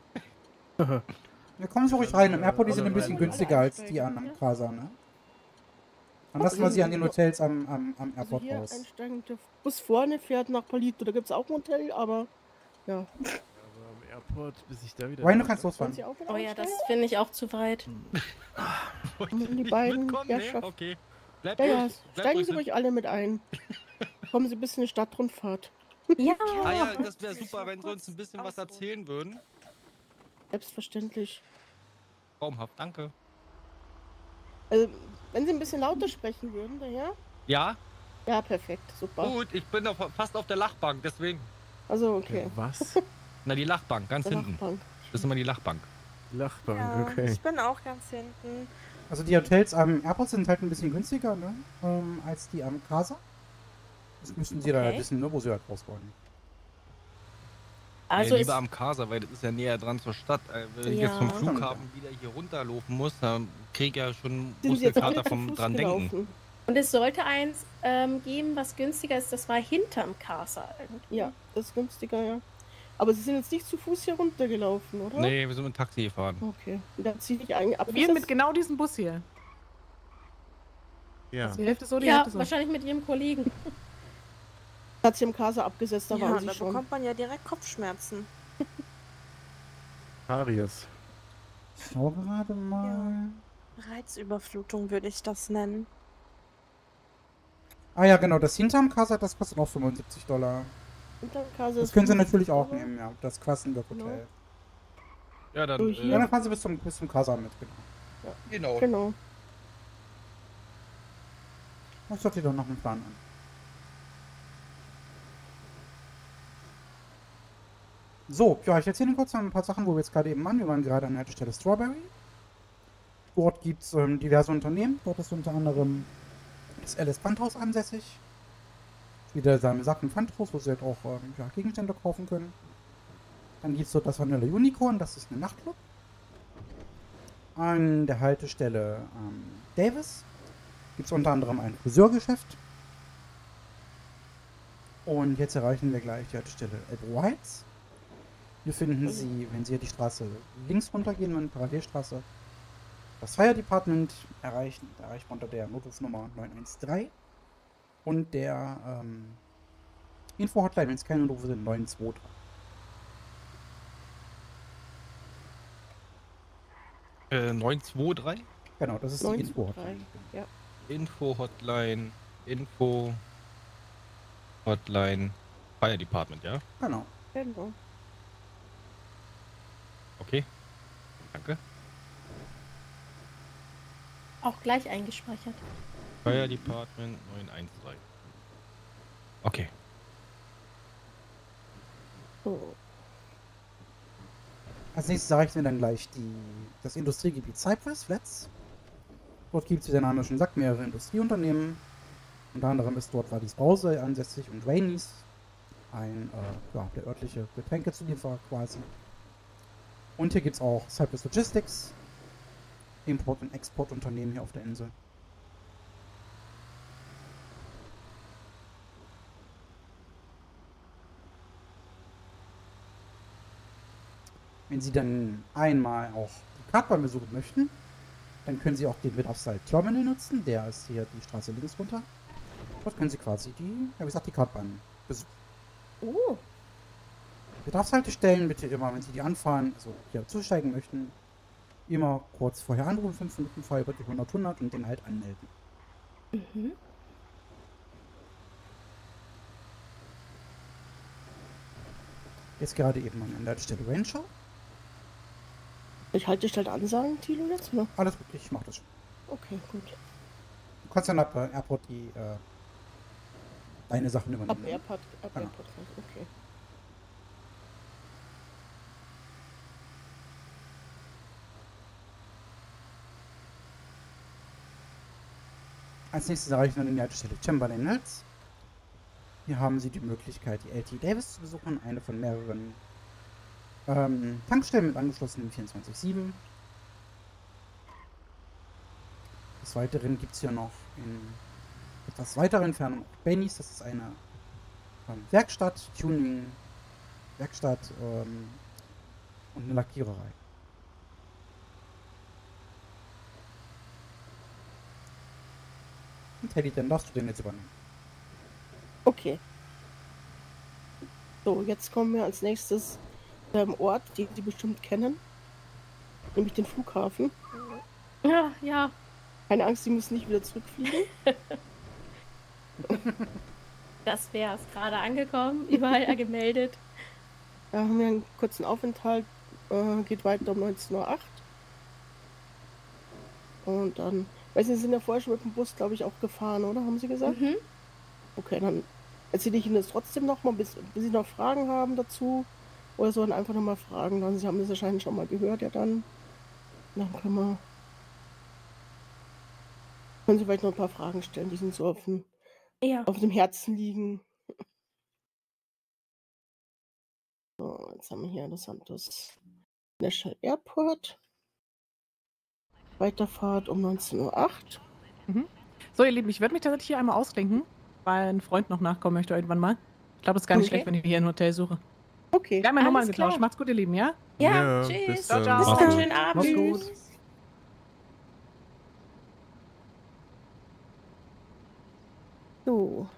Wir kommen so ruhig rein. Im Airport, die sind ein bisschen günstiger als die am Casa, ne? Dann lassen wir sie an den Hotels am Airport hier raus. einsteigen, der Bus vorne fährt nach Palito. Da gibt es auch ein Hotel, aber ja. Aber am Airport, bis ich da wieder. Ryan, du kannst Wollen losfahren. Sie auch wieder Oh ja, das aussteigen? finde ich auch zu weit. Die beiden Mitkommen? Nee? Herrschaften. Okay. Bleibt Ja, ja, ruhig. Bleibt steigen ruhig Sie ruhig alle mit ein. Kommen Sie ein bisschen in die Stadtrundfahrt. Ja. Ah ja, das wäre super, wenn Sie uns ein bisschen was erzählen würden. Selbstverständlich. Traumhaft, danke. Also, wenn Sie ein bisschen lauter sprechen würden, daher? Ja? Ja, perfekt, super. Gut, ich bin fast auf der Lachbank, deswegen. Also, okay. Was? Na, die Lachbank, ganz Der hinten. Lachbank. Das ist immer die Lachbank. Lachbank, Ja, okay. ich bin auch ganz hinten. Also die Hotels am Airport sind halt ein bisschen günstiger, ne? Als die am Casa. Das müssen Sie da wissen, ne? Wo Sie halt raus wollen. Also Lieber am Casa, weil das ist ja näher dran zur Stadt. Wenn ich jetzt vom Flughafen wieder hier runterlaufen muss, dann krieg ich ja schon Sind Sie jetzt Muskelkater alle zu vom Fuß dran denken. gelaufen? Und es sollte eins geben, was günstiger ist. Das war hinterm Casa irgendwie. Ja, das ist günstiger, ja. Aber Sie sind jetzt nicht zu Fuß hier runtergelaufen, oder? Nee, wir sind mit dem Taxi gefahren. Okay. Und dann ziehe ich eigentlich ab. Wir mit genau diesem Bus hier. Ja. Die Hälfte so, die Ja, Hälfte so. wahrscheinlich mit Ihrem Kollegen. Hat sie im Casa abgesetzt, da Ja, waren Sie da schon. bekommt man ja direkt Kopfschmerzen. Karies. Ich schau gerade mal. Reizüberflutung würde ich das nennen. Ah ja, genau. Das hinterm Casa, das kostet auch $75. Hinterm Casa Das ist können Sie natürlich 50 auch Euro. nehmen, ja. Das Quastenberg Hotel. Ja, dann. So, hier. Ja, dann fahren Sie bis zum Casa mit, genau. Genau. Genau. Was schaut ihr doch noch einen Plan an? So, ja, ich erzähle Ihnen kurz noch ein paar Sachen, wo wir jetzt gerade eben waren. Wir waren gerade an der Haltestelle Strawberry. Dort gibt es diverse Unternehmen. Dort ist unter anderem das Alice Pfandhaus ansässig. Wieder seine Sachen Pfandhaus, wo Sie halt auch ja, Gegenstände kaufen können. Dann gibt es dort das Vanilla Unicorn, das ist ein Nachtclub. An der Haltestelle Davis gibt es unter anderem ein Friseurgeschäft. Und jetzt erreichen wir gleich die Haltestelle Ebro Heights. Hier finden Sie, wenn Sie die Straße links runtergehen, eine Parallelstraße, das Fire Department erreichen. Da erreicht man unter der Notrufnummer 913 und der Info-Hotline, wenn es keine Notruf sind, 923. 923? Genau, das ist die Info-Hotline. Ja. Info-Hotline, Info-Hotline, Fire Department, ja? Genau. Genau. Okay. Danke. Auch gleich eingespeichert. Fire Department 913. Okay. So. Als nächstes erreichen wir dann gleich das Industriegebiet Cypress Flats. Dort gibt es, wie der Name schon sagt, mehrere Industrieunternehmen. Unter anderem ist dort Wadis Brause ansässig und Rainies, ja, der örtliche Getränkezulieferer quasi. Und hier gibt es auch Cypress Logistics, Import- und Exportunternehmen hier auf der Insel. Wenn Sie dann einmal auch die Kartbahn besuchen möchten, dann können Sie auch den Wiederside Terminal nutzen. Der ist hier die Straße links runter. Dort können Sie quasi ja, wie gesagt, die Kartbahn besuchen. Oh. Bedarfshaltestellen bitte immer, wenn Sie die anfahren, also hier zusteigen möchten, immer kurz vorher anrufen, 5 Minuten vorher über die 100 und den halt anmelden. Mhm. Jetzt gerade eben an der Stelle Rancher. Ich halte dich halt ansagen, Tilo, jetzt, ne? Alles gut, ich mach das schon. Okay, gut. Du kannst dann ab Airport deine Sachen übernehmen. Ab Airport, okay. Als nächstes erreichen wir dann die Haltestelle Chamberlain Mills. Hier haben Sie die Möglichkeit, die LT Davis zu besuchen, eine von mehreren Tankstellen mit angeschlossenem 24/7. Des Weiteren gibt es hier noch in etwas weiterer Entfernung Benny's, das ist eine Werkstatt, Tuning, Werkstatt und eine Lackiererei. Und Teddy, dann darfst du den jetzt übernehmen. Okay. So, jetzt kommen wir als nächstes zu einem Ort, den Sie bestimmt kennen. Nämlich den Flughafen. Ja, ja. Keine Angst, Sie müssen nicht wieder zurückfliegen. Das wäre es. Gerade angekommen, überall gemeldet. Da haben wir einen kurzen Aufenthalt. Geht weiter um 19:08 Uhr. Und dann, weiß nicht, Sie sind ja vorher schon mit dem Bus, glaube ich, auch gefahren, oder? Haben Sie gesagt? Mhm. Okay, dann erzähle ich Ihnen das trotzdem nochmal, bis Sie noch Fragen haben dazu. Oder so, dann einfach nochmal fragen. Dann, Sie haben das wahrscheinlich schon mal gehört, ja dann. Dann können Sie vielleicht noch ein paar Fragen stellen, die sind so auf dem Herzen liegen. So, jetzt haben wir hier Los Santos National Airport. Weiterfahrt um 19:08 Uhr. Mhm. So, ihr Lieben, ich werde mich tatsächlich hier einmal ausklinken, weil ein Freund noch nachkommen möchte irgendwann mal. Ich glaube, es ist gar nicht schlecht, wenn ich mir hier ein Hotel suche. Okay. Wir haben ja Nummern Alles getauscht. klar. Macht's gut, ihr Lieben, ja? Ja, Ja, tschüss. bis Ciao, dann. ciao. Bis dann, schönen Abend. Mach's Tschüss. gut. So.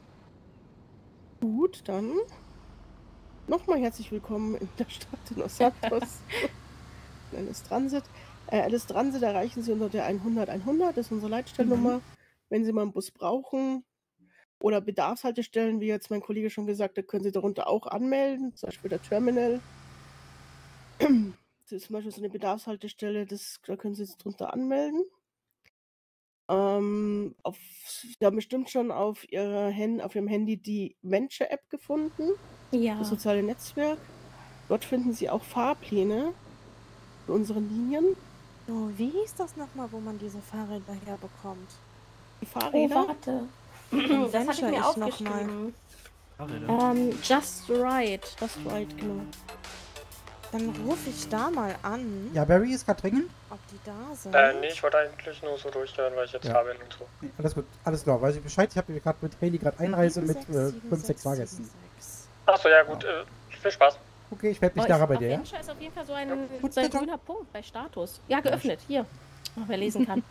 Gut, dann nochmal herzlich willkommen in der Stadt in Los Santos. Alice Transit. Alice Transit erreichen Sie unter der 100-100, das ist unsere Leitstellennummer. Wenn Sie mal einen Bus brauchen oder Bedarfshaltestellen, wie jetzt mein Kollege schon gesagt hat, können Sie darunter auch anmelden, zum Beispiel der Terminal. Das ist zum Beispiel so eine Bedarfshaltestelle, da können Sie jetzt drunter anmelden. Sie haben bestimmt schon auf Ihrem Handy die Venture-App gefunden, Ja. das soziale Netzwerk. Dort finden Sie auch Fahrpläne für unsere Linien. Oh, wie hieß das nochmal, wo man diese Fahrräder herbekommt? Die Oh, Fahrräder. warte. Das hatte ich mir noch mal. aufgeschrieben. Fahrräder. Just Right. Das war right, genau. Dann rufe ich da mal an, Ja, Barry ist gerade dringend. ob die da sind. Nee, ich wollte eigentlich nur so durchhören, weil ich jetzt da bin und so. Nee, alles gut, alles klar. Weiß ich Bescheid. Ich habe gerade mit Haley gerade Einreise mit 5, 6 Fahrgästen. Achso, ja gut, viel Spaß. Okay, ich melde mich nachher bei dir, ja? Venture ist auf jeden Fall so ein grüner Punkt bei Status. Ja, geöffnet. Hier. Wer lesen kann.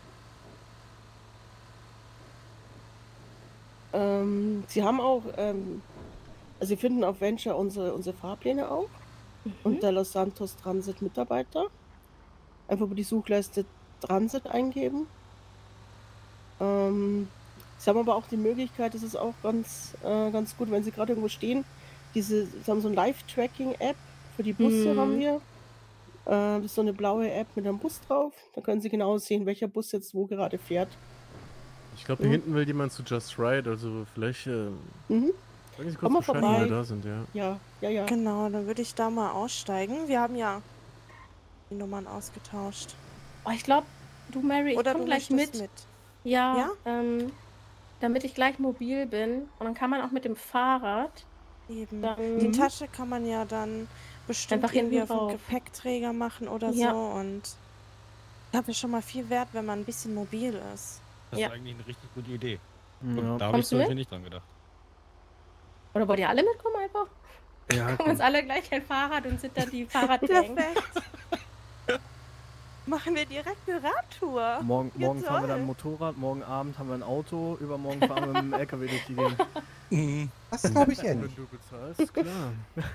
Sie haben auch, also Sie finden auf Venture unsere Fahrpläne auch. Unter Los Santos Transit Mitarbeiter. Einfach über die Suchleiste Transit eingeben. Sie haben aber auch die Möglichkeit, das ist auch ganz gut, wenn Sie gerade irgendwo stehen, Sie haben so eine Live-Tracking-App für die Busse haben wir. Das ist so eine blaue App mit einem Bus drauf. Da können Sie genau sehen, welcher Bus jetzt wo gerade fährt. Ich glaube, hier hinten will jemand zu Just Right, also vielleicht. Sagen Sie kurz Komm mal Bescheid, vorbei. wenn wir da sind, ja. Ja. Genau, dann würde ich da mal aussteigen. Wir haben ja die Nummern ausgetauscht. Oh, ich glaube, du, Mary, Oder ich komm du gleich möchtest mit. Ja, Ja? damit ich gleich mobil bin. Und dann kann man auch mit dem Fahrrad Eben. dann Die Tasche kann man ja dann bestimmt Einfach irgendwie hinten auf den drauf. Gepäckträger machen oder Ja. so. Und ich glaube, ist schon mal viel wert, wenn man ein bisschen mobil ist. Das Ja. ist eigentlich eine richtig gute Idee. Ja. Und da habe ich Kommst du zum Beispiel mit? nicht dran gedacht. Oder wollt ihr alle mitkommen einfach? Ja, Kommen uns alle gleich ein Fahrrad und sind dann die Fahrradgang. Perfekt. Machen wir direkt eine Radtour. Morgen Ja, fahren wir dann toll. ein Motorrad, morgen Abend haben wir ein Auto, übermorgen fahren wir mit dem LKW durch die Gegend. Das glaube ich Wenn ähnlich. du bezahlst, klar.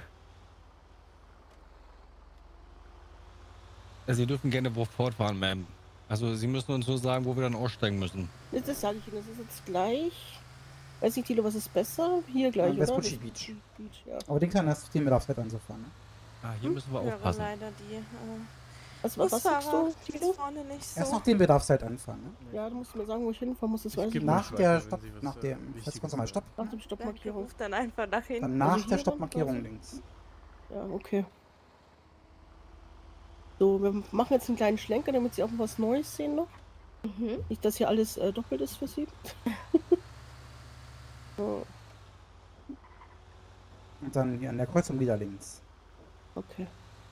Also, Sie dürfen gerne fortfahren, Ma'am. Also, Sie müssen uns nur sagen, wo wir dann aussteigen müssen. Das sage ich Ihnen, das ist jetzt gleich. Weiß nicht, Tilo, was ist besser? Hier gleich, oder? Vespucci Beach. Beach, ja. Aber den kann erst den Bedarfszeit anzufahren. Ne? Ah, hier müssen wir Wäre aufpassen. leider die Was sagst Busfahrer, du, die Tilo? ist vorne nicht so. Erst noch den Bedarfszeit anfahren. Ne? Ja, du musst mir sagen, wo ich hinfahren muss, das weiß ich gebe nicht. Nach weiter, der wenn Stopp, Sie was nach da dem, Wichtiges was kannst du mal Stopp? Nach dem Danke, Stoppmarkierung. ruf dann einfach nach hinten. Dann nach Also der hier Stoppmarkierung quasi? links. Ja, okay. So, wir machen jetzt einen kleinen Schlenker, damit Sie auch was Neues sehen noch. Nicht, dass hier alles doppelt ist für Sie. So. Und dann hier an der Kreuzung wieder links. Okay.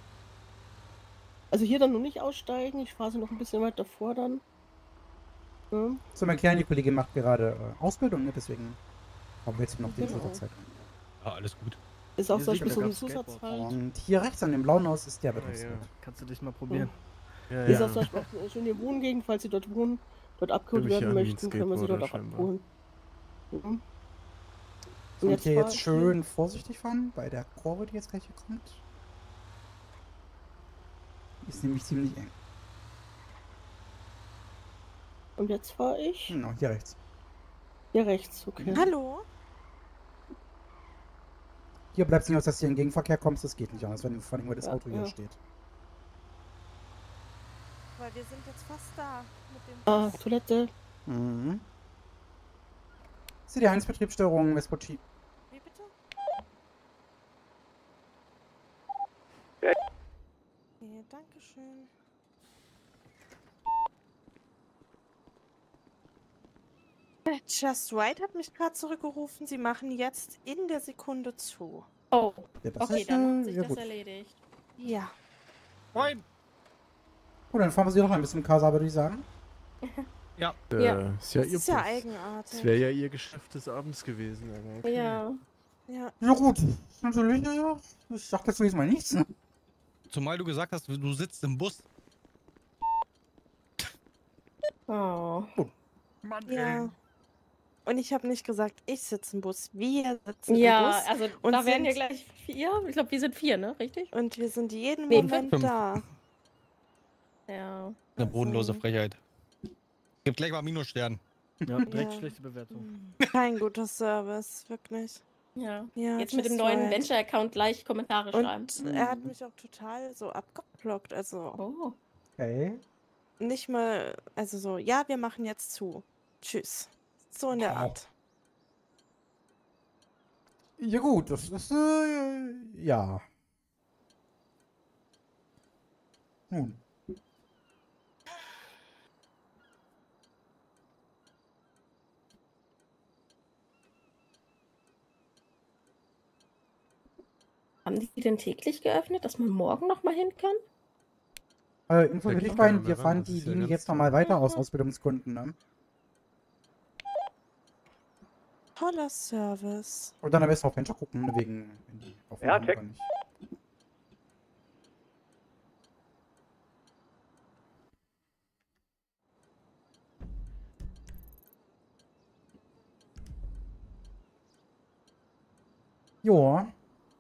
Also hier dann nur nicht aussteigen. Ich fahre sie noch ein bisschen weiter vor dann. Ja. Zum Erklären, die Kollegin macht gerade Ausbildung, ne? Deswegen haben wir jetzt noch die Zusatzzeit. Ja, alles gut. Ist auch Hier so sieht man, ein da gab's Zusatz halt. Und hier rechts an dem blauen Haus ist der Ja, Betriebswirt. ja. Kannst du dich mal probieren. Ja, ist auch zum Beispiel auch eine schöne Wohngegend, falls Sie dort wohnen, dort abgeholt Bin ich werden ja nie ein möchten, können wir Sie dort auch Skateboarder abholen. So, und hier jetzt fahr- schön vorsichtig fahren, bei der Kurve, die jetzt gleich hier kommt. Ist nämlich ziemlich eng. Und jetzt fahre ich? Genau, hier rechts. Hier rechts, okay. Hallo? Hier bleibt es nicht aus, dass du in den Gegenverkehr kommst, das geht nicht anders, wenn vor allem nur das Auto hier steht. Weil wir sind jetzt fast da mit dem Ah, Toilette. Mhm. CD1 Betriebsstörung, Vespucci. Wie bitte? Ja. Okay, danke schön. Just Right hat mich gerade zurückgerufen. Sie machen jetzt in der Sekunde zu. Oh, Ja, das okay, ist, dann hat sich ja das gut. erledigt. Ja. Moin! Gut, dann fahren wir sie noch ein bisschen Kasa, würde ich sagen. Ja. Ja. Ist ja Das ihr ist ja Bus. eigenartig. Das wäre ja ihr Geschäft des Abends gewesen. Aber okay. Ja. Ja. Ja gut, natürlich, ja. Ich sag dazu jetzt mal nichts, ne? Zumal du gesagt hast, du sitzt im Bus. Oh. Mann, Ja. Und ich habe nicht gesagt, ich sitze im Bus. Wir sitzen Ja, im Bus. also und da werden ja sind- gleich 4. Ich glaube, wir sind 4, ne? Richtig? Und wir sind jeden Nee, Moment 5. da. Ja. Eine bodenlose Frechheit. Gibt gleich mal Minusstern. Ja, direkt Ja. schlechte Bewertung. Kein guter Service, wirklich. Ja. Ja, Jetzt mit dem Just neuen Right. Venture-Account gleich Kommentare schreiben. Und er hat mich auch total so abgeblockt. Also Oh. Okay. nicht mal, also so, ja, wir machen jetzt zu. Tschüss. So in der Art. Ja gut, das ist, ja. Nun. Haben die denn täglich geöffnet, dass man morgen noch mal hin kann? Info Da für geht dich keiner rein, mehr wir ran, fahren das die ist ja Linie ganz jetzt nochmal klar. weiter aus Ausbildungsgründen, ne? Toller Service. Und dann am besten auf Venture gucken, ne, wegen, wenn die auf Ja, oder check. nicht. Joa.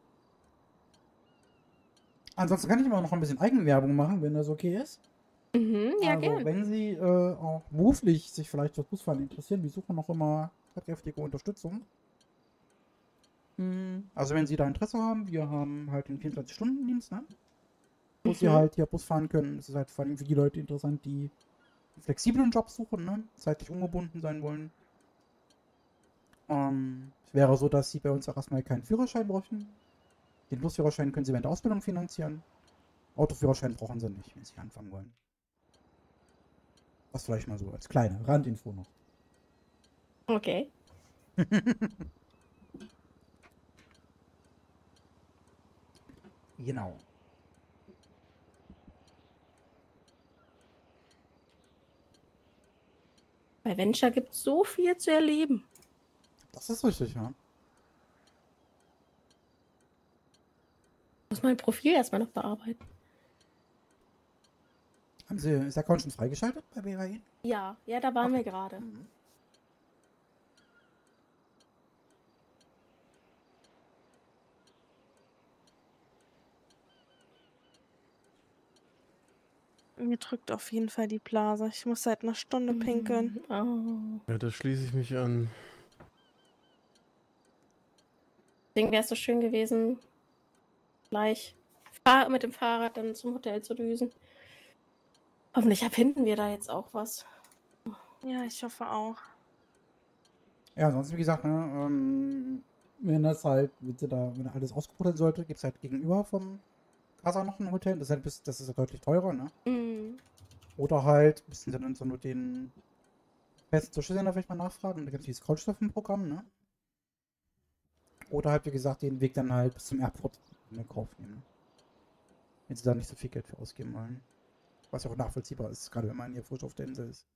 Ansonsten kann ich immer noch ein bisschen Eigenwerbung machen, wenn das okay ist. Mhm, ja, Also, gern. wenn Sie auch beruflich sich vielleicht für das Busfahren interessieren, wir suchen noch immer tatkräftige Unterstützung. Also, wenn Sie da Interesse haben, wir haben halt den 24-Stunden-Dienst, ne? Wo Sie halt hier Bus fahren können. Es ist halt vor allem für die Leute interessant, die einen flexiblen Job suchen, ne? Zeitlich ungebunden sein wollen. Es wäre so, dass Sie bei uns auch erstmal keinen Führerschein bräuchten. Den Busführerschein können Sie während der Ausbildung finanzieren. Autoführerschein brauchen Sie nicht, wenn Sie anfangen wollen. Das vielleicht mal so als kleine Randinfo noch. Okay. Genau. Bei Venture gibt es so viel zu erleben. Das ist richtig, ja. Muss mein Profil erstmal noch bearbeiten. Haben Sie das Account schon freigeschaltet bei BWI? Ja, ja, da waren wir gerade. Mir drückt auf jeden Fall die Blase. Ich muss seit einer Stunde pinkeln. Oh. Ja, da schließe ich mich an. Deswegen wäre es so schön gewesen, gleich mit dem Fahrrad dann zum Hotel zu düsen. Hoffentlich finden wir da jetzt auch was. Ja, ich hoffe auch. Ja, ansonsten, wie gesagt, ne, wenn das halt, wenn alles ausgebucht sollte, gibt es halt gegenüber vom Casa noch ein Hotel. Das ist halt das ist ja deutlich teurer, ne? Mhm. Also, wenn Sie da Interesse haben, wir haben halt den 24-Stunden-Dienst. Ne? Wo Sie halt hier Bus fahren können. Es ist halt vor allem für die Leute, die einen flexiblen Job suchen, ne? Zeitlich ungebunden sein wollen. Oder halt, müssen sie dann so nur den besten Zwischensender vielleicht mal nachfragen. Da gibt es dieses Couchsurfen-Programm, ne? Oder halt, wie gesagt, den Weg dann halt bis zum Airport in Kauf nehmen. Wenn sie da nicht so viel Geld für ausgeben wollen. Was ja auch nachvollziehbar ist, gerade wenn man hier frisch auf der Insel ist.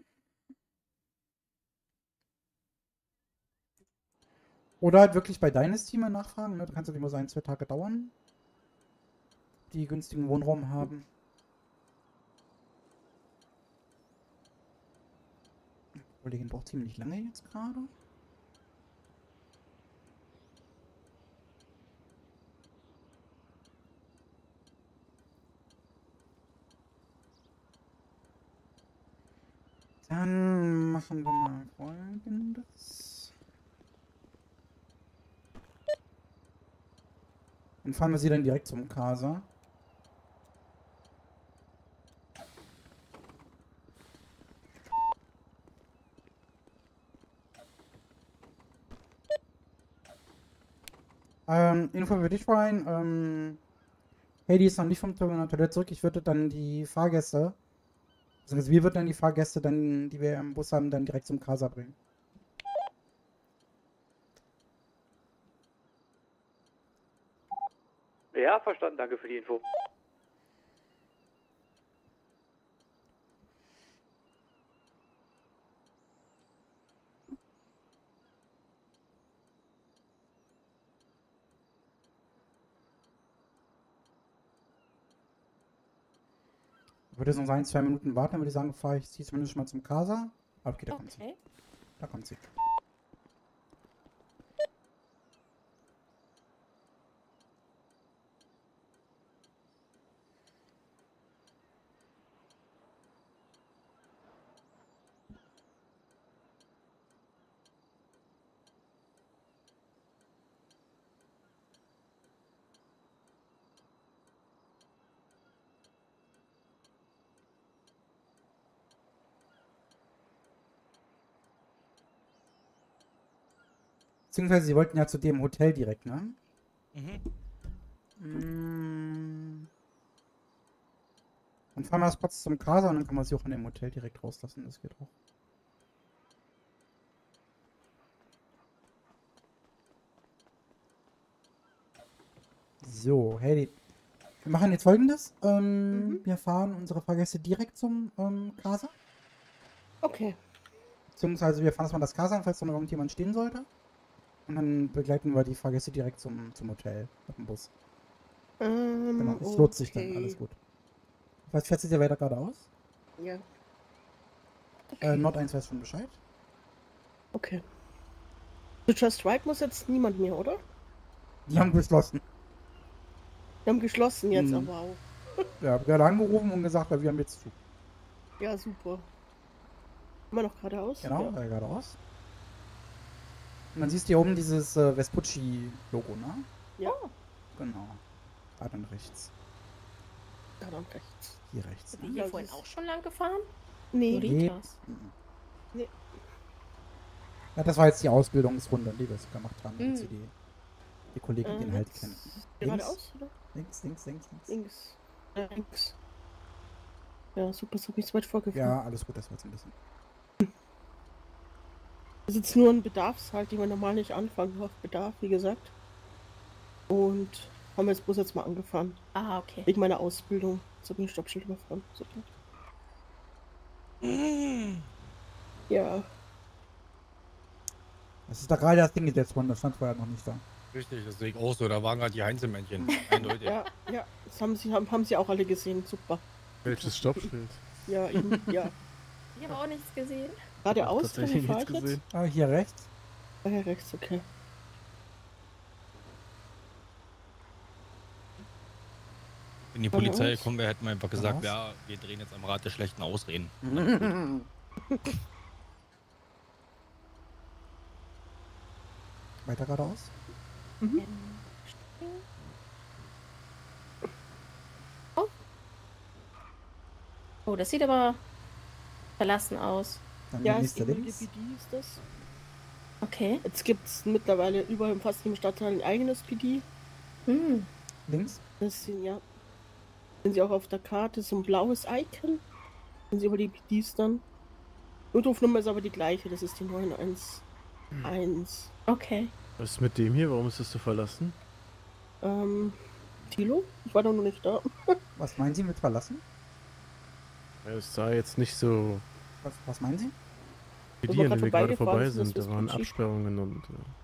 Oder halt wirklich bei Dynasty mal nachfragen, ne? Da kann es halt immer so 1-2 Tage dauern. Die günstigen Wohnraum haben. Die Kollegin braucht ziemlich lange jetzt gerade. Dann machen wir mal Folgendes. Dann fahren wir sie dann direkt zum Casa. Info für dich, Ryan. Hey, die ist noch nicht vom Toilette zurück. Ich würde dann die Fahrgäste, also wir würden dann die Fahrgäste, dann, die wir im Bus haben, dann direkt zum Casa bringen. Ja, verstanden. Danke für die Info. Ich würde jetzt noch 1-2 Minuten warten, dann würde ich sagen, fahre ich sie zumindest schon mal zum Casa. Okay, da kommt sie. Da kommt sie. Beziehungsweise sie wollten ja zu dem Hotel direkt, ne? Dann fahren wir das kurz zum Casa und dann kann man sie auch in dem Hotel direkt rauslassen. Das geht auch. So, hey, wir machen jetzt Folgendes. Wir fahren unsere Fahrgäste direkt zum Casa. Okay. Beziehungsweise wir fahren erstmal das Casa an, falls noch irgendjemand stehen sollte. Und dann begleiten wir die Fahrgäste direkt zum Hotel mit dem Bus. Genau, es lohnt sich dann, alles gut. Was fährt sie dir weiter geradeaus? Ja. Nord 1 weiß schon Bescheid. Okay. Zu Just Right muss jetzt niemand mehr, oder? Die haben geschlossen. Die haben geschlossen jetzt, aber auch. Ja, hab gerade angerufen und gesagt, wir haben jetzt zu. Ja, super. Immer noch geradeaus? Genau, ja. Geradeaus. Und dann siehst du hier oben dieses Vespucci-Logo, ne? Ja. Genau. Da dann rechts. Da dann rechts. Hier rechts. Sind wir hier vorhin auch schon lang gefahren? Nee. Nee. Ja, das war jetzt die Ausbildungsrunde, die wir gemacht haben, damit sie die Kollegen den halt kennen. Geradeaus, oder? Links. Links. Ja, super, so nicht so weit vorgefahren. Ja, alles gut, das war jetzt ein bisschen. Das ist jetzt nur ein Bedarfshalt, den wir normal nicht anfangen, auf Bedarf, wie gesagt. Und haben wir jetzt bloß jetzt mal angefahren. Ah, okay. Wegen meiner Ausbildung. So bin ich Stoppschild überfahren. Super. Ja. Das ist da gerade das Ding gesetzt worden, das stand vorher noch nicht da. Richtig, das sehe ich auch so. Da waren gerade die Heinzelmännchen. Eindeutig. Ja, das haben sie auch alle gesehen. Super. Welches Stoppschild? Ja, eben, ja. Ich habe auch nichts gesehen. Geradeaus, tatsächlich nichts gesehen. Ah, hier rechts. Ah, hier rechts, okay. Wenn die Polizei gekommen wäre, hätten wir einfach gesagt, ja, wir drehen jetzt am Rad der schlechten Ausreden. Weiter geradeaus. Oh, das sieht aber verlassen aus. Dann Ja, die ist nächste die links. PD ist das. Okay. Jetzt gibt es mittlerweile überall fast im Stadtteil ein eigenes PD. Links. Das sind ja. Sind sie auch auf der Karte so ein blaues Icon. Wenn Sie über die PDs dann. Notrufnummer ist aber die gleiche, das ist die 911. Okay. Was ist mit dem hier? Warum ist das so verlassen? Tilo? Ich war doch noch nicht da. Was meinen Sie mit verlassen? Ja, es sah jetzt nicht so. Was meinen Sie? Wie die, wenn wir gerade vorbei sind, da waren Absperrungen und.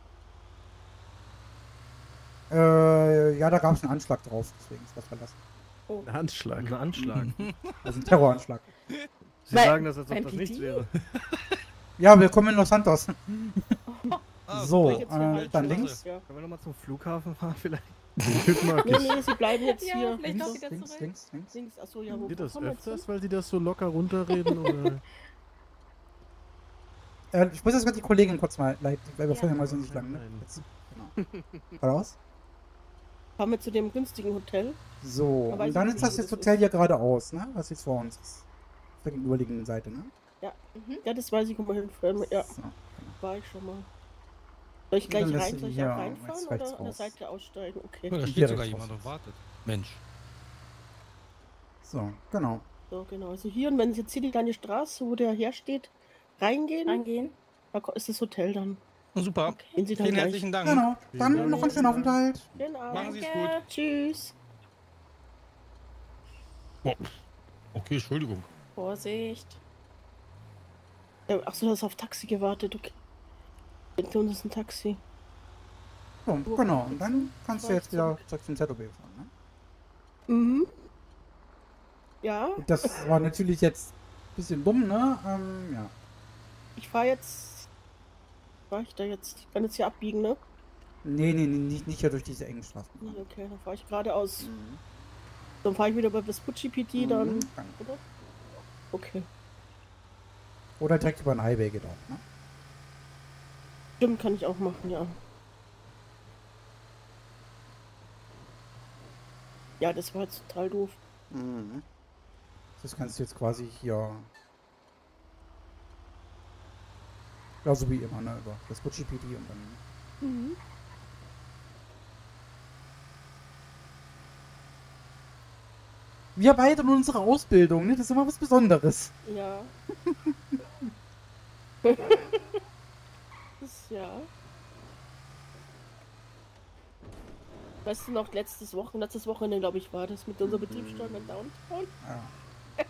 Ja, da gab es einen Anschlag drauf, deswegen ist das verlassen. Oh. Ein Anschlag. Ein Anschlag. Also ein Terroranschlag. Sie sagen das, als ob das nichts wäre. Ja, willkommen in Los Santos. So, dann links. Ja. Können wir nochmal zum Flughafen fahren vielleicht? Nee, Sie bleiben jetzt Ja, hier. vielleicht auch wieder zurück. Links. Achso, ja, wo Geht das kommen wir jetzt öfters, weil die das so locker runterreden? Oder? Ich muss jetzt gerade die Kollegin kurz mal leiten, weil wir vorher mal so nicht lang, ne? Jetzt, genau. Raus. Fahren wir zu dem günstigen Hotel. So, und dann ist das Hotel hier geradeaus, ne? Was jetzt vor uns ist. Auf der gegenüberliegenden Seite, ne? Ja, ja, das weiß ich, guck mal hin. Ja, so, war ich schon mal. Soll ich gleich dann rein? Soll ich ja, auch reinfahren oder an der Seite aussteigen? Okay. Oh, da steht sogar jemand und wartet. Mensch. So, genau. So, genau. Also hier, und wenn Sie jetzt hier die kleine Straße, wo der hersteht, reingehen. Da ist das Hotel dann. Super. Okay. Sie dann Vielen gleich. herzlichen Dank. Genau, dann noch einen schönen Aufenthalt. Genau. Machen Sie es gut. Tschüss. Oh. Okay, Entschuldigung. Vorsicht. Achso, du hast auf Taxi gewartet, okay. Hinter uns ist ein Taxi. So, genau, und dann kannst du jetzt wieder zurück zum ZOB fahren, ne? Mhm. Ja. Das war natürlich jetzt ein bisschen dumm, ne? Ja. Ich fahre jetzt. War ich da jetzt? Ich kann jetzt hier abbiegen, ne? Nee, nicht hier durch diese engen Straßen. Nee, okay, dann fahre ich geradeaus. Dann fahre ich wieder bei Vespucci PD, dann. Oder? Okay. Oder direkt über den Highway geht auch, ne? Stimmt, kann ich auch machen, ja. Ja, das war jetzt total doof. Das kannst du jetzt quasi hier. Ja, so wie immer, ne? Über das Vespucci PD und dann. Mhm. Wir beide in unserer Ausbildung, ne? Das ist immer was Besonderes. Ja. Ja. Weißt du noch, letztes Wochenende, glaube ich, war das mit unserer Betriebssteuer in Downtown. Ja.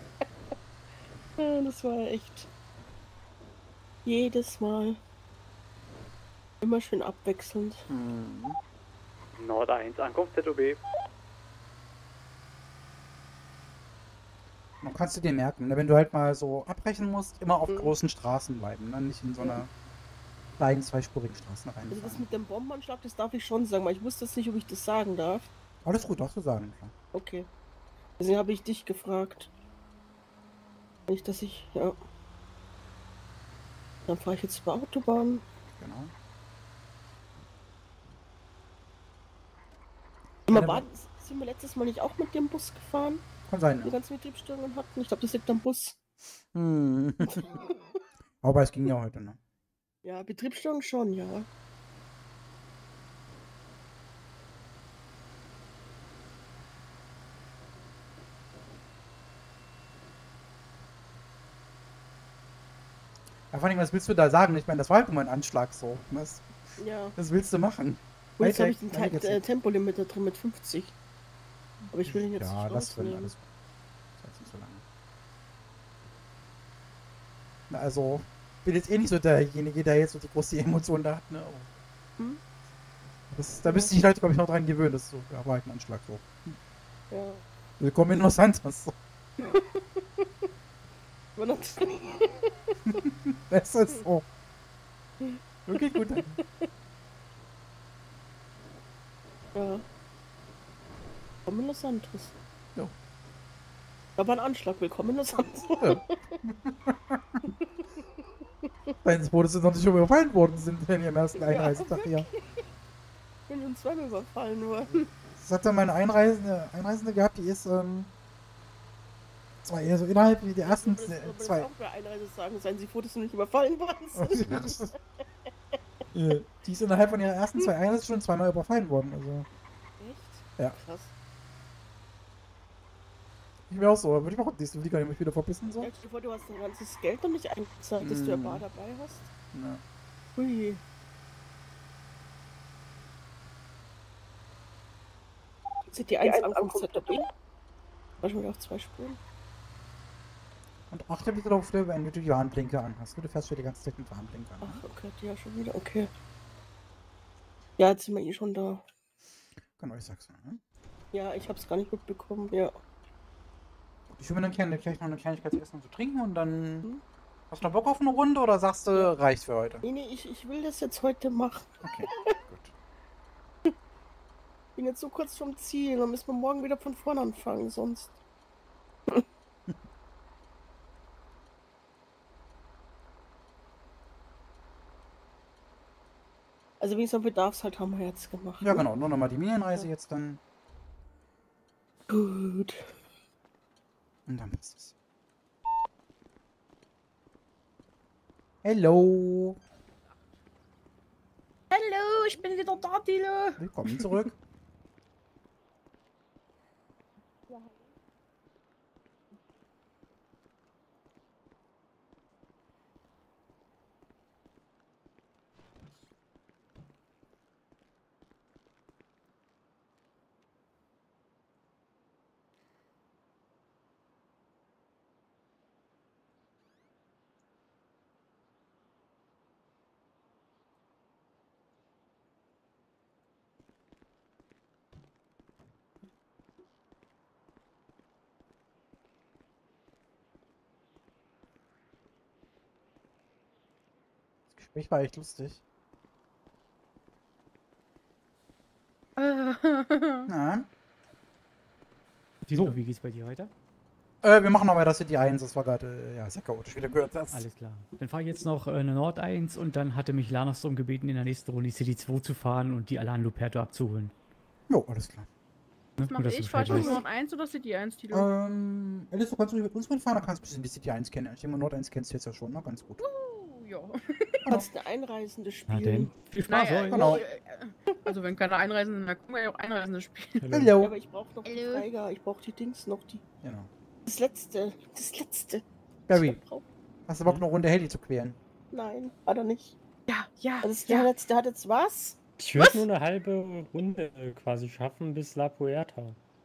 Ja, das war echt. Jedes Mal. Immer schön abwechselnd. Nord 1, Ankunft ZOB. Dann kannst du dir merken, ne? Wenn du halt mal so abbrechen musst, immer auf großen Straßen bleiben, dann nicht in so einer kleinen zweispurigen Straßen Also reinfahren. das mit dem Bombenanschlag, das darf ich schon sagen, weil ich wusste jetzt nicht, ob ich das sagen darf. Alles gut, darfst du sagen, klar. Okay. Deswegen habe ich dich gefragt. Nicht, dass ich, ja. Dann fahre ich jetzt über Autobahn. Genau. Sind wir letztes Mal nicht auch mit dem Bus gefahren? Kann sein, Die ja. ganzen Betriebsstörungen hatten. Ich glaube, das liegt am Bus. Aber es ging ja heute, ne? Ja, Betriebsstörung schon, ja. Ja, vor allem, was willst du da sagen? Ich meine, das war halt immer ein Anschlag so. Was willst du machen? Und jetzt habe ich ein Tempolimit da drin mit 50. Aber ich will ihn jetzt nicht lass drin, rausnehmen. alles gut. Das heißt nicht so lange. Na, also, bin jetzt eh nicht so derjenige, der jetzt so die große Emotion da hat, ne? Da müssten sich die Leute, glaube ich, noch dran gewöhnen, das ist so, ja, war halt ein Anschlag so. Ja. Willkommen in Los Santos. Das ist so. Wirklich gut. Ja. Willkommen in Los Santos. Ja. Da war ein Anschlag. Willkommen in Los Santos. Ja. Deins wurde sie noch nicht überfallen worden sind in ihrem ersten Einreisetag hier. Ich bin schon zweimal überfallen worden. Das hat dann meine Einreisende gehabt, die ist also innerhalb der ersten zwei. Auch bei Einreise sagen, seien Sie froh, dass Sie nicht überfallen worden sind. Die ist innerhalb von ihrer ersten zwei Einreisen schon zweimal überfallen worden. Also. Echt? Ja. Krass. Ich mir auch so, würde ich machen, nächste Flieger nämlich wieder verbissen so. Ja, du hast dein ganzes Geld noch nicht eingezahlt, dass du ja Bar dabei hast. Ja. Hui. Sind die 1 Ankunft ZB? War schon wieder auf 2 Spuren. Und achte bitte darauf, wenn du die Warnblinker anhast. Du fährst schon die ganze Zeit mit Warnblinker an. Ach, okay, die ja schon wieder, okay. Ja, jetzt sind wir schon da. Genau, ich sag's mal, ne? Ja, ich hab's gar nicht mitbekommen, ja. Ich will mir dann gerne gleich noch eine Kleinigkeit zu essen und zu trinken und dann... Hast du noch Bock auf eine Runde oder sagst du, reicht für heute? Nee, ich will das jetzt heute machen. Okay, gut. Bin jetzt so kurz vom Ziel, dann müssen wir morgen wieder von vorne anfangen, sonst. Also wie gesagt, Bedarfshalt haben wir jetzt gemacht. Ja genau, nur nochmal die Medienreise jetzt dann. Gut. Und dann passt es. Hello. Hallo, ich bin wieder da, Dilo. Willkommen zurück. Das Gespräch war echt lustig. Na? So, wie geht's bei dir weiter? Wir machen noch weiter City 1, das war gerade, ja, sehr chaotisch, wie du gehört hast. Alles klar. Dann fahre ich jetzt noch eine Nord 1 und dann hatte mich Lanas darum gebeten, in der nächsten Runde die City 2 zu fahren und die Alan Luperto abzuholen. Jo, alles klar. Was mache ich? Fahr ich noch Nord 1 oder City 1, Tilo? Alice, du kannst mit uns mitfahren, dann kannst du ein bisschen die City 1 kennen. Ich denke mal, Nord 1 kennst du jetzt ja schon, ne? Ganz gut. Ja. Du kannst eine Einreisende spielen. Na denn. Viel Spaß, Naja, genau. Also wenn keine Einreisenden, dann können wir ja auch Einreisende spielen. Hallo. Ja, aber ich brauche noch die Träger, ich brauche die Dings noch, die... Genau. Das letzte. Barry, hast du Bock, eine Runde Heli zu quälen? Nein, hat er nicht. Ja. Also der hat jetzt was? Ich würde nur eine halbe Runde quasi schaffen bis La Puerta.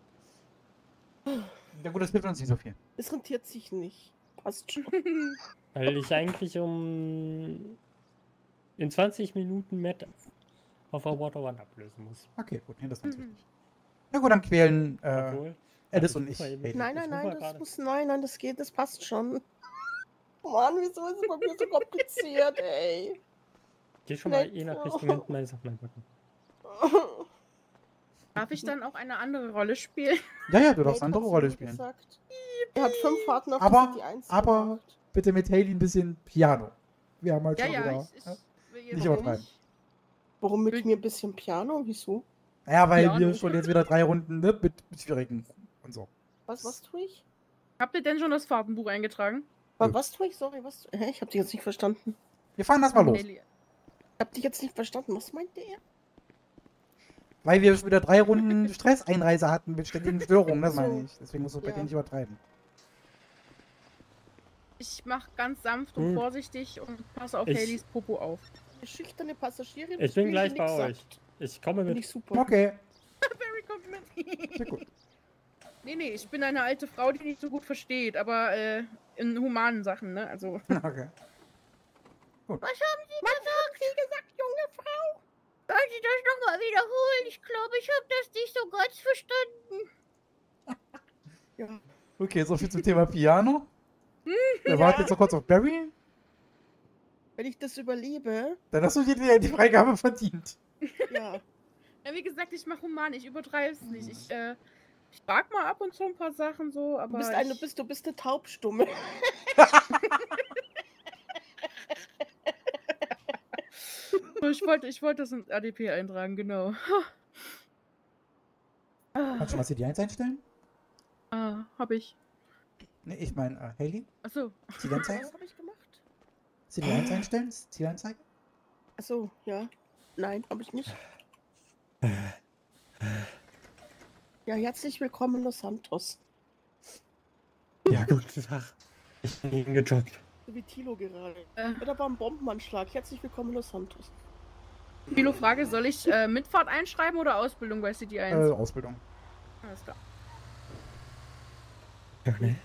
Ja gut, das hilft uns nicht so viel. Es rentiert sich nicht. Passt schon. Weil ich eigentlich in 20 Minuten Met auf der Water One ablösen muss. Okay, gut, nee, das ist natürlich nicht. Ja gut, dann quälen Alice und ich. Nein, das geht, das passt schon. Mann, wieso ist es bei mir so kompliziert, ey? Geh schon mal je nach Richtung hinten meine Sachen einpacken. Darf ich dann auch eine andere Rolle spielen? Ja, du darfst eine andere Rolle spielen. Er hat 5 Fahrten auf Aber, die 1 aber bitte mit Haley ein bisschen Piano. Wir haben halt schon wieder... Nicht übertreiben. Warum mit mir ein bisschen Piano? Wieso? Ja, weil wir schon jetzt wieder 3 Runden mit schwierigen und so. Was tue ich? Habt ihr denn schon das Fahrtenbuch eingetragen? Was tue ich? Sorry, was? Hä? Ich hab dich jetzt nicht verstanden. Wir fahren das mal los. Ich hab dich jetzt nicht verstanden. Was meint der? Weil wir schon wieder 3 Runden Stresseinreise hatten mit ständigen Störungen, das meine ich. Deswegen musst du bei dir nicht übertreiben. Ich mach ganz sanft und vorsichtig und passe auf Haleys Popo auf. Die schüchterne Passagierin. Ich bin gleich bei euch. Ich komme mit. Super. Okay. Barry kommt mit. Sehr gut. Nee, ich bin eine alte Frau, die nicht so gut versteht, aber in humanen Sachen, ne? Also. Okay. Gut. Was haben Sie gesagt? Wie gesagt, junge Frau? Sollen Sie das nochmal wiederholen? Ich glaube, ich habe das nicht so ganz verstanden. Ja. Okay, so viel zum Thema Piano. Wir warten jetzt noch kurz auf Barry. Wenn ich das überlebe... Dann hast du dir die Freigabe verdient. Ja. Ja, wie gesagt, ich mache human, ich übertreibe es nicht. Ich frag mal ab und zu ein paar Sachen so, aber. Du bist eine Taubstumme. Ich wollte das ins ADP eintragen, genau. Kannst du mal CD1 einstellen? Hab ich. Ne, ich meine, Haley? Achso. Zielanzeige? Was habe ich gemacht? CD1 einstellen? Zielanzeige? Achso, ja. Nein, habe ich nicht. Ja, herzlich willkommen in Los Santos. Ja, guten Tag. Ich bin Ihnen gejobbt. So wie Tilo gerade. Da war ein Bombenanschlag. Herzlich willkommen, Los Santos. Tilo, Frage, soll ich Mitfahrt einschreiben oder Ausbildung bei CT1? Ausbildung. Alles klar. Okay.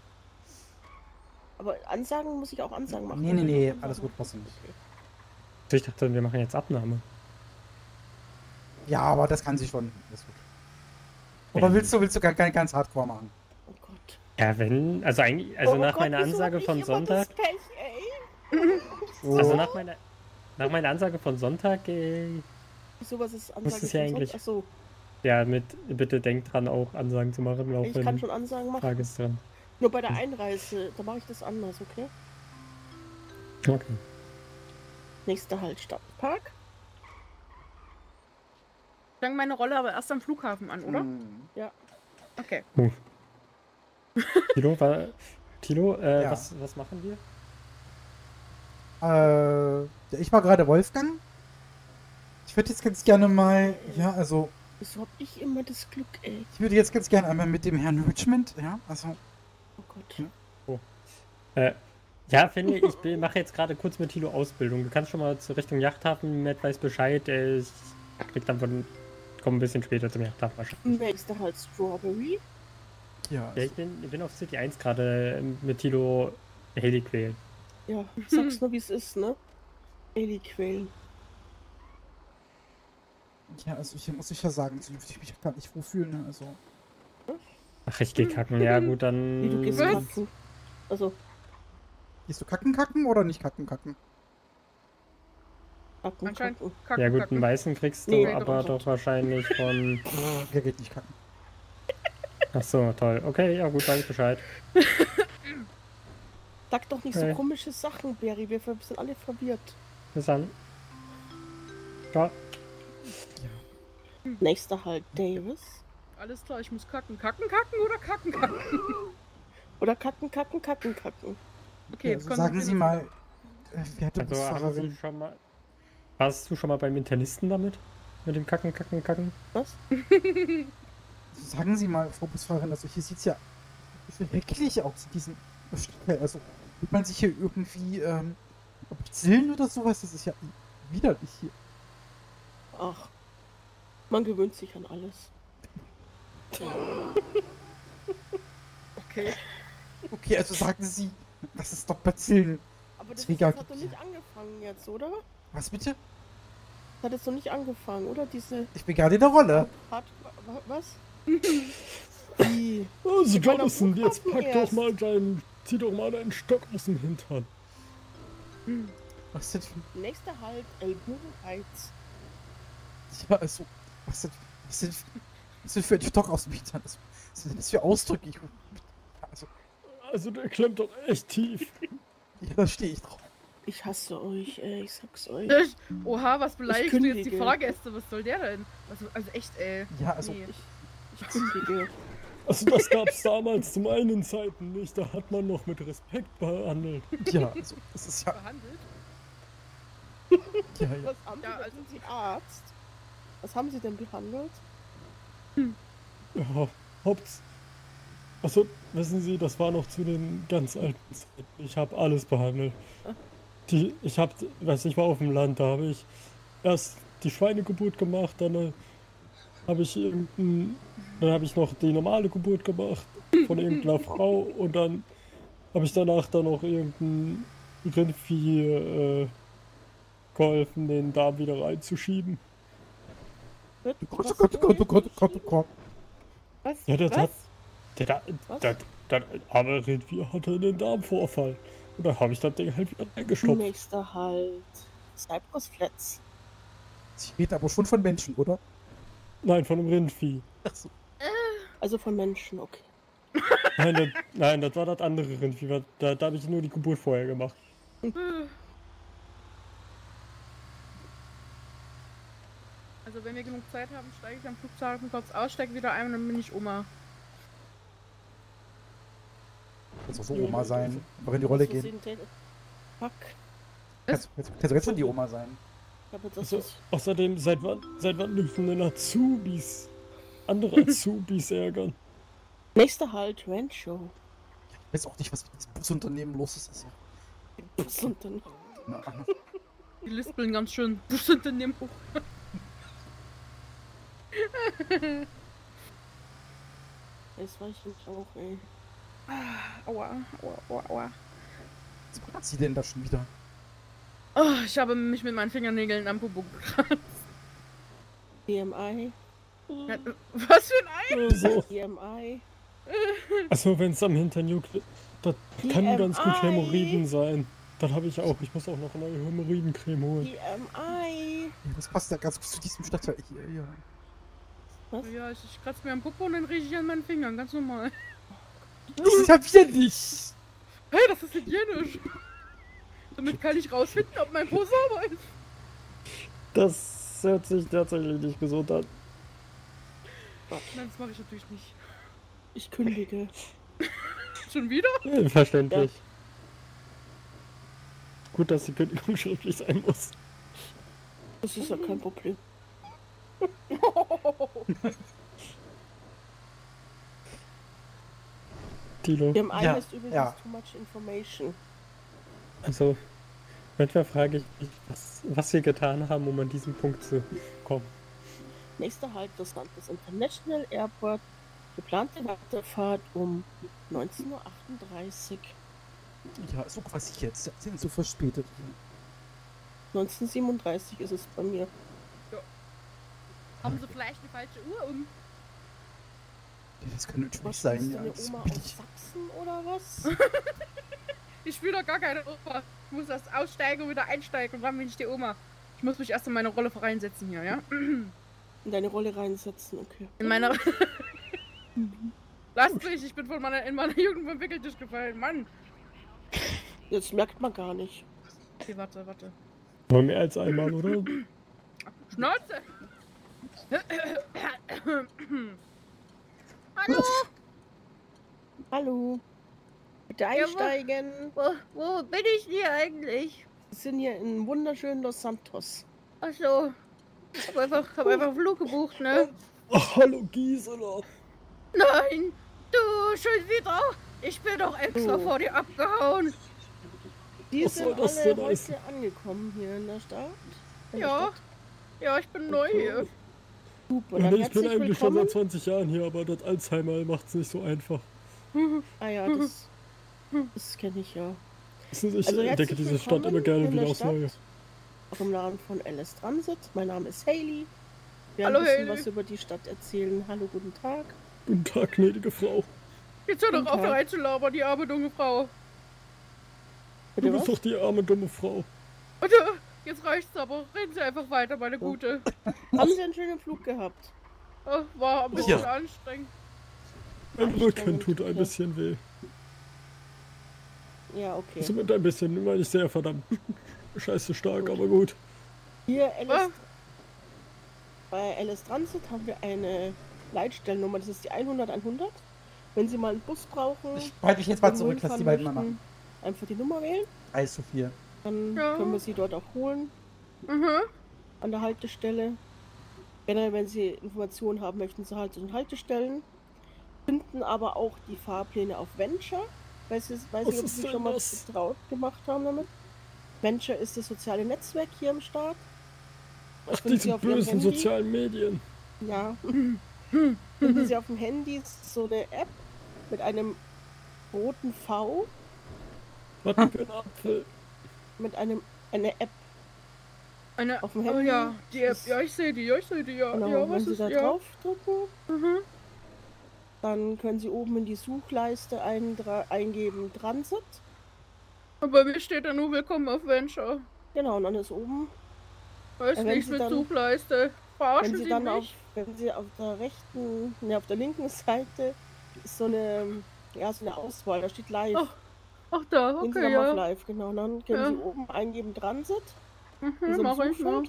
Aber Ansagen muss ich auch Ansagen machen. Nee, alles gut, passt nicht. Ich dachte, wir machen jetzt Abnahme. Ja, aber das kann sie schon. Alles gut. Oder willst du ganz hardcore machen? Oh Gott. Ja, wenn, also eigentlich, also nach meiner Ansage von Sonntag. Also nach meiner Ansage von Sonntag, Wieso, was ist Ansage muss es ja von eigentlich. Sonntag? Achso. Ja, bitte denkt dran, auch Ansagen zu machen. Ich kann schon Ansagen machen. Tages dran. Nur bei der Einreise, da mache ich das anders, okay? Okay. Nächster Halt, Stadtpark. Ich fange meine Rolle aber erst am Flughafen an, oder? Ja. Okay. Tilo, Ja. was machen wir? Ich war gerade Wolfgang. Ich würde jetzt ganz gerne mal, ja, also... Wieso hab ich immer das Glück, ey? Ich würde jetzt ganz gerne einmal mit dem Herrn Richmond, ja, also... Oh Gott. Ja, finde ich mache jetzt gerade kurz mit Tilo Ausbildung. Du kannst schon mal zur Richtung Yachthafen, Matt weiß Bescheid, ich krieg dann komm ein bisschen später zum Yachthafen wahrscheinlich. Nächster Halt, Strawberry. Ja, ich bin auf City 1 gerade mit Tilo Heli quälen. Ja, sag's nur wie es ist, ne? Heli quälen. Ja, also hier muss ich ja sagen, so dürfte ich mich gar nicht wohlfühlen, ne? Also... Ach, ich geh kacken, ja gut, dann... Wie, du gehst kacken? Also... Gehst du kacken oder nicht kacken? Kacken. Ja gut, einen weißen kriegst du aber doch wahrscheinlich von... Der geht nicht kacken. Ach so, toll. Okay, ja gut, weiß Bescheid. Sag doch nicht so komische Sachen, Barry, wir sind alle verwirrt. Bis dann. Ja. Nächster Halt, Davis. Alles klar, ich muss kacken. Kacken oder kacken? Oder kacken. Okay, jetzt sagen Sie mal, wer hat also, warst du schon mal beim Internisten damit? Mit dem Kacken? Was? Sagen Sie mal, Frau Busfahrerin, also hier sieht's ja wirklich aus, diesen Stücke. Also, wird man sich hier irgendwie, bezillen oder sowas? Das ist ja widerlich hier. Ach, man gewöhnt sich an alles. Okay, also sagen Sie, das ist doch Bazillen. Aber das hat doch nicht angefangen jetzt, oder? Was bitte? Das hat jetzt noch nicht angefangen, oder? Ich bin gerade in der Rolle. Was? Also Jonathan, jetzt zieh doch mal deinen Stock aus dem Hintern. Was denn? Nächster Halt, Elbow Heights. Ja, also, was sind für ein Stock aus dem Hintern? Was sind das für Ausdrücke? Also der klemmt doch echt tief. Ja, da stehe ich drauf. Ich hasse euch, ey, ich sag's euch. Oha, was beleidigst du jetzt die Fahrgäste? Was soll der denn? Also echt, ey. Ja, also... Nee. Ich kündige. Also das gab's damals zu meinen Zeiten nicht. Da hat man noch mit Respekt behandelt. Ja, also, das ist ja... Behandelt? Ja. Was haben Sie denn? Sind Sie Arzt? Was haben Sie denn behandelt? Ja, also, wissen Sie, das war noch zu den ganz alten Zeiten. Ich habe alles behandelt. Ich war auf dem Land, da habe ich erst die Schweinegeburt gemacht, dann habe ich noch die normale Geburt gemacht von irgendeiner Frau und dann habe ich danach noch irgendein Rindvieh geholfen, den Darm wieder reinzuschieben. Gott. Was? Ja, der arme Rindvieh hatte einen Darmvorfall. Und dann habe ich das Ding halt wieder reingestopft. Nächster Halt, Cypress Flats. Sie redet aber schon von Menschen, oder? Nein, von einem Rindvieh. Achso. Also von Menschen, okay. Nein, das war das andere Rindvieh. Da habe ich nur die Geburt vorher gemacht. Also wenn wir genug Zeit haben, steige ich am Flughafen kurz aus, steige wieder ein und dann bin ich Oma. Kannst auch so Oma sein, aber in die Rolle gehen. Fuck. Kannst du jetzt schon die Oma sein? Also, außerdem, seit wann dürfen denn andere Azubis ärgern? Nächster Halt, Rancho. Ich weiß auch nicht, was mit diesem Busunternehmen los ist. Also. Busunternehmen. Die lispeln ganz schön. Busunternehmen hoch. Das weiß ich auch, ey. Aua, aua, aua, aua. Was macht sie denn da schon wieder? Oh, ich habe mich mit meinen Fingernägeln am Popo gekratzt. BMI. Ja, was für ein Ei? So. BMI. Also wenn es am Hintern juckt, das kann ganz gut Hämorrhoiden sein. Das habe ich auch. Ich muss auch noch eine neue Hämorrhoidencreme holen. BMI. Ja, das passt ja ganz gut zu diesem Stadtteil hier. Ja. Was? Ja, ich kratze mir am Popo und dann rieche ich an meinen Fingern, ganz normal. Das ist ja wieder nicht. Hey, das ist hygienisch. Damit kann ich rausfinden, ob mein Po sauber ist. Das hört sich tatsächlich nicht gesund an. Nein, das mache ich natürlich nicht. Ich kündige. Schon wieder? Ja, verständlich. Ja. Gut, dass die Kündigung schriftlich sein muss. Das ist ja kein Problem. Tilo. BMI heißt übrigens too much information. Also, manchmal frage ich mich, was wir getan haben, um an diesen Punkt zu kommen. Nächster Halt des Santos International Airport. Geplante Weiterfahrt um 19:38 Uhr. Ja, so quasi jetzt. Sind so verspätet. 19:37 ist es bei mir. Ja. Haben Sie vielleicht eine falsche Uhr um? Das kann natürlich sein, ja. Eine Oma aus Sachsen oder was? Ich spiele doch gar keine Oma. Ich muss erst aussteigen und wieder einsteigen und dann bin ich die Oma. Ich muss mich erst in meine Rolle reinsetzen hier, ja? In deine Rolle reinsetzen, okay. In meiner... Lass mich, ich bin in meiner Jugend vom Wickeltisch gefallen, Mann. Jetzt merkt man gar nicht. Okay, warte. Nur mehr als einmal, oder? Schnauze! Hallo! Hallo! Bitte einsteigen! Ja, wo bin ich hier eigentlich? Wir sind hier in wunderschönen Los Santos. Achso. Hab einfach einen Flug gebucht, ne? Oh, hallo Gisela! Nein! Du, schon wieder! Ich bin doch extra vor dir abgehauen! Die sind alle heute angekommen hier in der Stadt? Ja, ich bin neu hier. Super, dann ich bin eigentlich schon seit 20 Jahren hier, aber das Alzheimer macht es nicht so einfach. Ah ja, das kenne ich ja. Ich entdecke diese Stadt immer gerne wieder aufs Neue. Auch im Namen von LS Transit. Mein Name ist Hayley. Wir Hallo, ein bisschen Hayley. was über die Stadt erzählen. Hallo, guten Tag. Guten Tag, gnädige Frau. Jetzt hör doch auf, reinzulabern, die arme, dumme Frau. Du bist doch die arme, dumme Frau. Jetzt reicht's aber. Reden Sie einfach weiter, meine Gute. Haben Sie einen schönen Flug gehabt? War ein bisschen anstrengend. Mein Rücken tut ein bisschen weh. Ja, okay. Also mit ein bisschen, meine ich sehr verdammt scheiße stark, aber gut. Hier, bei LS Transit haben wir eine Leitstellennummer, das ist die 100-100. Wenn Sie mal einen Bus brauchen... Ich halte mich jetzt mal zurück, lass die beiden mal machen. Einfach die Nummer wählen. Alles zu viel. Dann können wir Sie dort auch holen. An der Haltestelle. Generell, wenn Sie Informationen haben möchten zu Haltestellen. Finden aber auch die Fahrpläne auf Venture. Weiß nicht, ob Sie schon mal vertraut gemacht haben damit. Venture ist das soziale Netzwerk hier im Staat. Ach, diese bösen sozialen Medien. Ja. Finden Sie auf dem Handy so eine App mit einem roten V. Was für ein Apfel. Mit eine App. Auf dem Handy. Oh ja, die App. Ja, ich sehe die, ja. Genau, ja, wenn Sie da drauf drücken, dann können Sie oben in die Suchleiste eingeben Transit. Und bei mir steht da nur Willkommen auf Venture. Genau, und dann ist oben. Weiß nichts mit Suchleiste. Verarschen wenn Sie dann wenn Sie auf der rechten, auf der linken Seite ist so eine Auswahl, da steht Live. Ach da, okay, Gehen Sie dann auf Live, genau. Und dann können Sie oben eingeben Transit. Mach ich mal.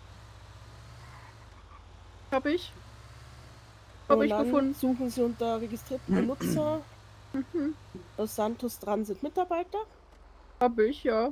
Hab ich gefunden. Suchen Sie unter registrierten Benutzer Los Santos Transit Mitarbeiter. Hab ich, ja.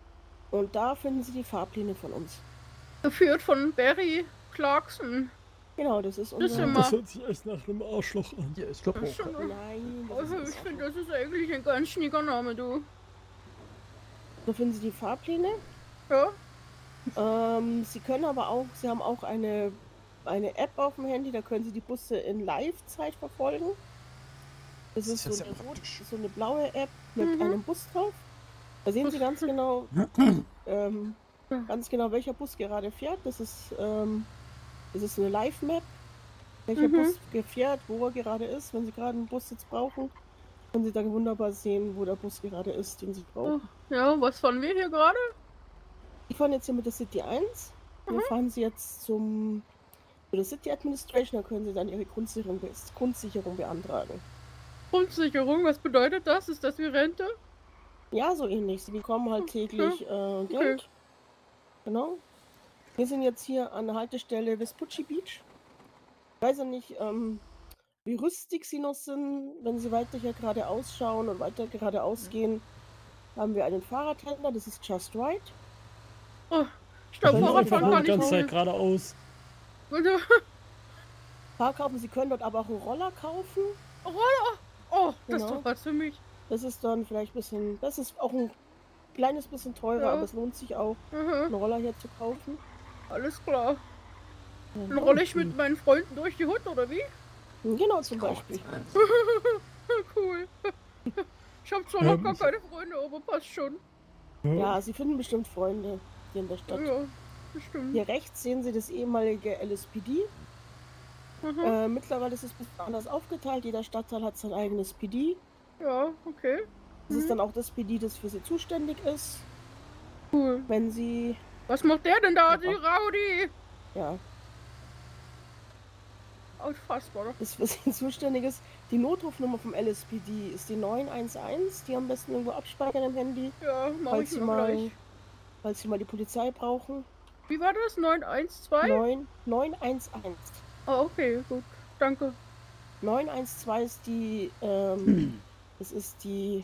Und da finden Sie die Fahrpläne von uns. Geführt von Barry Clarkson. Genau, das ist Das unser... Das hört sich echt nach einem Arschloch an. Ja, ich glaube Das auch. ist schon- Nein, das Also, ist ich finde, das ist eigentlich ein ganz schnicker Name, du. So finden Sie die Fahrpläne. Ja. Sie können aber auch, Sie haben auch eine App auf dem Handy, da können Sie die Busse in Live-Zeit verfolgen. Das ist ja so sehr eine, praktisch. so eine blaue App mit einem Bus drauf. Da sehen Sie ganz genau, welcher Bus gerade fährt. Das ist eine Live-Map. Welcher Bus fährt, wo er gerade ist. Wenn Sie gerade einen Bussitz brauchen, können Sie dann wunderbar sehen, wo der Bus gerade ist, den Sie brauchen. Ja, was fahren wir hier gerade? Wir fahren jetzt hier mit der City 1. Wir fahren Sie jetzt zu der City Administration, da können Sie dann Ihre Grundsicherung beantragen. Grundsicherung, was bedeutet das? Ist das wie Rente? Ja, so ähnlich. Sie bekommen halt täglich Geld. Genau. Wir sind jetzt hier an der Haltestelle Vespucci Beach. Ich weiß ja nicht, wie rüstig Sie noch sind. Wenn Sie weiter hier geradeaus schauen und weiter geradeaus gehen, haben wir einen Fahrradhändler, das ist Just Right. Oh, ich glaube, Fahrradfahren kann die ganze ich Zeit nicht. geradeaus. Fahrkaufen, Sie können dort aber auch einen Roller kaufen. Roller? Oh, das ist Genau. doch was für mich. Das ist dann vielleicht ein bisschen, das ist auch ein kleines bisschen teurer, Ja. aber es lohnt sich auch, einen Roller hier zu kaufen. Alles klar. Dann rolle ich mit meinen Freunden durch die Hut, oder wie? Genau, zum Beispiel. Cool. Ich habe zwar noch gar keine Freunde, aber passt schon. Ja, Sie finden bestimmt Freunde hier in der Stadt. Ja, bestimmt. Hier rechts sehen Sie das ehemalige LSPD. Mittlerweile ist es ein bisschen anders aufgeteilt. Jeder Stadtteil hat sein eigenes PD. Ja, okay. Das ist dann auch das PD, das für Sie zuständig ist. Cool. Wenn Sie... Was macht der denn da, die Rowdy? Ja. Unfassbar. Das für Sie zuständig ist. Die Notrufnummer vom LSPD ist die 911. Die am besten irgendwo abspeichern im Handy. Ja, mach falls ich Sie mal gleich. Falls Sie mal die Polizei brauchen. Wie war das? 912? 911. Ah, okay, gut. Danke. 912 ist die, das ist die,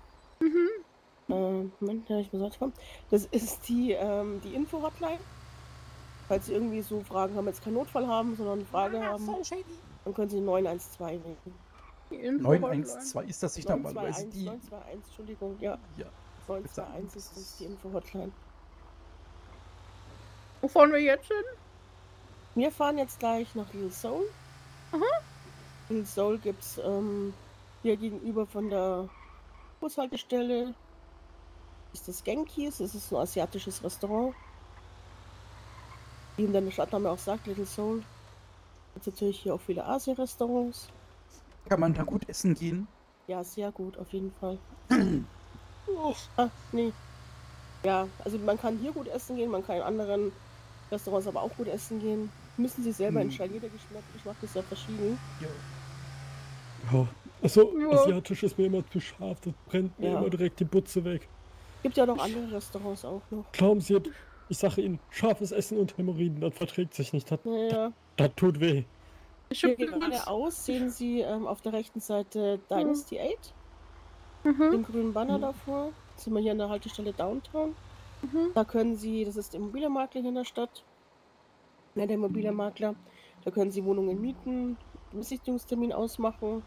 Moment, ich muss kommen. Das ist die Info-Hotline. Falls Sie irgendwie so Fragen haben, jetzt keinen Notfall haben, sondern eine Frage haben, dann können Sie 912 wählen. 912 ist das nicht normalerweise 921, die. 921, Entschuldigung, ja. Ja. 921 ist das die Info-Hotline. Wo fahren wir jetzt hin? Wir fahren jetzt gleich nach Little Seoul. Little Seoul gibt es hier gegenüber von der Bushaltestelle. Ist das Genki's, das ist ein asiatisches Restaurant. Wie in der Stadtname auch sagt, Little Seoul. Gibt natürlich hier auch viele Asien-Restaurants. Kann man da gut essen gehen? Ja, sehr gut, auf jeden Fall. Nee. Ja, also man kann hier gut essen gehen, man kann in anderen Restaurants aber auch gut essen gehen. Müssen Sie selber entscheiden, jeder Geschmack ist ja verschieden. Ja, also asiatisch ist mir immer zu scharf, das brennt mir immer direkt die Butze weg. Gibt ja noch andere Restaurants auch noch. Glauben Sie, ich sage Ihnen, scharfes Essen und Hämorrhoiden, das verträgt sich nicht, das tut weh. Hier geradeaus sehen Sie auf der rechten Seite Dynasty 8. Den grünen Banner davor. Jetzt sind wir hier an der Haltestelle Downtown. Da können Sie, das ist der Immobilienmakler hier in der Stadt. Ja, der Immobilienmakler. Da können Sie Wohnungen mieten, Besichtigungstermin ausmachen.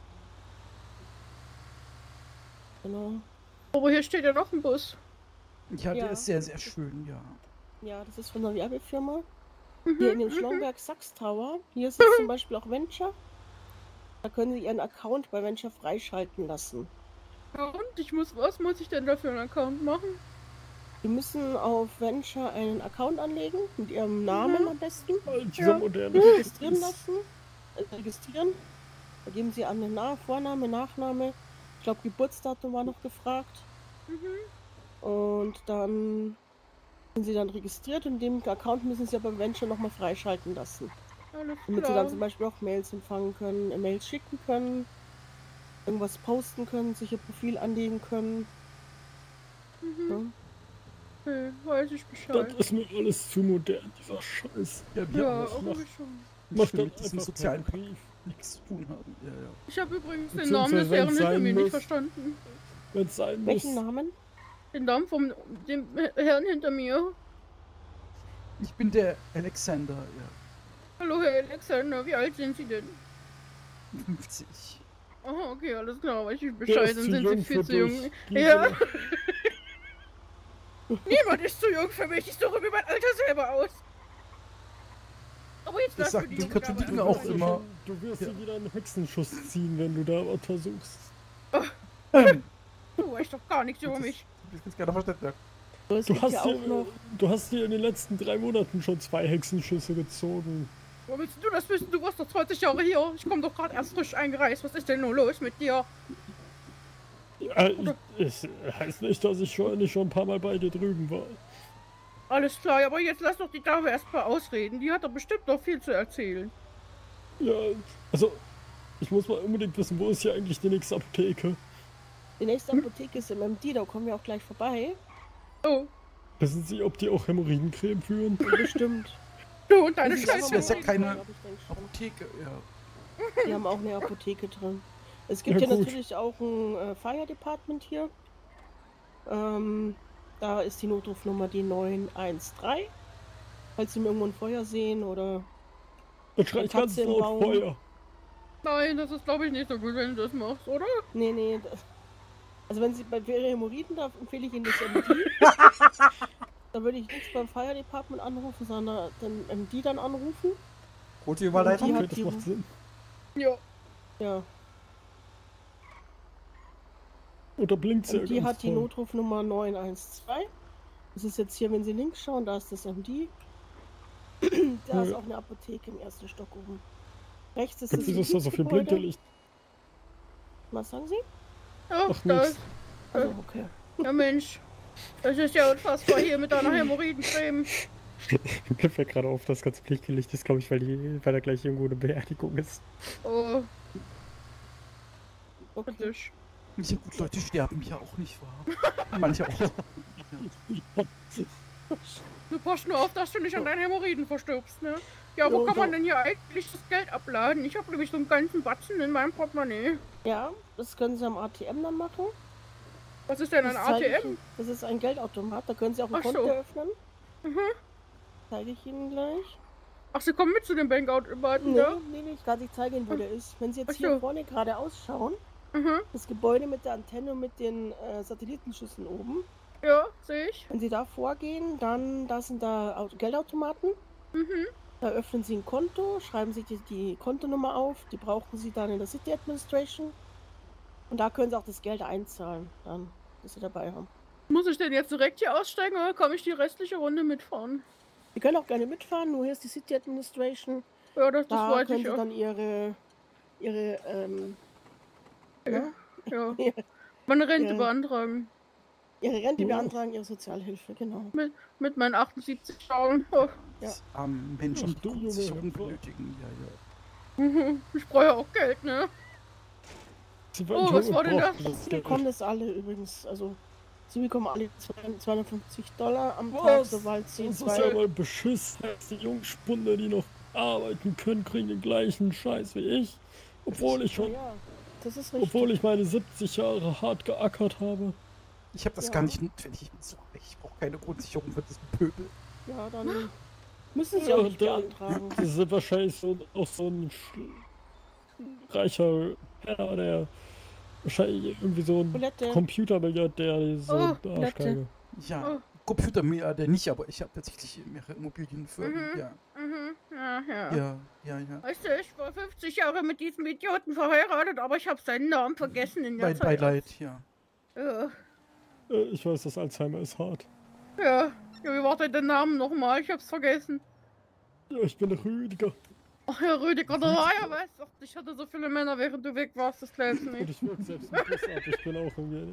Genau. Aber hier steht ja noch ein Bus. Ja, der ist sehr, sehr schön, ja. Ja, das ist von der Werbefirma. Hier in dem Schlomberg Sachs Tower. Hier ist jetzt zum Beispiel auch Venture. Da können Sie Ihren Account bei Venture freischalten lassen. Ja, und was muss ich denn da für einen Account machen? Sie müssen auf Venture einen Account anlegen, mit Ihrem Namen am besten. Registrieren lassen. Registrieren. Da geben Sie an den Vorname, Nachname. Ich glaube, Geburtsdatum war noch gefragt. Und dann sind Sie dann registriert und den Account müssen Sie aber Venture nochmal freischalten lassen. Damit Sie dann zum Beispiel auch Mails empfangen können, Mails schicken können, irgendwas posten können, sich Ihr Profil anlegen können. Ja. Okay, weiß ich Bescheid. Das ist mir alles zu modern, dieser Scheiß. Ja, auch schon. Mach dann mit diesem einfach sozialen per Brief. nichts zu tun haben. Ja, ja. Ich habe übrigens den Namen des Herrn hinter mir nicht verstanden. Wenn es sein muss. Welchen Namen? Den Namen vom dem Herrn hinter mir. Ich bin der Alexander, ja. Hallo, Herr Alexander, wie alt sind Sie denn? 50. Oh, okay, alles klar, weiß ich Der Bescheid, ist dann zu sind jung Sie viel für zu jung. dich, Ja. Gisela. Niemand ist zu jung für mich, ich suche mir mein Alter selber aus. Aber jetzt Das lassen wir sagt die Jungs Katholiken aber auch immer. Du wirst dir wieder einen Hexenschuss ziehen, wenn du da untersuchst. Du weißt doch gar nichts über mich. Ich bin's gerne verstanden. Du hast dir in den letzten 3 Monaten schon 2 Hexenschüsse gezogen. Wo willst du das wissen? Du warst doch 20 Jahre hier. Ich komme doch gerade erst frisch eingereist. Was ist denn nun los mit dir? Ja, es heißt nicht, dass ich nicht schon ein paar Mal bei dir drüben war. Alles klar, aber jetzt lass doch die Dame erstmal ausreden. Die hat doch bestimmt noch viel zu erzählen. Ja, also, ich muss mal unbedingt wissen, wo ist hier eigentlich die nächste Apotheke? Die nächste Apotheke ist im MD, da kommen wir auch gleich vorbei. Oh. Wissen Sie, ob die auch Hämorrhoidencreme führen? Bestimmt. Du und deine Das ist ja keine glaub ich, denk schon. Apotheke, ja. Die haben auch eine Apotheke drin. Es gibt Ja, hier gut. natürlich auch ein Fire Department hier. Da ist die Notrufnummer die 913. Falls Sie irgendwo ein Feuer sehen oder Dann schrei ich ganz Katze im laut Baum. Feuer. Nein, das ist glaube ich nicht so gut, wenn du das machst, oder? Nee. Also wenn Sie bei Ihre Hämorrhoiden, da empfehle ich Ihnen das MD. Da würde ich nicht beim Fire Department anrufen, sondern den MD dann anrufen. Rote Überleitung? Und Okay, das macht Sinn. Ja. Ja. Oder blinkt sie ja Und die ganz hat die voll. Notrufnummer 912. Das ist jetzt hier, wenn Sie links schauen, da ist das MD. Da ist Ja. auch eine Apotheke im ersten Stock oben. Rechts ist Wieso ist da so viel Gebäude. Blinkerlicht? Was sagen Sie? Ja, Ach, das. nix. Also, okay. Ja, Mensch. Das ist ja unfassbar hier mit deiner Hämorrhoidencreme. Mir fällt gerade auf, das ganze Blinkerlicht ist, glaube ich, weil da gleich irgendwo eine Beerdigung ist. Oh. Okay. Ja gut, Leute sterben ja auch nicht wahr. Manche auch. Du passt nur auf, dass du nicht an deinen Hämorrhoiden verstirbst, ne? Ja, wo kann man denn hier eigentlich das Geld abladen? Ich habe nämlich so einen ganzen Batzen in meinem Portemonnaie. Ja, das können Sie am ATM dann machen. Was ist denn ein Das zeige ich ATM? Ihnen. Das ist ein Geldautomat, da können Sie auch ein Ach so. Konto öffnen. Mhm. Zeige ich Ihnen gleich. Ach, Sie kommen mit zu dem Bankautomaten, Nee, ja? nee, ich zeige Ihnen, wo der ist. Wenn Sie jetzt Ach hier so. vorne geradeaus schauen, das Gebäude mit der Antenne und mit den Satellitenschüsseln oben. Ja, sehe ich. Wenn Sie da vorgehen, dann da sind da Geldautomaten. Mhm. Da öffnen Sie ein Konto, schreiben Sie die Kontonummer auf, die brauchen Sie dann in der City Administration. Und da können Sie auch das Geld einzahlen, dann, das Sie dabei haben. Muss ich denn jetzt direkt hier aussteigen oder kann ich die restliche Runde mitfahren? Sie können auch gerne mitfahren, nur hier ist die City Administration. Ja, das Da wollte können ich Sie auch. dann Ihre Ja. Meine Rente Ja. beantragen. Ihre Rente Oh. beantragen, Ihre Sozialhilfe, genau. Mit meinen 78 Jahren. Oh. Ja. Menschen, Ach du die sich Junge, benötigen. Ja, ja. Mhm. Ich brauche ja auch Geld, ne? Oh, was war denn das? Sie bekommen das alle übrigens, also Sie bekommen alle $250 am Tag, Was? sobald Sie Das ist zwei... ja mal Beschiss. Die Jungspunde, die noch arbeiten können, kriegen den gleichen Scheiß wie ich. Obwohl ich schon... Ja, das ist richtig. Obwohl ich meine 70 Jahre hart geackert habe. Ich habe das Ja. gar nicht notwendig. Ich bin so reich. Ich brauche keine Grundsicherung für diesen Pöbel. Ja, dann müssen Sie auch nicht beantragen. Das ist wahrscheinlich auch so ein reicher Herr, der wahrscheinlich irgendwie so ein Toilette. Computermilliardär, so Oh, ein Toilette. Arschgeige. Ja, Computermilliardär nicht, aber ich habe tatsächlich mehrere Immobilienfirmen. Ja. Mhm. Ja. Ja. Weißt du, ich war 50 Jahre mit diesem Idioten verheiratet, aber ich habe seinen Namen vergessen in der Zeit. Beileid, ja. Ja. Ich weiß, dass Alzheimer ist hart. Ja, wie war denn der Name nochmal? Ich hab's vergessen. Ja, ich bin der Rüdiger. Ach ja, Rüdiger, da war ja was. Ach, ich hatte so viele Männer, während du weg warst, das glaubst du Und nicht. ich wirke selbst einen Kuss ab, ich bin auch irgendwie...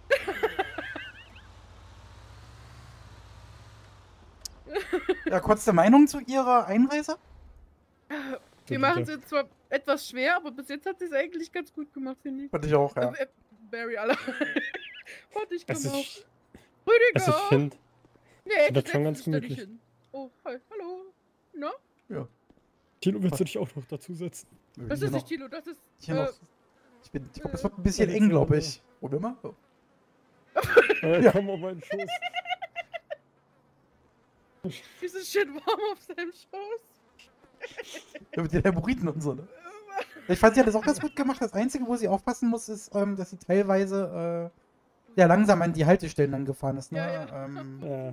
Ja, kurze Meinung zu Ihrer Einreise? Die machen es jetzt zwar etwas schwer, aber bis jetzt hat sie es eigentlich ganz gut gemacht, finde ich. Fand ich auch, ja. Barry, alle. Warte, ich komm Also auf. ich- Rüdiger! Also ich finde... Nee, das schon ganz stell dich gemütlich. hin. Oh, hi, hallo. Na? Ja. Tilo, willst du dich auch noch dazusetzen? Das ist nicht Tilo, das ist. Hier noch. Ich glaube, es wird ein bisschen eng, glaube ich. Oder immer? Oh. Ja. Komm auf meinen Schoß. Dieses schön warm auf seinem Schoß. Ja, mit den Hämorrhoiden und so, ne? Ich fand, sie hat das auch ganz gut gemacht. Das Einzige, wo sie aufpassen muss, ist, dass sie teilweise sehr langsam an die Haltestellen dann gefahren ist, ne?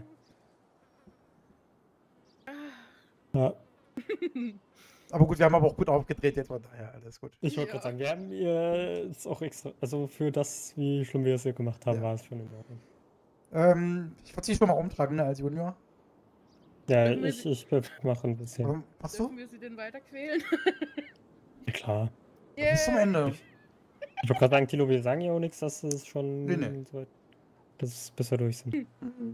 Ja. Aber gut, wir haben aber auch gut aufgedreht jetzt, von daher alles gut. Ich wollte gerade sagen, wir haben ihr es auch extra, also für das, wie schlimm wir es hier gemacht haben, war es schon in Ordnung. Ich würde sie schon mal umtragen, ne, als Junior. Ja, ich würde machen ein bisschen. Was so? Dürfen wir sie denn weiter quälen? Ja, klar. Bis zum Ende. Ich wollte gerade sagen, Tilo, wir sagen ja auch nichts, dass es schon Nee. so weit, dass bis wir durch sind.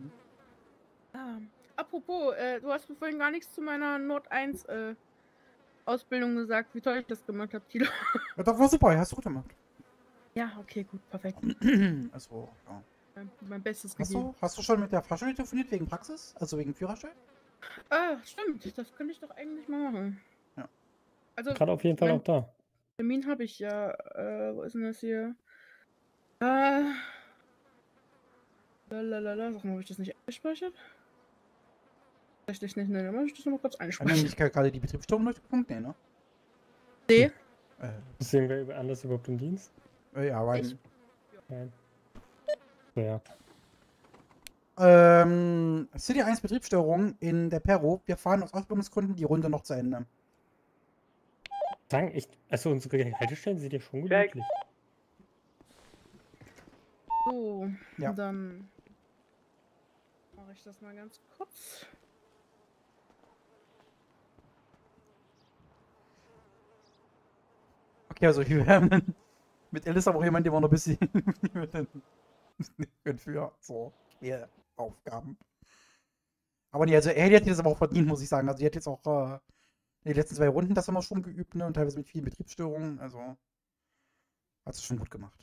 Apropos, du hast mir vorhin gar nichts zu meiner Not 1 Ausbildung gesagt, wie toll ich das gemacht habe, Tilo. Ja, doch, war super, hast du gut gemacht. Ja, okay, gut, perfekt. Also, ja. Mein Bestes gegeben. Hast du schon mit der Fahrschule telefoniert wegen Praxis? Also wegen Führerschein? Stimmt, das könnte ich doch eigentlich mal machen. Ja. Also, Gerade auf jeden Fall auch da. Termin habe ich ja. Wo ist denn das hier? Lalalala, sag mal, habe ich das nicht eingespeichert? Tatsächlich nicht, ne, dann muss ich das nochmal kurz Haben wir einspeichern. nicht gerade die Betriebsstörung durchgepunkt? Nee, ne? Nee. Sehen wir anders überhaupt im Dienst? Ja, weil. Nein. Ja. City 1 Betriebsstörung in der Perro. Wir fahren aus Ausbildungsgründen die Runde noch zu Ende. Sagen, also unsere Haltestellen sind ja schon gemütlich. So, Ja. dann mache ich das mal ganz kurz. Okay, also wir haben mit Alice aber auch jemand, der war noch ein bisschen für so schwere Aufgaben. Aber nee, also er hätte das aber auch verdient, muss ich sagen. Also die hat jetzt auch in den letzten 2 Runden das immer schon geübt, ne? Und teilweise mit vielen Betriebsstörungen. Also hat es schon gut gemacht.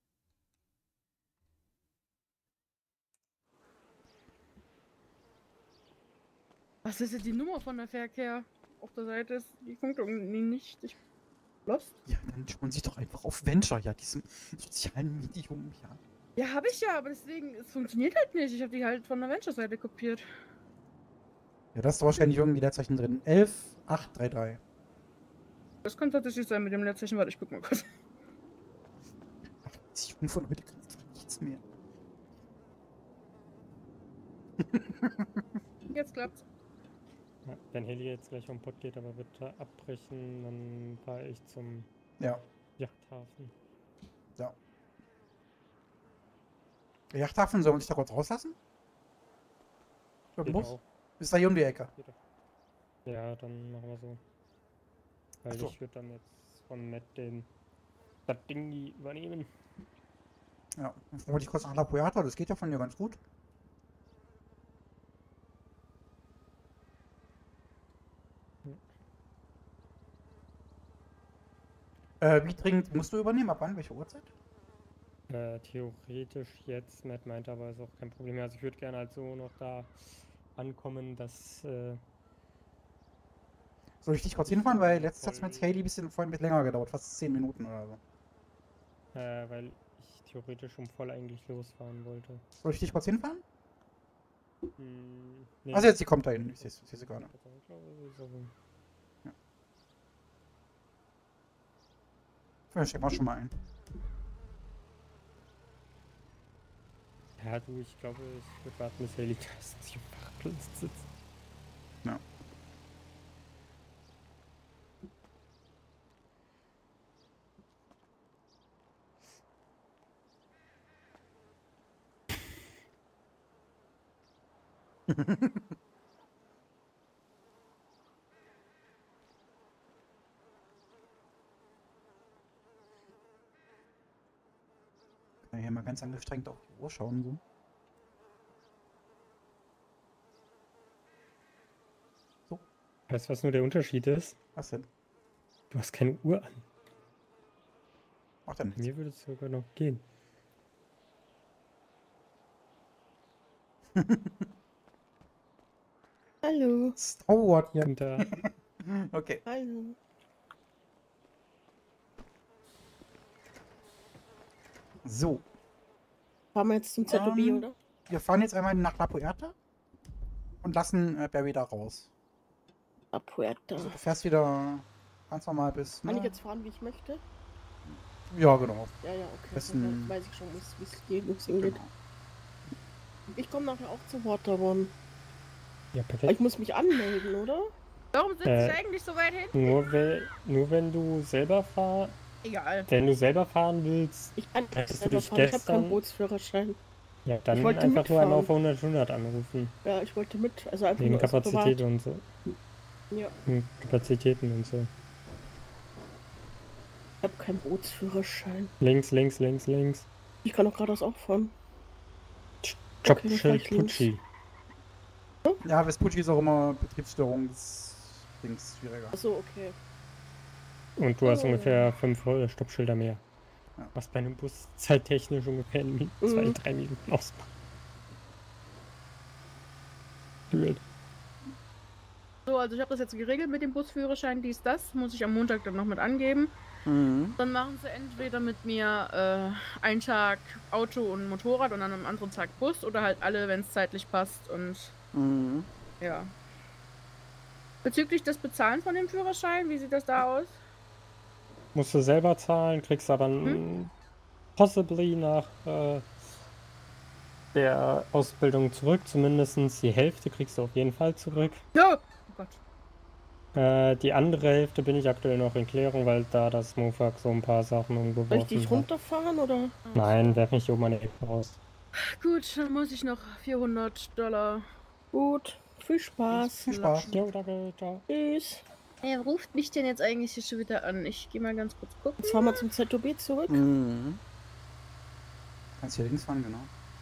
Was ist jetzt die Nummer von der Verkehr? Auf der Seite ist die Funkung nicht. Ich lost? Ja, dann schauen Sie doch einfach auf Venture, ja, diesem sozialen Medium, ja. Ja, habe ich ja, aber deswegen, es funktioniert halt nicht. Ich habe die halt von der Venture-Seite kopiert. Ja, das ist wahrscheinlich irgendwie Leerzeichen drin. 11833. Das könnte tatsächlich sein mit dem Leerzeichen. Warte, ich guck mal kurz. Die Jungen von heute können einfach nichts mehr. Jetzt klappt's. Ja, wenn Heli jetzt gleich am Pott geht, aber bitte abbrechen, dann fahre ich zum Yachthafen. Ja. Der Yachthafen, soll man sich da kurz rauslassen? Mit dem Geht Bus? auch. Ist da hier um die Ecke? Ja, dann machen wir so. Weil Ach so. ich würde dann jetzt von Matt das Ding übernehmen. Ja, dann wollte ich kurz nach La Puerta, das geht ja von hier ganz gut. Wie dringend musst du übernehmen? Ab wann? Welche Uhrzeit? Theoretisch jetzt, Matt meinte aber, ist auch kein Problem mehr. Also ich würde gerne halt so noch da ankommen, dass... Soll ich dich kurz hinfahren? Weil letztes hat es mit Haley vorhin ein bisschen länger gedauert, fast 10 Minuten oder so. weil ich theoretisch um voll eigentlich losfahren wollte. Soll ich dich kurz hinfahren? Nee. Also jetzt, sie kommt da hin. Ich sehe sie gerade. Ja. Dann stecken wir schon mal ein. Ja, du, ich glaube, ich würde warten, bis Haley da ist, dass ich auf Parkplatz sitze. Ja. Kann hier mal ganz angestrengt auf die Uhr schauen, so. So. Weißt du, was nur der Unterschied ist? Was denn? Du hast keine Uhr an. Macht ja nichts. Mir würde es sogar noch gehen. Hallo. Es dauert hier. Guten Tag. Okay. Hallo. So. Fahren wir jetzt zum ZOB, oder? Wir fahren jetzt einmal nach La Puerta und lassen Barry da raus. Puerto Puerto. Also du fährst wieder ganz normal bis. Kann ich Ne? jetzt fahren, wie ich möchte? Ja, genau. Ja, okay. Besten, Dann weiß ich schon, wie es geht, wo es hingeht. Genau. Ich komme nachher auch zu Waterborn. Ja, Aber perfekt. ich muss mich anmelden, oder? Warum sitze ich eigentlich so weit hinten? Nur wenn du selber fahren. Egal. Wenn du selber fahren willst, Ich kann nicht hättest du selber dich fahren. Ich habe gestern. keinen Bootsführerschein. Ja, dann Ich wollte einfach nur einmal mitfahren. auf 100 anrufen. Ja, ich wollte mit. Also einfach Wegen nur als Kapazität privat. und so. Ja. Kapazitäten und so. Ich habe keinen Bootsführerschein. Links, links, links, links. Ich kann doch geradeaus auch fahren. Jobschild Pucci. Ja, Vespucci ist auch immer Betriebsstörung des Dings schwieriger. Achso, okay. Und du hast Oh. ungefähr 5 Stoppschilder mehr. Ja. Was bei einem Bus zeittechnisch ungefähr in 2-3 Minuten ausmacht. Gefühlt. So, also ich habe das jetzt geregelt mit dem Busführerschein, dies, das. Muss ich am Montag dann noch mit angeben. Dann machen sie entweder mit mir einen Tag Auto und Motorrad und dann am anderen Tag Bus oder halt alle, wenn es zeitlich passt und ja. Bezüglich des Bezahlen von dem Führerschein, wie sieht das da aus? Musst du selber zahlen, kriegst aber possibly nach der Ausbildung zurück. Zumindest die Hälfte kriegst du auf jeden Fall zurück. Ja. Oh Gott. Die andere Hälfte bin ich aktuell noch in Klärung, weil da das MOFAG so ein paar Sachen Soll umgeworfen ich dich hat. runterfahren oder? Nein, werf mich um meine Ecke raus. Gut, dann muss ich noch $400. Gut, viel Spaß. Viel Spaß. Jo, danke, ciao. Tschüss. Wer ruft mich denn jetzt eigentlich hier schon wieder an? Ich gehe mal ganz kurz gucken. Jetzt fahren wir zum ZOB zurück. Kannst hier links fahren, genau.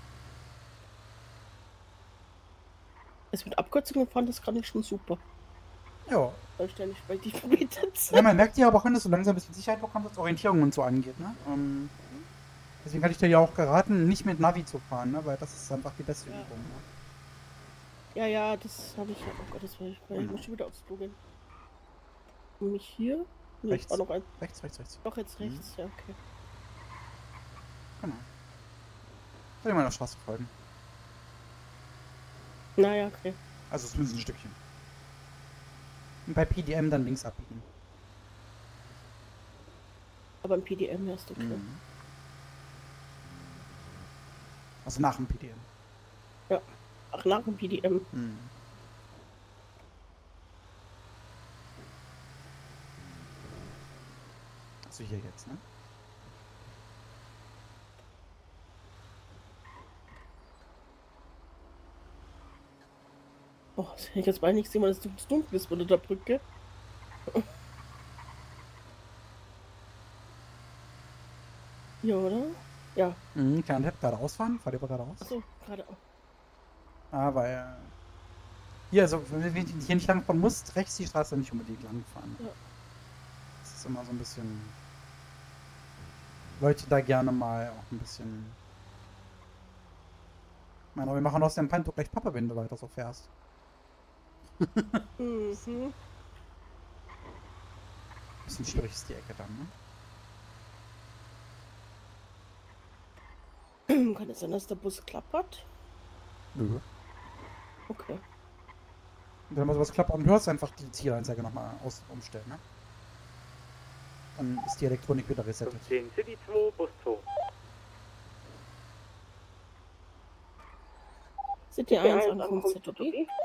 Es mit Abkürzungen fand das gerade schon super. Ja. Weil ich da nicht bei dir verbietet. Ja, man merkt ja aber auch, dass du langsam ein bisschen Sicherheit bekommst, was Orientierung und so angeht, ne? Deswegen hatte ich dir ja auch geraten, nicht mit Navi zu fahren, ne? Weil das ist einfach die beste Übung. Ne? Ja, das habe ich ja. Oh Gott, das war ich. Ich muss schon wieder aufs Klo gehen. Mich hier? Nee, Rechts. war noch ein. Rechts. Doch, jetzt rechts, ja, okay. Genau. Soll ich mal der Straße folgen? Naja, okay. Also zumindest ein Stückchen. Und bei PDM dann links abbiegen. Aber im PDM erst okay. Also nach dem PDM. Ja. Ach, nach dem PDM. Also hier jetzt, ne? Oh, das hätte ich jetzt beinahe nicht sehen, weil es dunkel ist unter der Brücke. Ja, oder? Ja. Kleiner Tipp, geradeaus fahren. Fahr lieber geradeaus. Achso, gerade auch. Ah, weil... Hier, also wenn du hier nicht langfahren musst, rechts die Straße nicht unbedingt langfahren. Ja. Das ist immer so ein bisschen... Leute da gerne mal auch ein bisschen... Ich meine, wir machen aus dem Panto gleich Papa, wenn du weiter so fährst. Bisschen schwierig ist die Ecke dann, ne? Kann es sein, dass der Bus klappert? Nö. Okay. Und wenn man sowas klappt und hörst, einfach die Zielanzeige nochmal umstellen, ne? Dann ist die Elektronik wieder resettet. 10 City 2, Bus 2. City 1 ankommt ZOB.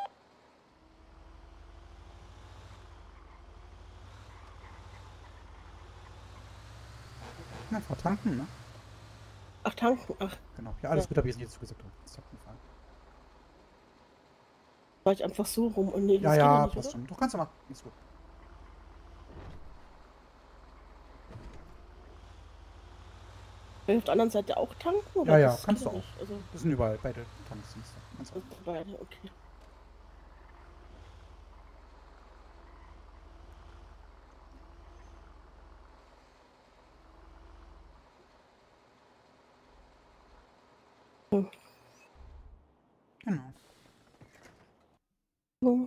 Na, vor tanken, ne? Ach, tanken, ach. Genau. Ja, alles gut, habe ich jetzt nicht zugesagt. Das hat gefallen. War ich einfach so rum und nee, Ja, das geht ja, nicht, passt oder? schon. Doch, kannst du machen. Ist gut. Will ich auf der anderen Seite auch tanken? Ja, Oder ja, das kannst geht du auch. nicht? Also, Das sind überall beide Tanks. Kannst du auch. beide, okay. Genau. So.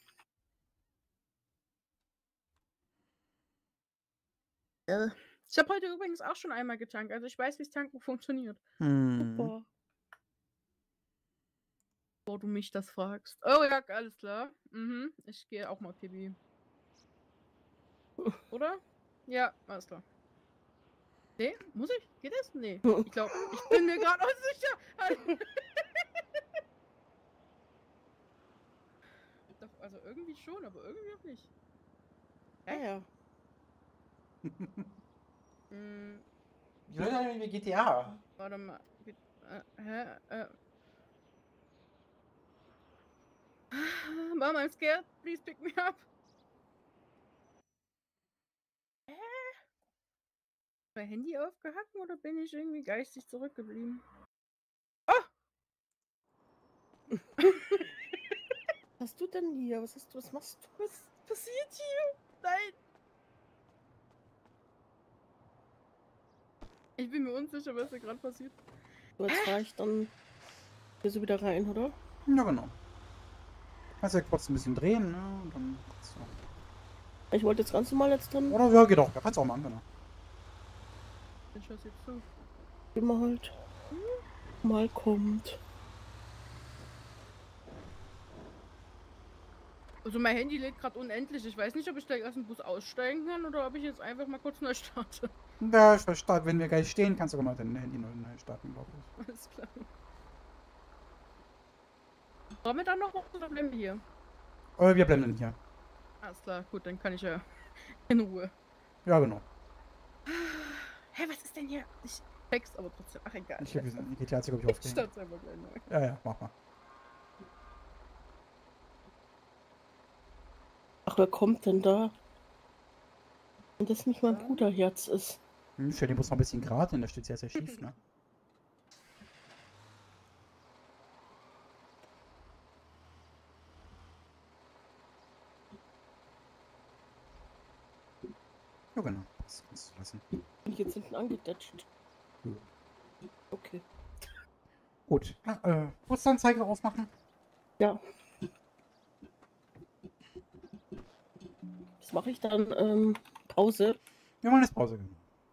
Ich habe heute übrigens auch schon einmal getankt, also ich weiß, wie das Tanken funktioniert. Hm. Super. Wo du mich das fragst. Oh ja, alles klar. Mhm. Ich gehe auch mal Pipi. Oder? Ja, alles klar. Nee, muss ich? Geht das? Nee. Ich glaube, ich bin mir gerade unsicher. Doch, also irgendwie schon, aber irgendwie auch nicht. Ja. Die Leute haben irgendwie GTA. Warte mal. Mom, I'm scared. Please pick me up. Mein Handy aufgehacken oder bin ich irgendwie geistig zurückgeblieben? Oh! Was hast du denn hier? Was machst du? Was passiert hier? Nein! Ich bin mir unsicher, was hier gerade passiert. So, jetzt fahre ich dann hier so wieder rein, oder? Ja, genau. Kannst ja kurz ein bisschen drehen, ne? Und dann so. Ich wollte jetzt ganz normal jetzt drin. Oder ja, geht auch. Kannst auch machen, genau. Ich schaue jetzt zu. Wie man halt mal kommt. Also mein Handy lädt gerade unendlich. Ich weiß nicht, ob ich gleich aus dem Bus aussteigen kann oder ob ich jetzt einfach mal kurz neu starte. Ja, ich verstehe. Wenn wir gleich stehen, kannst du mal dein Handy neu starten, glaube ich. Alles klar. Wollen wir dann noch was oder bleiben wir hier? Wir bleiben dann hier. Alles klar, gut, dann kann ich ja in Ruhe. Ja, genau. Hä, was ist denn hier? Ich Text, aber trotzdem. Ach, egal. Ich glaube, die GTA hat sich, glaube ich, Ich aufgehängt. starte einfach gleich neu. Ja, mach mal. Ach, wer kommt denn da? Und das nicht mein Bruderherz ist. Stell den Bus noch ein bisschen gerade, denn der steht sehr schief, ne? Ja, genau. Das kannst du lassen. Bin ich jetzt hinten angedetscht? Ja. Okay. Gut. Busanzeige aufmachen? Ja. Was mache ich dann? Pause? Wir machen jetzt Pause.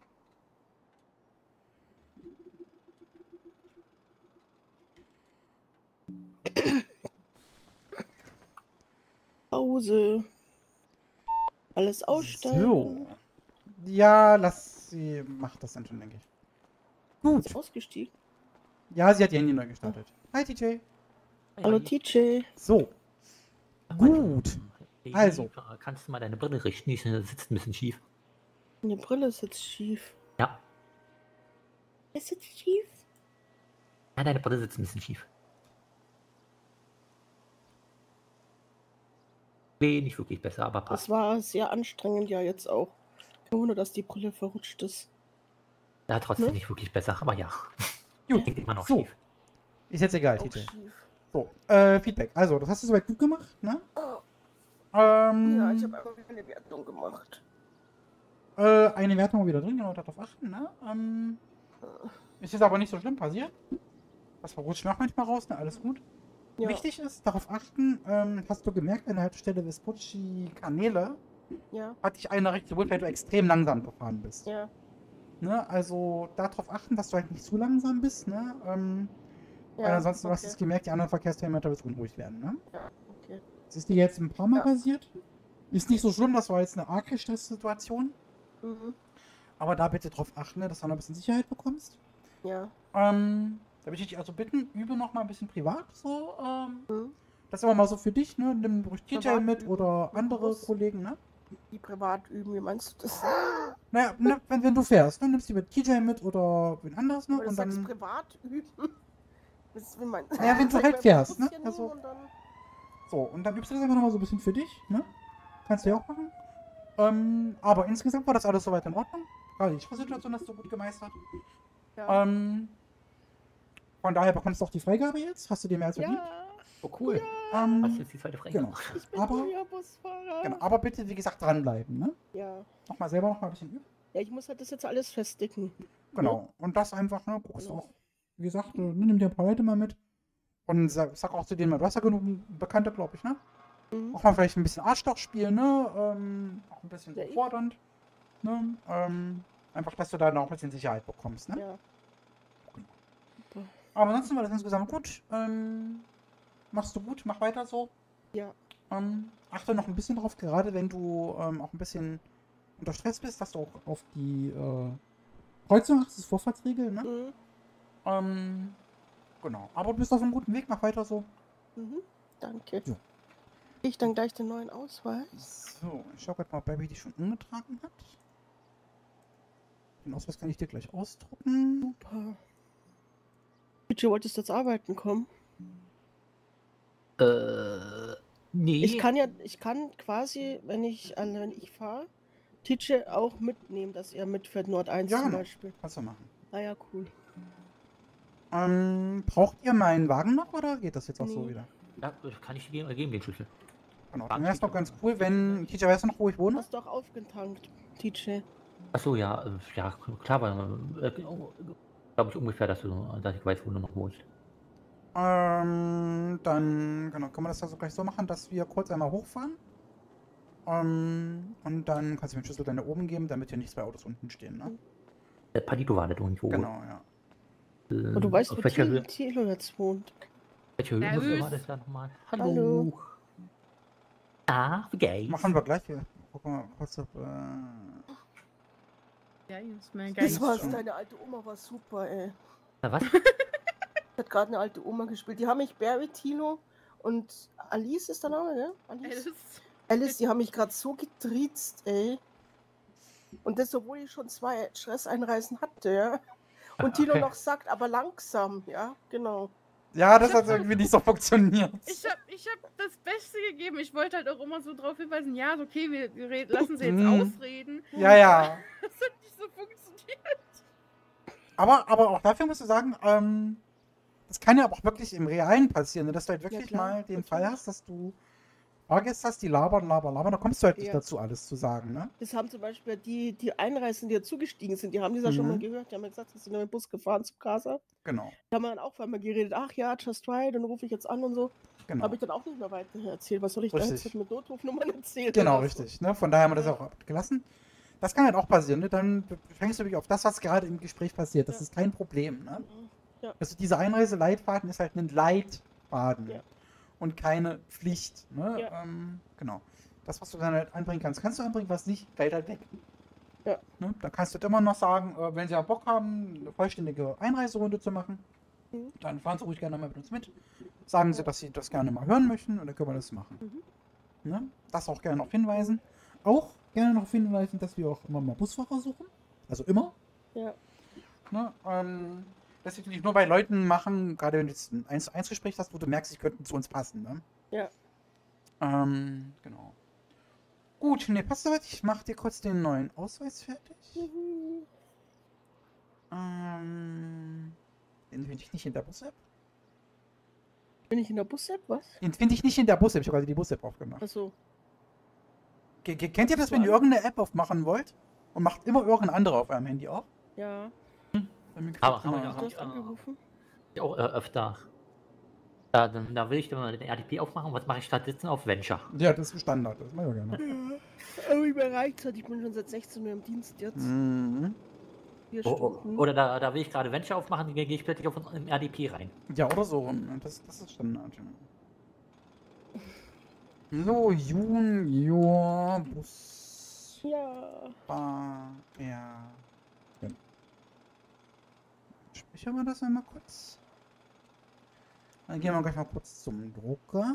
Pause. Alles ausstellen. So. Ja, sie macht das dann schon, denke ich. Gut. Ist ausgestiegen. Ja, sie hat ihr Handy neu gestartet. Hi, TJ. Hallo, TJ. So. Gut. Also. Kannst du mal deine Brille richten? Die sitzt ein bisschen schief. Meine Brille sitzt schief. Ja. Es sitzt schief? Ja, deine Brille sitzt ein bisschen schief. Nee, nicht wirklich besser, aber passt. Das war sehr anstrengend ja jetzt auch. Ohne dass die Brille verrutscht ist. Ja, trotzdem nicht wirklich besser, aber ja. Gut. Klingt immer noch So. schief. Ist jetzt egal, Auch TJ. schief. So, Feedback. Also, das hast du soweit gut gemacht, ne? Ja, ich habe einfach eine Wertung gemacht. Eine Wertung wieder drin, genau, darauf achten, ne? Ist jetzt aber nicht so schlimm passiert. Das verrutscht mir auch manchmal raus, ne? Alles gut. Ja. Wichtig ist, darauf achten, hast du gemerkt, an der Haltestelle Vespucci Kanäle Ja. hat dich eine recht geholt, weil du extrem langsam gefahren bist. Ja. Ne? Also darauf achten, dass du halt nicht zu langsam bist, ne? Ja, weil ansonsten hast du okay. es gemerkt, die anderen Verkehrsteilnehmer wird unruhig werden, ne? Ja, okay. Das ist dir jetzt ein paar Mal passiert. Ist nicht so schlimm, das war jetzt eine arge Stresssituation. Mhm. Aber da bitte drauf achten, ne, dass du noch ein bisschen Sicherheit bekommst. Ja. Da würde ich dich also bitten, übe noch mal ein bisschen privat so. Das ist aber mal so für dich, ne? Nimm ruhig TJ Privat mit üben. oder andere Kollegen, ne? Die privat üben, wie meinst du das? Naja, ne, wenn du fährst, ne? Nimmst du mit TJ mit oder wen anderes, ne? Aber Und du sagst dann. privat üben. Wie meinst Naja, wenn du Soll ich halt mein fährst, ne? Bus hier Also. nehmen und dann- So, und dann übst du das einfach nochmal so ein bisschen für dich, ne? Kannst du ja auch machen. Aber insgesamt war das alles soweit in Ordnung. Gerade die Situation hast du gut gemeistert. Ja. Von daher bekommst du auch die Freigabe jetzt. Hast du dir mehr als verdient? Oh, cool. Ja. Was ist jetzt die zweite Freigabe? Genau. Ich bin Aber, neuer Busfahrer. genau. Aber bitte, wie gesagt, dranbleiben, ne? Ja. Nochmal selber noch mal ein bisschen üben. Ja, ich muss halt das jetzt alles festigen. Genau. Und das einfach, ne? Guckst auch. Wie gesagt, nimm dir ein paar Leute mal mit. Und sag auch zu denen mal, du hast ja genug Bekannte, glaube ich, ne? Auch mal vielleicht ein bisschen Arschloch spielen, ne? Auch ein bisschen so fordernd. Ne? Einfach, dass du da noch ein bisschen Sicherheit bekommst, ne? Ja. Aber ansonsten war das insgesamt gut. machst du gut, mach weiter so. Ja. Achte noch ein bisschen drauf, gerade wenn du auch ein bisschen unter Stress bist, dass du auch auf die Kreuzung achtest, Vorfahrtsregel, ne? Genau. Aber du bist auf einem guten Weg, mach weiter so. Danke. Ja. Ich dann gleich den neuen Ausweis. So, ich schau gerade mal, ob Baby dich schon umgetragen hat. Den Ausweis kann ich dir gleich ausdrucken. Super. Bitte, wolltest du jetzt arbeiten kommen? Nee. Ich kann quasi, wenn ich fahre, Tietje auch mitnehmen, dass er mitfährt, Nord 1 Ja, zum genau. Beispiel. Kannst du machen. Ah ja, cool. Braucht ihr meinen Wagen noch oder geht das jetzt auch so Nee. wieder? Ja, kann ich dir geben, den Schlüssel. Genau, dann wäre es doch ganz cool, wenn... Tietje, weißt du noch, wo ich wohne? Hast doch aufgetankt, Tietje. Achso, ja, ja, klar, glaube ich ungefähr, dass ich weiß, wo du noch wohnst. Dann genau, können wir das also gleich so machen, dass wir kurz einmal hochfahren. Und dann kannst du mir den Schlüssel dann da oben geben, damit hier nicht 2 Autos unten stehen, ne? Der Palito war nicht irgendwo. Genau, ja. Und du weißt, auf wo welcher Höhe? Thilo jetzt wohnt. Welche Höhe Servus. war das da nochmal? Hallo. Ah, wie geht's? Machen wir gleich hier. Gucken wir kurz, ob... Ja, ist mir Das geil. war's, deine alte Oma war super, ey. Na was? Hat gerade eine alte Oma gespielt. Die haben mich, Barry, Tilo und Alice ist der Name, ne? Alice, die haben mich gerade so getriezt, ey. Und das, obwohl ich schon 2 Stresseinreisen hatte, ja. Und Tilo noch sagt, aber langsam, ja, genau. Ja, das hat irgendwie nicht so funktioniert. Ich hab das Beste gegeben. Ich wollte halt auch immer so drauf hinweisen, ja, ist okay, wir lassen sie jetzt ausreden. Ja, ja. Das hat nicht so funktioniert. Aber auch dafür musst du sagen, das kann ja auch wirklich im Realen passieren, ne? Dass du halt wirklich klar, mal den Fall hast, dass du Fahrgäste hast, die labern, da kommst du halt nicht dazu, alles zu sagen, ne? Das haben zum Beispiel die Einreisenden, die dazugestiegen sind, die haben das ja schon mal gehört. Die haben ja gesagt, sie sind mit dem Bus gefahren zum Casa. Genau. Da haben wir dann auch vor einmal geredet, ach ja, Just Ride, dann rufe ich jetzt an und so. Genau. Habe ich dann auch nicht mehr weiter erzählt. Was soll ich Richtig. da jetzt mit Notrufnummern erzählen? Genau, oder so? richtig. Ne? Von daher haben wir das auch gelassen. Das kann halt auch passieren, ne? Dann fängst du wirklich auf das, was gerade im Gespräch passiert. Das ist kein Problem, ne? Ja. Also diese Einreiseleitfaden ist halt ein Leitfaden und keine Pflicht, ne? Ja. Genau. Das, was du dann halt anbringen kannst du anbringen, was nicht, fällt halt weg. Ja. Ne? Da kannst du halt immer noch sagen, wenn sie ja Bock haben, eine vollständige Einreiserunde zu machen, dann fahren sie ruhig gerne mal mit uns mit. Sagen sie, dass sie das gerne mal hören möchten und dann können wir das machen. Ne? Das auch gerne noch hinweisen. Auch gerne noch hinweisen, dass wir auch immer mal Busfahrer suchen. Also immer. Ja. Ne? Das natürlich nur bei Leuten machen, gerade wenn du jetzt ein 1-zu-1-Gespräch hast, wo du merkst, sie könnten zu uns passen. Ne? Ja. Genau. Gut, ne, passt soweit. Ich mach dir kurz den neuen Ausweis fertig. Den finde ich nicht in der Bus-App. Bin ich in der Bus-App, was? Den finde ich nicht in der Bus-App. Ich habe gerade die Bus-App aufgemacht. Achso. Kennt ihr das, wenn ihr irgendeine App aufmachen wollt und macht immer irgendeine andere auf eurem Handy auf? Ja. Aber haben wir Du hast angerufen? ja auch öfter. Da will ich dann mal den RDP aufmachen. Was mache ich stattdessen auf Venture? Ja, das ist Standard. Das mache ich gerne. Ja. Aber mir reicht's halt. Ich bin schon seit 16 Uhr im Dienst jetzt. 4 Stunden. Oder da will ich gerade Venture aufmachen, dann gehe ich plötzlich auf den RDP rein. Ja, oder so. Das ist Standard. So, Junior Bus. Ja. Ja. Speichern wir das einmal kurz. Dann gehen wir gleich mal kurz zum Drucker.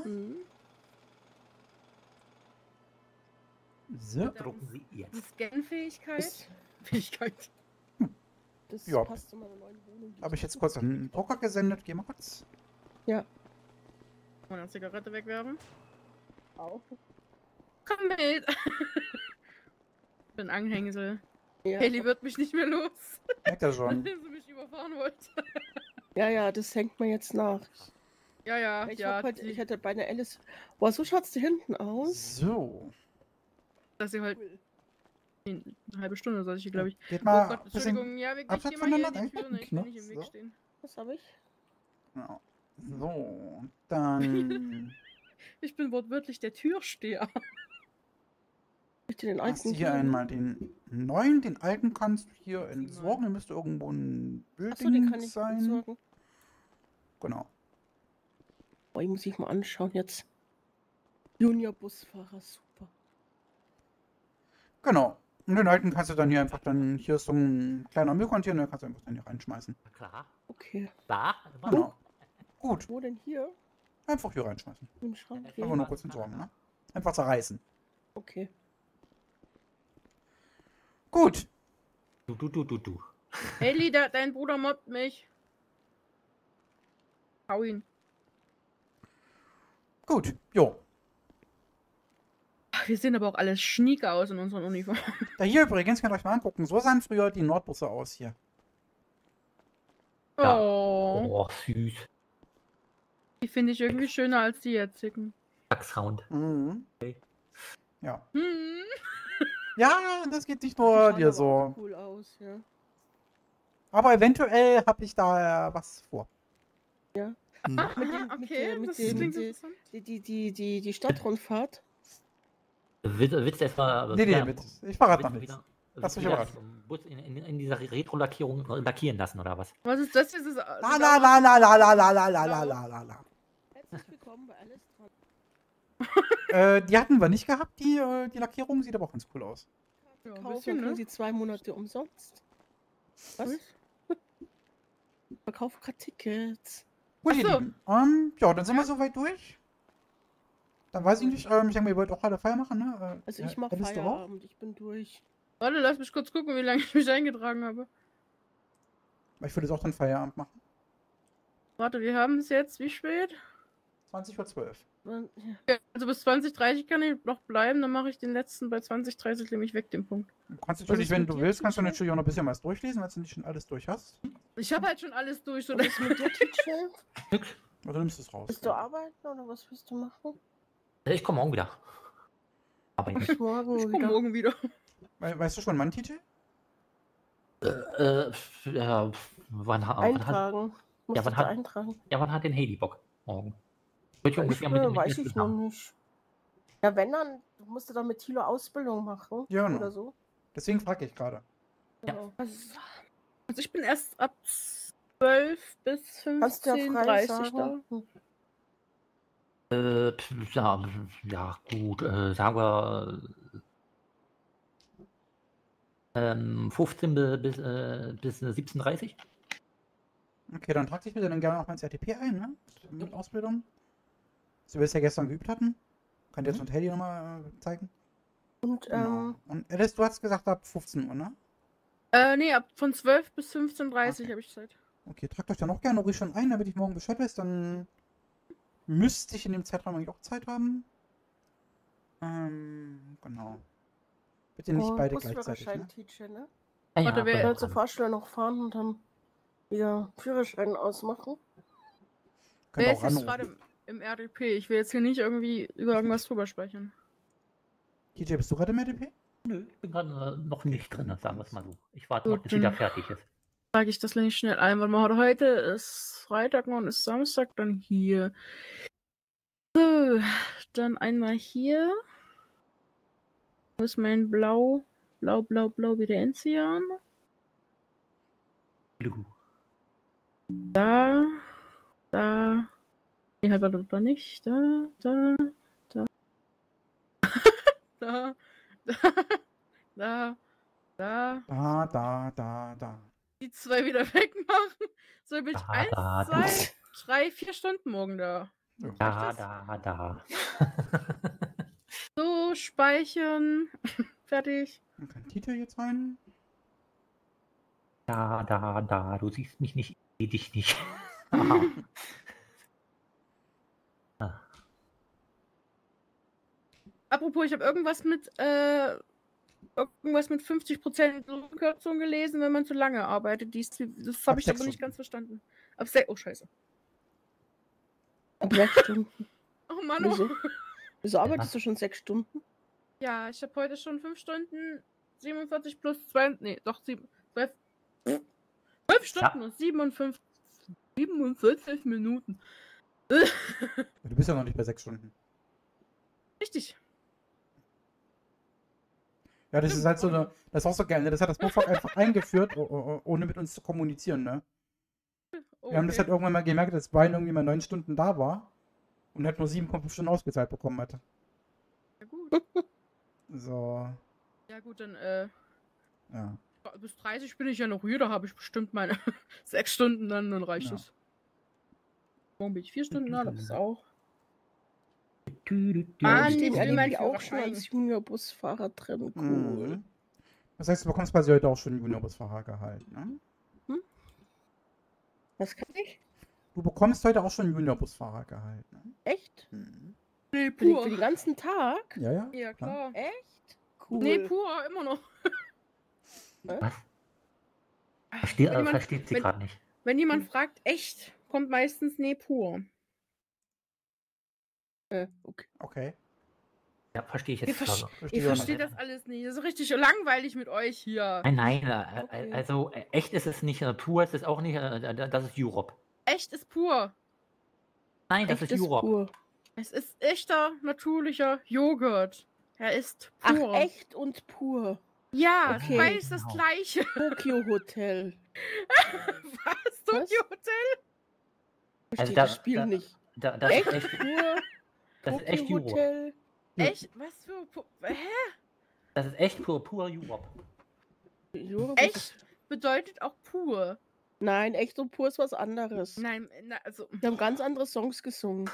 So. Drucken Sie jetzt. Die Scan-Fähigkeit. Fähigkeit. Das Ja. passt zu meiner neuen Wohnung. Habe ich jetzt kurz an den Drucker gesendet. Geh mal kurz. Ja. Mal eine Zigarette wegwerfen. Auch. Komm mit! Ich bin Anhängsel. Ja. Haley wird mich nicht mehr los. Merkt er schon. Nachdem sie mich überfahren wollte. Ja, das hängt mir jetzt nach. Ja, Ich hatte bei einer Alice. Boah, so schaut's da hinten aus. So. Dass sie halt. Eine halbe Stunde soll ich hier, glaube ich. Geht mal Oh Gott, ein bisschen Entschuldigung, ja, wir Abstand gehen mal hier in voneinander, die Tür, ne? Ich will nicht im Weg so. stehen. Was habe ich? Genau. So, dann Ich bin wortwörtlich der Türsteher. Den hast du hier einmal den neuen, den alten kannst du hier entsorgen. Da müsste irgendwo ein Achso, den kann Bilding ich sein. entsorgen. Genau. Oh, ich muss ich mal anschauen jetzt. Junior-Busfahrer, super. Genau. Und den alten kannst du dann hier einfach dann, hier ist so ein kleiner Müllcontainer, kannst du einfach dann hier reinschmeißen. Klar. Okay. Klar. Genau. Gut. Wo denn hier? Einfach hier reinschmeißen. Im Schrank. Einfach nur kurz entsorgen, ne? Einfach zerreißen. Okay. Gut. Du. Ellie, dein Bruder mobbt mich. Hau ihn. Gut. Jo. Wir sehen aber auch alles schnieke aus in unseren Uniformen. Da hier übrigens, könnt ihr euch mal angucken, so sahen früher die Nordbusse aus hier. Ja. Oh. Oh, süß. Die finde ich irgendwie schöner als die jetzigen. Sound. Mhm. Okay. Ja. Hm. Ja, das geht nicht nur dir so. Cool aus, ja. Aber eventuell habe ich da was vor. Ja. Okay, das klingt interessant. Die Stadtrundfahrt. Willst du erstmal. Nee, ich verrate noch nichts. Lass mich überraschen. Bus in dieser Retro-Lackierung lackieren lassen, oder was? Was ist das jetzt? La. Herzlich willkommen bei Alles dran. Die hatten wir nicht gehabt, die Lackierung. Sieht aber auch ganz cool aus. Ja, ein Kaufen bisschen, können ne? Sie 2 Monate umsonst. Was? Verkauf gerade Tickets. Gut, ihr Lieben. Ja, dann sind wir soweit durch. Dann weiß ich nicht, ich denke mal, ihr wollt auch alle Feier machen, ne? Also ich mache Feierabend, ich bin durch. Warte, lass mich kurz gucken, wie lange ich mich eingetragen habe. Ich würde jetzt auch dann Feierabend machen. Warte, wir haben es jetzt, wie spät? 20:12 Uhr. Ja, also bis 20:30 kann ich noch bleiben, dann mache ich den letzten bei 20:30 nämlich weg, den Punkt. Du kannst natürlich, wenn du willst, kannst du natürlich auch noch ein bisschen was durchlesen, weil du nicht schon alles durch hast. Ich habe halt schon alles durch. So Was ist mit dir, Teacher? Oder du nimmst es raus. Willst du arbeiten oder was willst du machen? Ich komme morgen wieder. Aber ich komme morgen wieder. Weißt du schon, wann, TJ? Ja, eintragen. Eintragen. Ja, wann hat den Haley Bock morgen? Weiß ich noch nicht. Ja, wenn dann, musst du dann mit Thilo Ausbildung machen. Ja, genau. Oder so. Deswegen frage ich gerade. Ja. Also ich bin erst ab 12 bis 15:30 da. Ja, gut, sagen wir 15 bis 17:30. Okay, dann trag dich bitte dann gerne auch mal ins RTP ein, ne? Mit Ausbildung. So wie wir es ja gestern geübt hatten. Kann dir jetzt mit Handy nochmal zeigen. Und, genau. Und Alice, du hast gesagt ab 15 Uhr, ne? Nee, von 12 bis 15:30 habe ich Zeit. Okay, tragt euch dann auch gerne ruhig schon ein, damit ich morgen Bescheid weiß, dann müsste ich in dem Zeitraum eigentlich auch Zeit haben. Genau. Bitte nicht beide gleichzeitig, ne? Teacher, ne? Ja, warte, wer soll zur Fahrschule noch fahren und dann wieder Führerschein ausmachen? Wer ist jetzt gerade im RDP? Ich will jetzt hier nicht irgendwie über irgendwas drüber sprechen. TJ, bist du gerade im RDP? Nö, ich bin gerade noch nicht drin, sagen wir es mal so. Ich warte noch, bis wieder fertig ist. Sage ich das nicht schnell ein, weil man heute ist Freitag, morgen ist Samstag, dann hier. So, dann einmal hier. Wo ist mein Blau wie der Enzian? Blue. Da. Nee, halt war nicht. Da. Da. Die 2 wieder wegmachen. So bin ich 1, 2, 3, 4 Stunden morgen da. Da. So, speichern. Fertig. Man kann Titel jetzt rein. Da. Du siehst mich nicht, ich sehe dich nicht. Apropos, ich habe irgendwas mit 50% Lohnkürzung gelesen, wenn man zu lange arbeitet. Das habe ich aber nicht ganz verstanden. Oh, scheiße. Ab 6 Stunden. Oh Mann. Wieso arbeitest du schon 6 Stunden? Ja, ich habe heute schon 5 Stunden, 47 plus 2, nee, doch 12 Stunden und 47 Minuten. Du bist ja noch nicht bei 6 Stunden. Richtig. Ja, das ist halt so eine, das ist auch so geil, ne? Das hat das Buchfach einfach eingeführt, ohne mit uns zu kommunizieren, ne? Wir haben das halt irgendwann mal gemerkt, dass Brian irgendwie mal 9 Stunden da war. Und hat nur 7,5 Stunden ausgezahlt bekommen hatte. Ja gut. So. Ja gut, dann Ja. bis 30 bin ich ja noch hier, da habe ich bestimmt meine 6 Stunden dann reicht es. Morgen bin ich 4 Stunden da, das ist auch. Mann, ich will erlebe mein ich auch schon Führerschein. als Juniorbusfahrer drin. Cool. Das heißt, du bekommst quasi heute auch schon einen Juniorbusfahrergehalt, ne? Was kann ich? Du bekommst heute auch schon einen Juniorbusfahrergehalt, ne? Echt? Nee, Für den ganzen Tag? Ja, ja. Ja, klar. Echt? Cool. Nee, pur, immer noch. Was? Wenn jemand- Versteht sie wenn- gerade nicht. Wenn jemand fragt, echt, kommt meistens nee, pur. Okay. Okay. Ja, verstehe ich Ihr, jetzt. ver gerade. ihr versteht das alles nicht. Das ist richtig langweilig mit euch hier. Nein, Okay. also echt ist es nicht, pur ist es auch nicht, das ist Europe. Echt ist pur. Nein, das Echt ist Europe. pur. Es ist echter, natürlicher Joghurt. Er ist pur. Ach, echt und pur. Ja, Okay. beides das gleiche. Tokyo Hotel. Was? Tokyo Hotel? Verstehe das Spiel nicht. Das Echt ist echt, pur. das ist echt Tokyo Europe. Hotel. Echt? Was für Hä? Das ist echt pur Europe. Echt bedeutet auch pur. Nein, echt und pur ist was anderes. Nein, also. Die haben ganz andere Songs gesungen.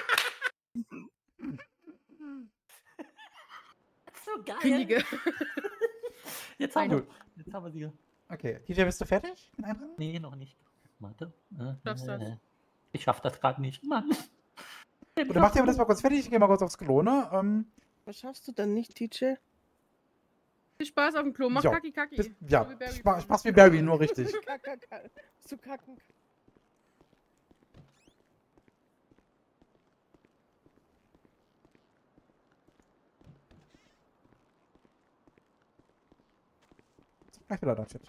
So geil. Kündige. Jetzt haben wir sie. Okay, DJ, bist du fertig? mit Eintragen? Nee, noch nicht. Warte. Schaffst das? Ich schaff das gerade nicht. Mann. Oder macht ihr das mal kurz fertig? Ich gehe mal kurz aufs Klo, ne? Was schaffst du denn nicht, DJ? Viel Spaß auf dem Klo. Mach Ja, Kaki Kaki. Ja, So wie Barry. Spaß wie Barry, nur richtig. Bist du kacken? Gleich wieder da, Chat.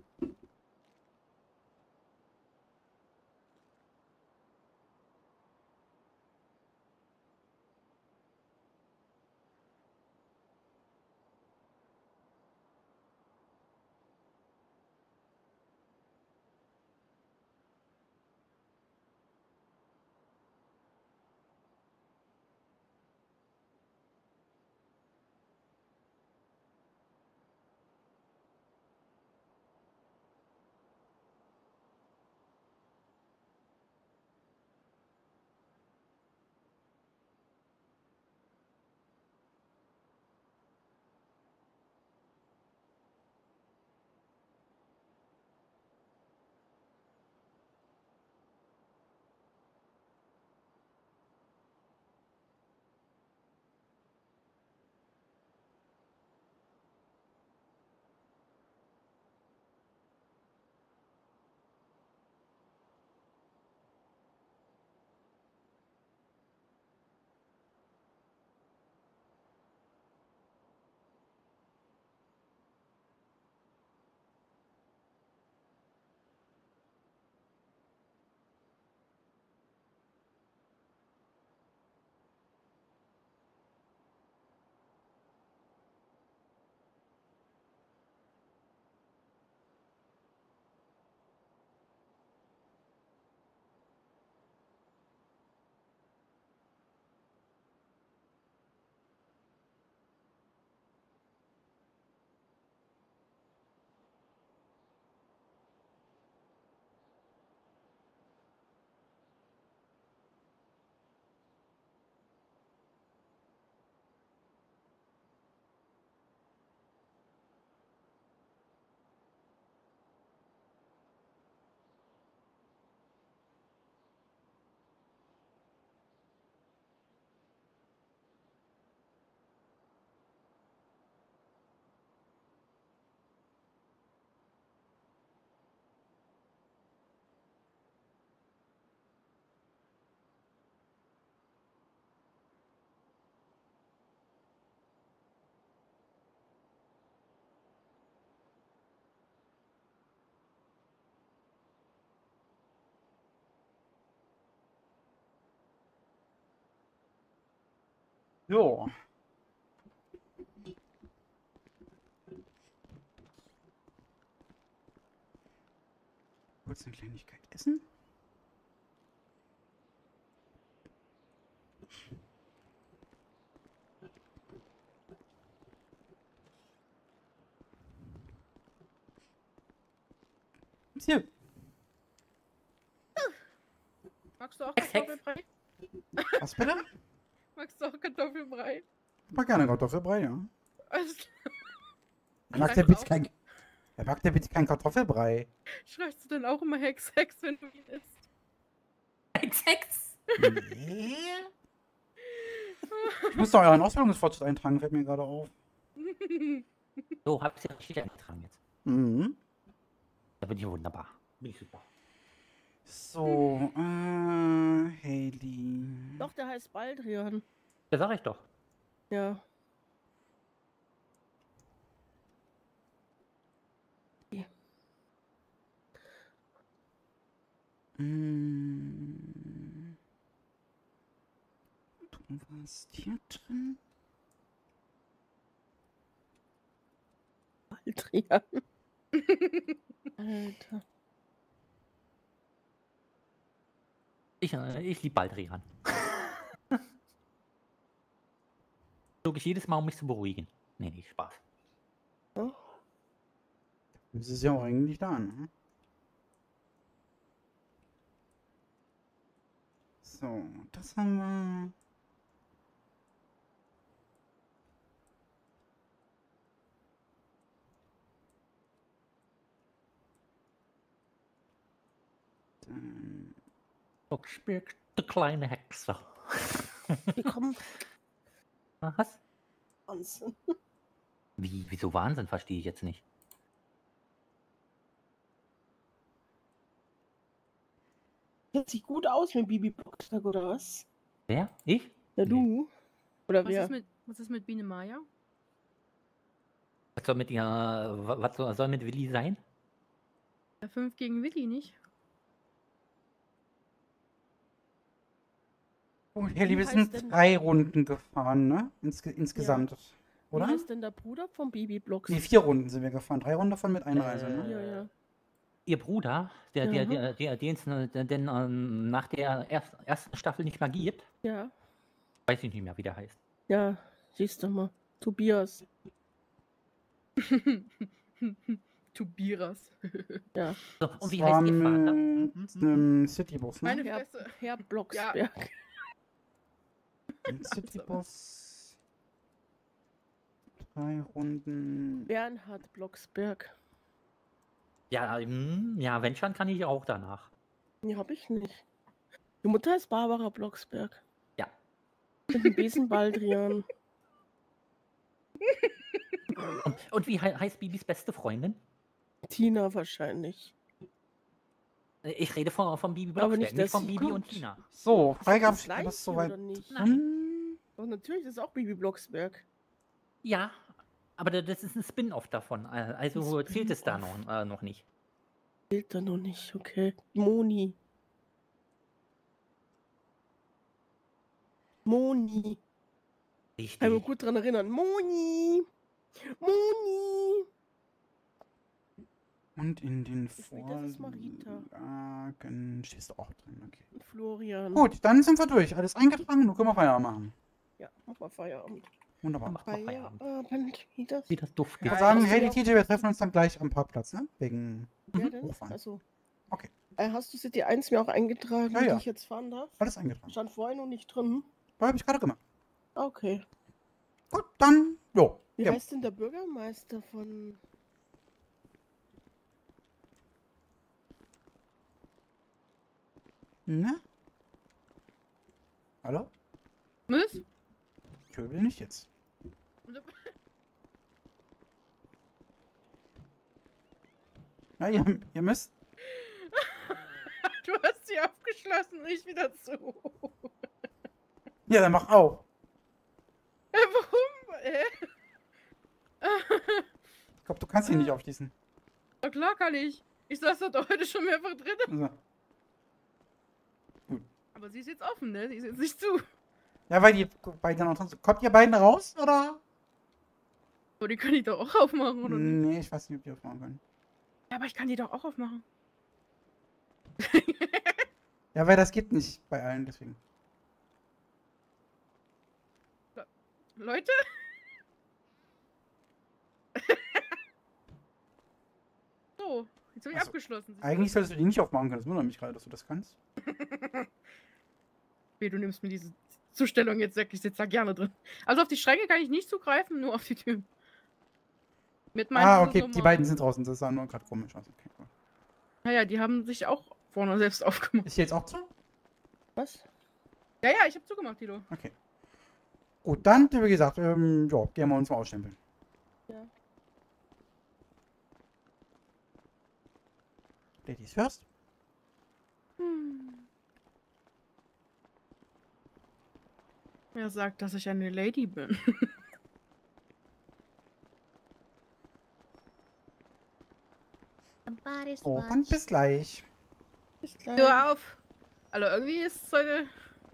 So. Kurz eine Kleinigkeit essen. gibt's hier? Magst du auch Kartoffelbrei? Was bitte? Magst du auch Kartoffelbrei? Ich mag gerne Kartoffelbrei, ja. Alles klar. Er mag der bitte kein Kartoffelbrei. Schreibst du denn auch immer Hex, Hex, wenn du ihn isst? Hex, Hex! Nee. Ich muss doch euren Ausbildungsfortschritt eintragen, fällt mir gerade auf. So, habt ihr richtig eingetragen jetzt. Mhm. Da bin ich wunderbar. Bin ich super. So, Haley. Doch, der heißt Baldrian. Das sag ich doch. Ja. Du warst hier drin? Baldrian. Alter. Ich liebe Baldrian. Zog ich jedes Mal, um mich zu beruhigen. Nee, nicht Spaß. Das ist ja auch eigentlich da, ne? So, das haben wir. Dann. Blocksberg, der kleine Hexe. Wir kommen. Was? Wahnsinn. Wieso Wahnsinn? Verstehe ich jetzt nicht. Das sieht gut aus mit Bibi Blocksberg, oder was? Wer? Ich? Ja, du. Oder wer? Was ist mit Biene Maya? Was soll mit Willi sein? Ja, 5 gegen Willi, nicht? Oh, Haley, wir sind 3 Runden gefahren, ne? Insgesamt, Ja. oder? Wie heißt denn der Bruder von Bibi Blocksberg? Nee, 4 Runden sind wir gefahren. 3 Runden davon mit Einreise, ne? Ja, ja. Ihr Bruder, den es nach der ersten Staffel nicht mehr gibt, Ja. weiß ich nicht mehr, wie der heißt. Ja, siehst du mal. Tobias. Tobias. Ja. So, und wie heißt Ihr Vater? Mit einem Citybus, ne? Meine Fresse. Herr Blocksberg. Ein Citybus. 3 Runden. Bernhard Blocksberg. Ja, ja, wenn schon, kann ich auch danach. Nee, hab ich nicht. Die Mutter ist Barbara Blocksberg. Ja. Mit dem Besen Baldrian. Und wie heißt Bibis beste Freundin? Tina wahrscheinlich. Ich rede von Bibi Aber Blocksberg, nicht, nicht dass von sie Bibi gut. und Tina. So, Freigabe Ist das ist das soweit. oder nicht? Nein. Doch, natürlich, das ist auch Bibi Blocksberg. Ja, aber das ist ein Spin-off davon. Also zählt es da noch nicht. Zählt da noch nicht, okay. Moni. Moni. Richtig. Kann mich gut dran erinnern. Moni. Moni. Und in den Das ist Marita. Vorlagen stehst du auch drin, okay. Und Florian. Gut, dann sind wir durch. Alles eingetragen, nun können wir Feierabend machen. Ja, mach mal Feierabend. Wunderbar. Mach mal Feierabend. Feierabend. Wie das Duft Ich würde sagen, hey, die TJ, wir treffen uns dann gleich am Parkplatz, ne? Wegen Ja, denn? Hochfahren. Also. Okay. Hast du City 1 mir auch eingetragen, Ja, ja. die ich jetzt fahren darf? Alles eingetragen. Stand vorher noch nicht drin. Da habe ich gerade gemacht. Okay. Gut, dann, jo. Wie Ja. heißt denn der Bürgermeister von... Ne? Hallo? Was? Ich höre nicht jetzt. Ja, ihr müsst. Du hast sie aufgeschlossen, nicht wieder zu. Ja, dann mach auf. Warum? Ich glaube, du kannst ihn nicht aufschließen. Na klar kann ich. Ich saß dort heute schon mehrfach drin. Also. Aber sie ist jetzt offen, ne? Sie ist jetzt nicht zu. Ja, weil die beiden noch drin. Kommt ihr beiden raus, oder? Aber die kann ich doch auch aufmachen, oder nicht? Nee, ich weiß nicht, ob die aufmachen können. Ja, aber ich kann die doch auch aufmachen. Ja, weil das geht nicht bei allen, deswegen. Leute? So, ziemlich abgeschlossen. Eigentlich solltest du die nicht aufmachen können. Das wundert mich gerade, dass du das kannst. Okay, du nimmst mir diese Zustellung jetzt weg. Ich sitze da gerne drin. Also auf die Schränke kann ich nicht zugreifen, nur auf die Türen. Mit meinen Okay, die beiden sind draußen. Das sah nur gerade komisch aus. Okay, cool. Naja, die haben sich auch vorne selbst aufgemacht. Ist die jetzt auch zu? Was? Ja, ich habe zugemacht, Tilo. Okay. Gut, dann, wie gesagt, ja, gehen wir uns mal ausstempeln. Ja. Ladies first. Wer sagt, dass ich eine Lady bin? So, dann bis gleich. Bis gleich. Hör auf! Also irgendwie ist es heute...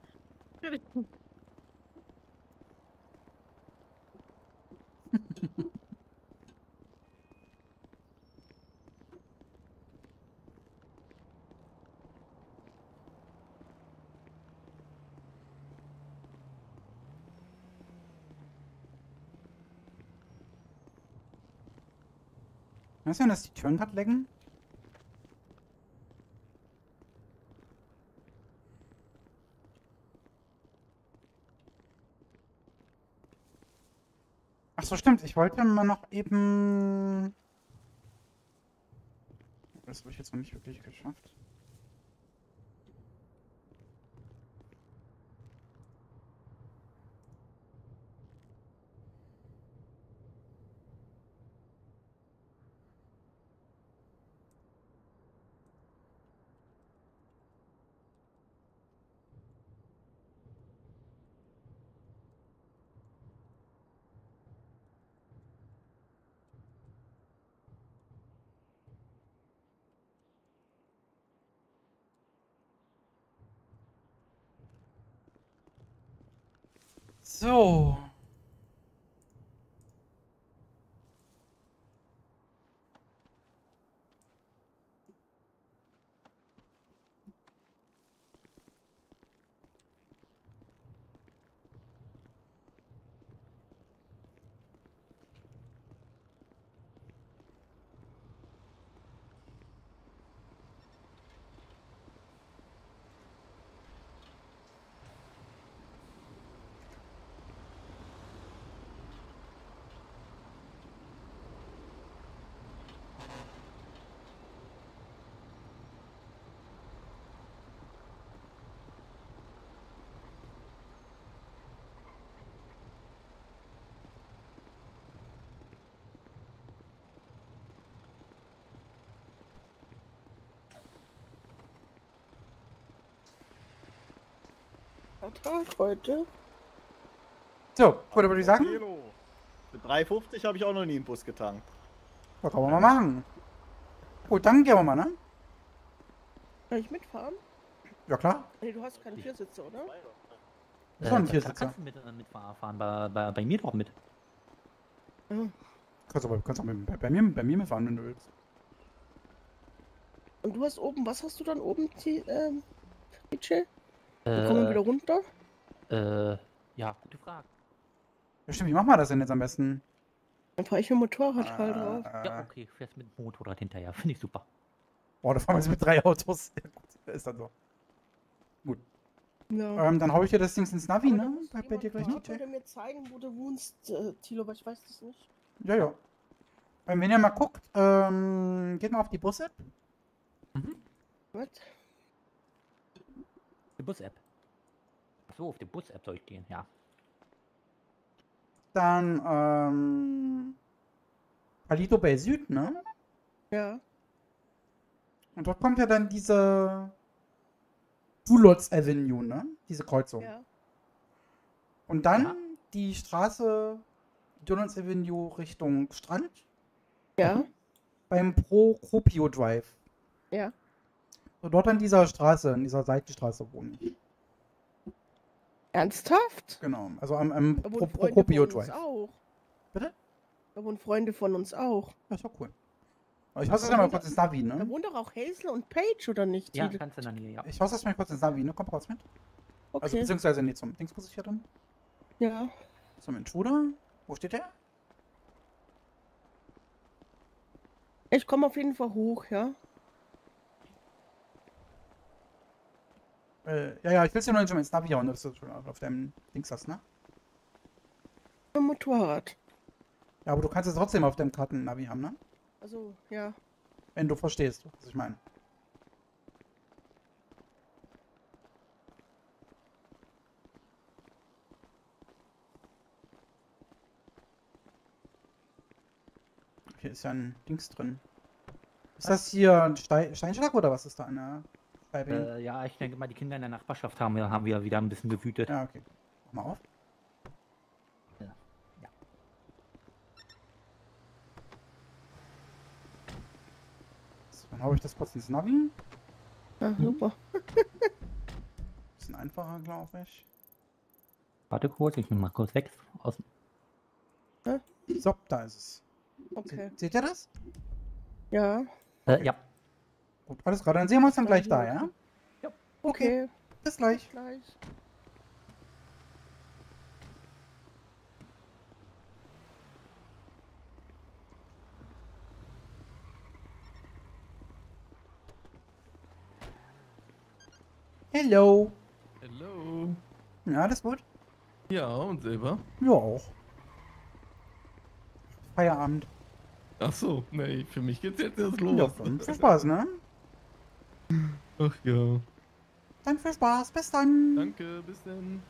Weißt du, dass die Türen gerade lecken? Ach so, stimmt. Ich wollte mal noch eben... Das habe ich jetzt noch nicht wirklich geschafft. So. Tag heute. So, gut, würde ich sagen? Für 3,50 habe ich auch noch nie einen Bus getankt. Das kann man mal machen. Gut, dann gehen wir mal, ne? Kann ich mitfahren? Ja, klar. Nee, du hast keine Viersitze, oder? Das war ein Viersitzer. Kannst du mitfahren, bei mir doch mit. Kannst auch bei mir mitfahren, wenn du willst. Und du hast oben, was hast du dann oben, DJ? Kommen wir wieder runter? Ja, gute Frage. Ja, stimmt, wie machen wir das denn jetzt am besten? Dann fahre ich mit dem Motorrad halt drauf. Ja, okay, fährst mit dem Motorrad hinterher, finde ich super. Boah, da fahren wir jetzt mit 3 Autos. Ja, gut, ist dann so. Gut. Ja. Dann hau ich dir das Ding ins Navi, ne? Bei dir gleich Ich würde mir zeigen, wo du wohnst, Thilo, aber ich weiß das nicht. Ja, ja. Wenn ihr mal guckt, geht mal auf die Bus-App. Was? Die Bus-App. Achso, auf die Bus-App soll ich gehen, ja. Dann, Palito Bay Süd, ne? Ja. Und dort kommt ja dann diese Bulots Avenue, ne? Diese Kreuzung. Ja. Und dann die Straße Donuts Avenue Richtung Strand. Ja. Beim Procopio Drive. Ja. Und dort an dieser Straße, an dieser Seitenstraße wohne ich. Ernsthaft? Genau, also am Da wohnen Procopio Freunde von uns Drive. auch. Bitte? Da wohnen Freunde von uns auch. Das ist doch cool. Aber ich hasse das mal kurz ins Navi, Da ne? wohnt doch auch Hazel und Paige, oder nicht? Ja, Thilo? ganz in der Nähe, ja. Ich hasse das mal kurz ins Navi, ne? Komm kurz mit. Okay. Also beziehungsweise nicht zum Dings muss ich ja dann. Ja. Zum Intruder. Wo steht der? Ich komme auf jeden Fall hoch, ja. Ja, ich will dir noch nicht schon ins Navi hauen, dass du schon auf deinem Dings hast, ne? Motorrad. Ja, aber du kannst es trotzdem auf deinem Karten-Navi haben, ne? Also, ja. Wenn du verstehst, was ich meine. Hier ist ja ein Dings drin. Ist das hier ein Steinschlag oder was ist da eine Scheibe? Ja, ich denke mal, die Kinder in der Nachbarschaft haben wir wieder ein bisschen gewütet. Ja, okay. Mach mal auf. Ja. So, dann habe ich das kurz ins Navi. Ja, super. Bisschen einfacher, glaube ich. Warte kurz, ich nehme mal kurz weg. So, da ist es. Okay. Seht ihr das? Ja. Ja. Gut, alles klar. Dann sehen wir uns dann gleich da, ja? Ja. Okay. Bis gleich. Bis gleich. Hello. Hello. Ja, alles gut? Ja, und selber? Ja, auch. Feierabend. Ach so, nee, für mich geht's jetzt erst los. Ja, dann viel Spaß, ne? Ach ja. Dann viel Spaß. Bis dann. Danke, bis dann.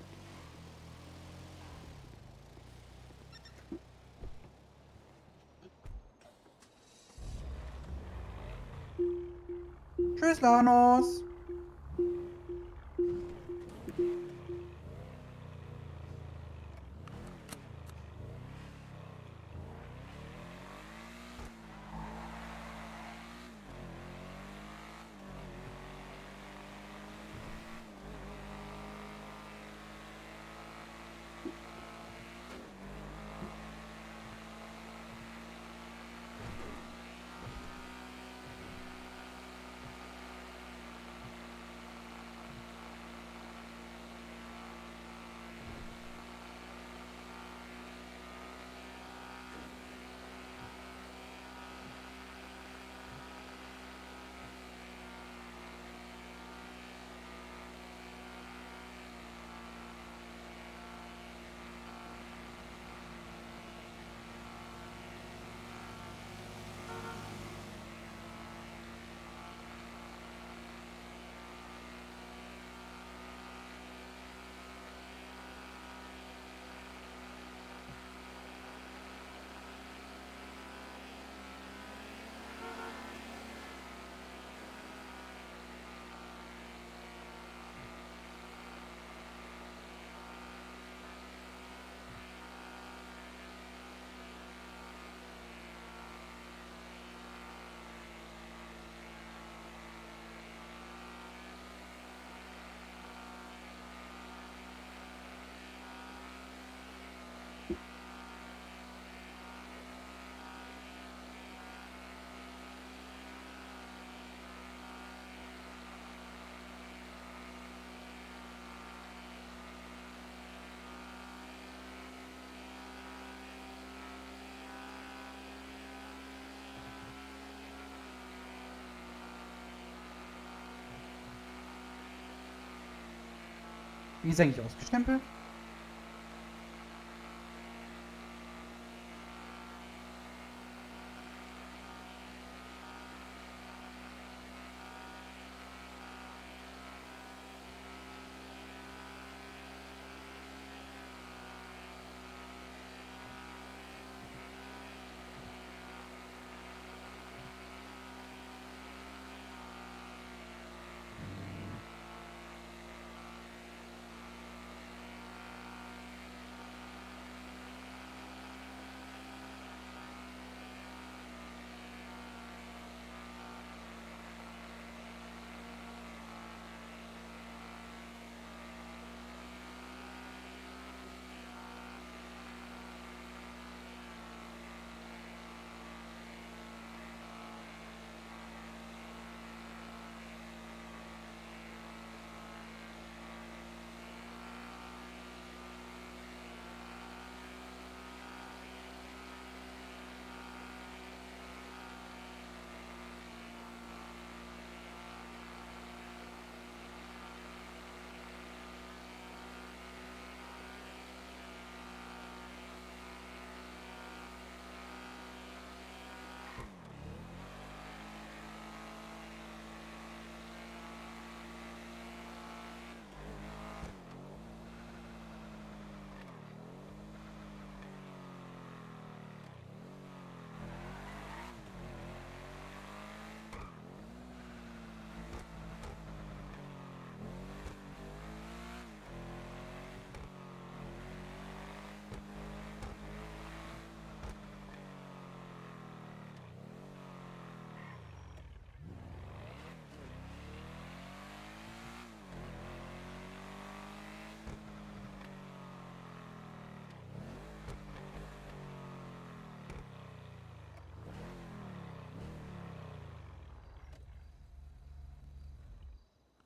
Tschüss, Lanos. Wie ist eigentlich ausgestempelt?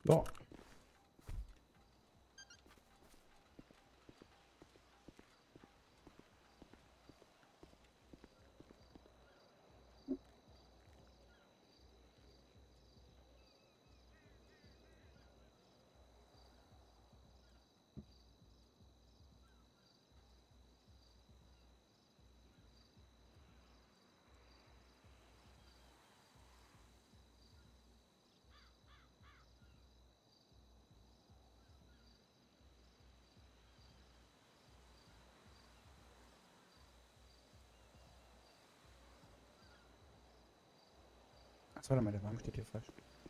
So. Ach, warte mal, der Wagen steht hier falsch.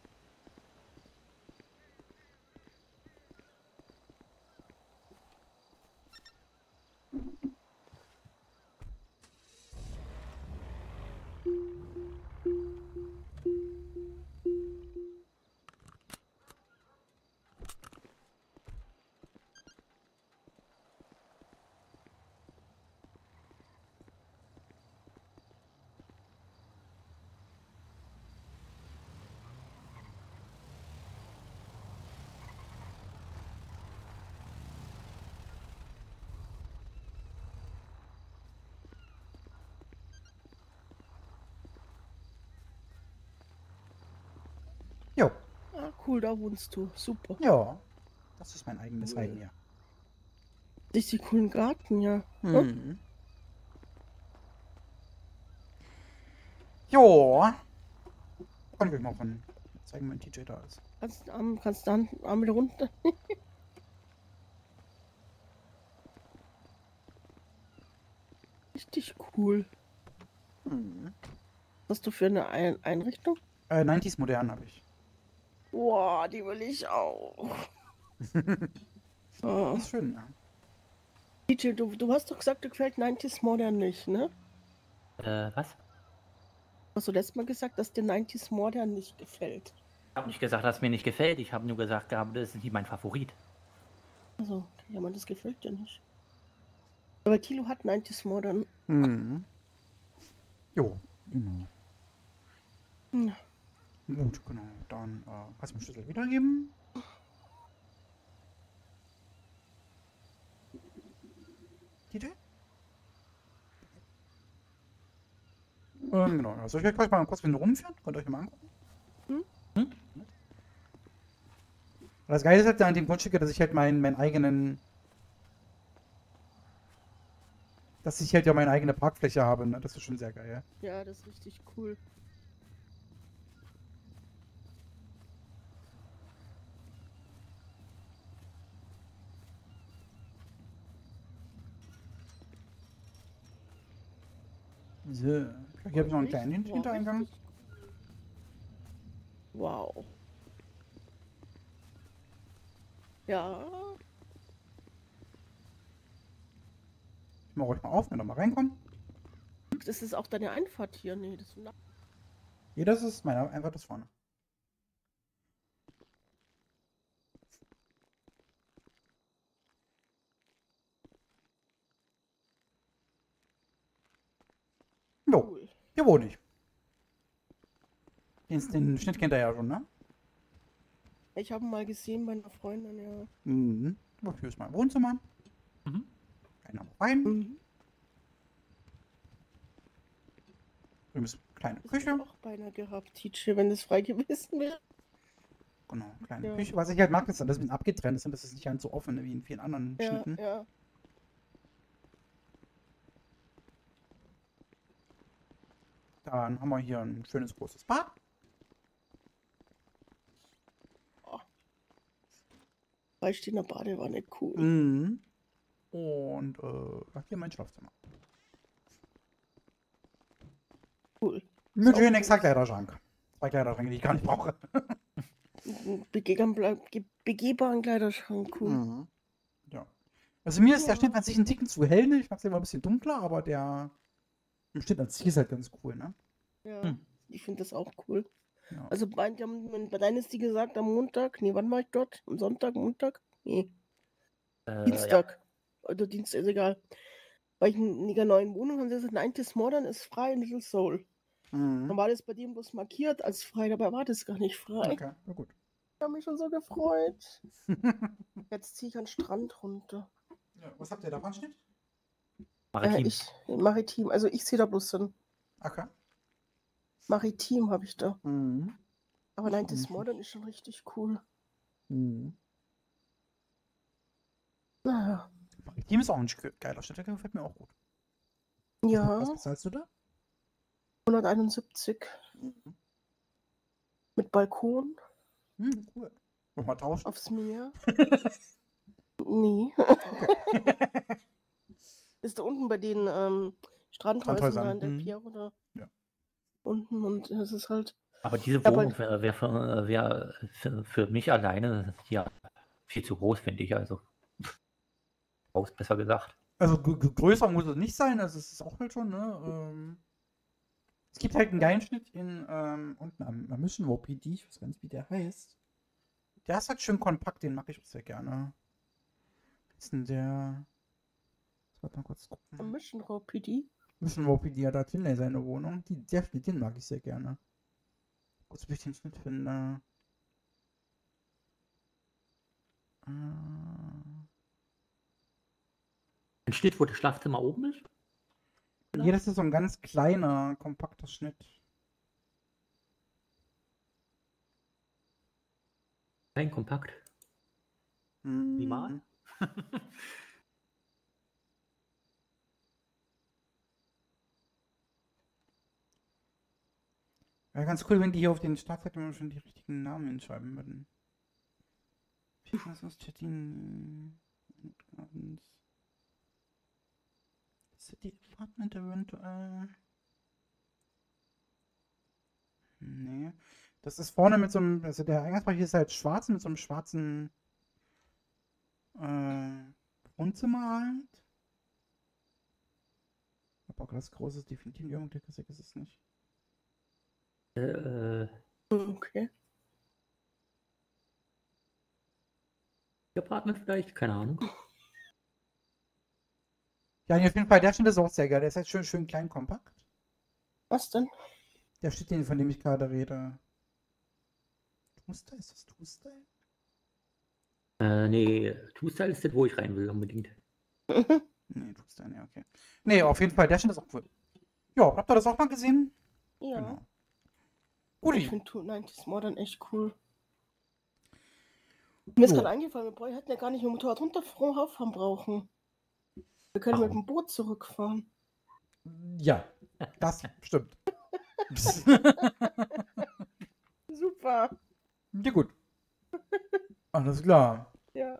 Jo. Ah, cool, da wohnst du. Super. Ja. Das ist mein eigenes Heim hier. Richtig coolen Garten, ja. Mhm. Jo. Kann ich euch mal von zeigen, wenn TJ da ist. Kannst du Arm wieder runter? Richtig cool. Mhm. Was hast du für eine Einrichtung? 90s modern habe ich. Boah, die will ich auch. Das ist schön, ja. TJ, du hast doch gesagt, dir gefällt 90s modern nicht, ne? Was? Hast du letztes Mal gesagt, dass dir 90s modern nicht gefällt? Ich habe nicht gesagt, dass es mir nicht gefällt. Ich habe nur gesagt, das ist nicht mein Favorit. Also, ja, man, das gefällt dir nicht. Aber Tilo hat 90s modern. Mhm. Jo, genau. Ja. Gut, genau. Dann kannst du mir den Schlüssel wiedergeben. TJ? Genau. Soll ich euch mal kurz wieder rumführen? Könnt ihr euch mal angucken? Das Geile ist halt an dem Grundstück, dass ich halt meinen eigenen... Dass ich halt ja meine eigene Parkfläche habe, ne? Das ist schon sehr geil. Ja, das ist richtig cool. So, hier habe ich noch einen kleinen Hintereingang. Wow. Ja. Ich mache euch mal auf, wenn ihr mal reinkommen. Das ist auch deine Einfahrt hier. Nee, das ist Hier, das ist meine Einfahrt, das vorne. Jo, cool. Hier wohne ich. Den Schnitt kennt ihr ja schon, ne? Ich habe ihn mal gesehen bei einer Freundin, ja. Mhm. Hier ist mein Wohnzimmer. Einer rein. Hier ist eine kleine Küche. Ich auch beinahe gehabt, TJ, wenn das frei gewesen wäre. Genau, kleine Küche. Was ich halt mag, ist, dass das ein bisschen abgetrennt ist und das ist nicht ganz so offen wie in vielen anderen Ja, Schnitten. ja. Dann haben wir hier ein schönes großes Bad. Freistehender Badewanne, cool. Mhm. Und hier mein Schlafzimmer. Cool. Mit schönen extra Kleiderschrank. 2 Kleiderschränke, die ich gar nicht brauche. Begehbaren Kleiderschrank, cool. Mhm. Ja. Also mir ist der Schnitt an sich ein Ticken zu hell, ne? Ich mag es immer ein bisschen dunkler, aber der Schnitt an sich ist halt ganz cool, ne? Ja, ich finde das auch cool. Ja. Also bei deinen ist die gesagt am Montag. Nee, wann war ich dort? Am Sonntag, Montag? Nee. Dienstag. Oder Dienstag, ist egal. Weil ich in der neuen Wohnung haben sie gesagt, 90s Modern ist frei in Little Soul. Mhm. Dann war das bei dem bloß markiert als frei, dabei war das gar nicht frei. Okay, na gut. Ich habe mich schon so gefreut. Jetzt ziehe ich an den Strand runter. Ja, was habt ihr da für einen Schnitt? Maritim. Maritim. Also ich sehe da bloß hin. Okay. Maritim habe ich da. Mhm. Aber nein, das Modern ist schon richtig cool. Mhm. Naja. Maritim ist auch ein geiler Schnitt, der gefällt mir auch gut. Ja. Was bezahlst du da? 171. Mit Balkon. Cool. Nochmal tauschen? Aufs Meer. Nee. Ist da unten bei den Strandhäusern da in der Pier oder? Ja. Unten und es ist halt. Aber diese Wohnung wäre für mich alleine ja viel zu groß, finde ich. Also groß, besser gesagt. Also größer muss es nicht sein, also es ist auch halt schon, ne? Es gibt halt einen geilen Schnitt in unten am Mission OPD, ich weiß gar nicht, wie der heißt. Der ist halt schön kompakt, den mag ich auch sehr gerne. Was ist denn der? Warte mal kurz gucken. Am Mission OPD? Mission OPD hat da Finlay seine Wohnung. Der Schnitt, den mag ich sehr gerne. Kurz, ob ich den Schnitt finde. Ein Schnitt, wo das Schlafzimmer oben ist? Nee, das ist so ein ganz kleiner, kompakter Schnitt. Klein, kompakt. Minimal. Wäre ganz cool, wenn die hier auf den Startseiten schon die richtigen Namen hinschreiben würden. City Apartment eventuell. Nee. Das ist vorne mit so einem, also der Eingangsbereich ist halt schwarz mit so einem schwarzen Wohnzimmer halt. Aber auch das große ist definitiv irgendwie ist es nicht. Okay. Apartment vielleicht? Keine Ahnung. Ja, auf jeden Fall, der Schnitt ist auch sehr geil. Der ist halt schön klein, kompakt. Was denn? Der Schnitt, von dem ich gerade rede. Two-Style? Ist das Two-Style? Nee, Two-Style ist das, wo ich rein will, unbedingt. Nee, Two-Style, nee, okay. Nee, auf jeden Fall, der Schnitt ist auch cool. Ja, habt ihr das auch mal gesehen? Ja. Genau. Guti. Ich finde 290s Modern echt cool. Mir ist gerade eingefallen, wir hätten ja gar nicht mit dem Motorrad runterfahren brauchen. Wir können mit dem Boot zurückfahren. Ja, das stimmt. Super. Ja, gut. Alles klar. Ja.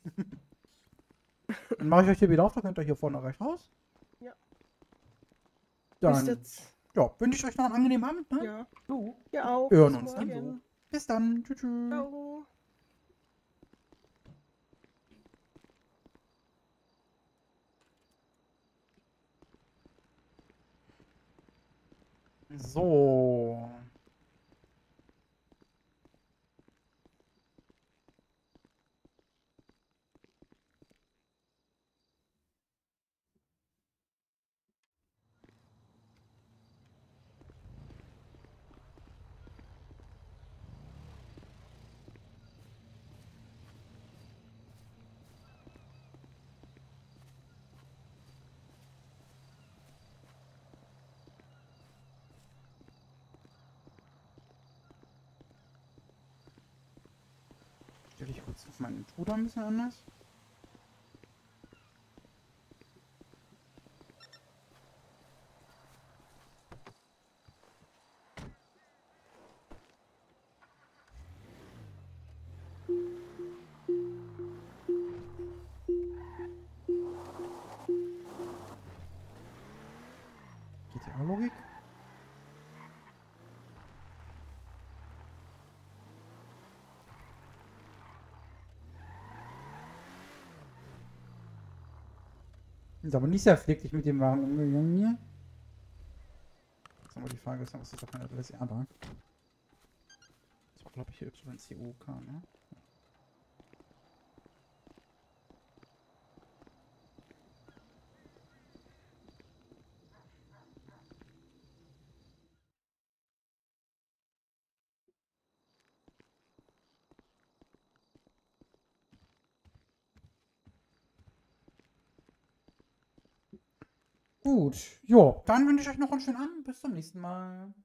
Dann mache ich euch hier wieder auf, da könnt ihr hier vorne rechts raus. Ja. Dann Bis jetzt. Ja, wünsche ich euch noch einen angenehmen Abend. Ne? Ja. Du. Ja auch. Wir hören Bis uns dann. morgen. Bis dann. Tschüss. Ciao. So. Stelle ich kurz auf meinen Bruder ein bisschen anders. GTA-Logik. Ist aber nicht sehr pfleglich mit dem Wagen umgegangen hier. Jetzt aber die Frage ist, was ist auf meiner Adresse da? Das war, glaube ich, hier YCOK, ne? Gut. Jo, dann wünsche ich euch noch einen schönen Abend. Bis zum nächsten Mal.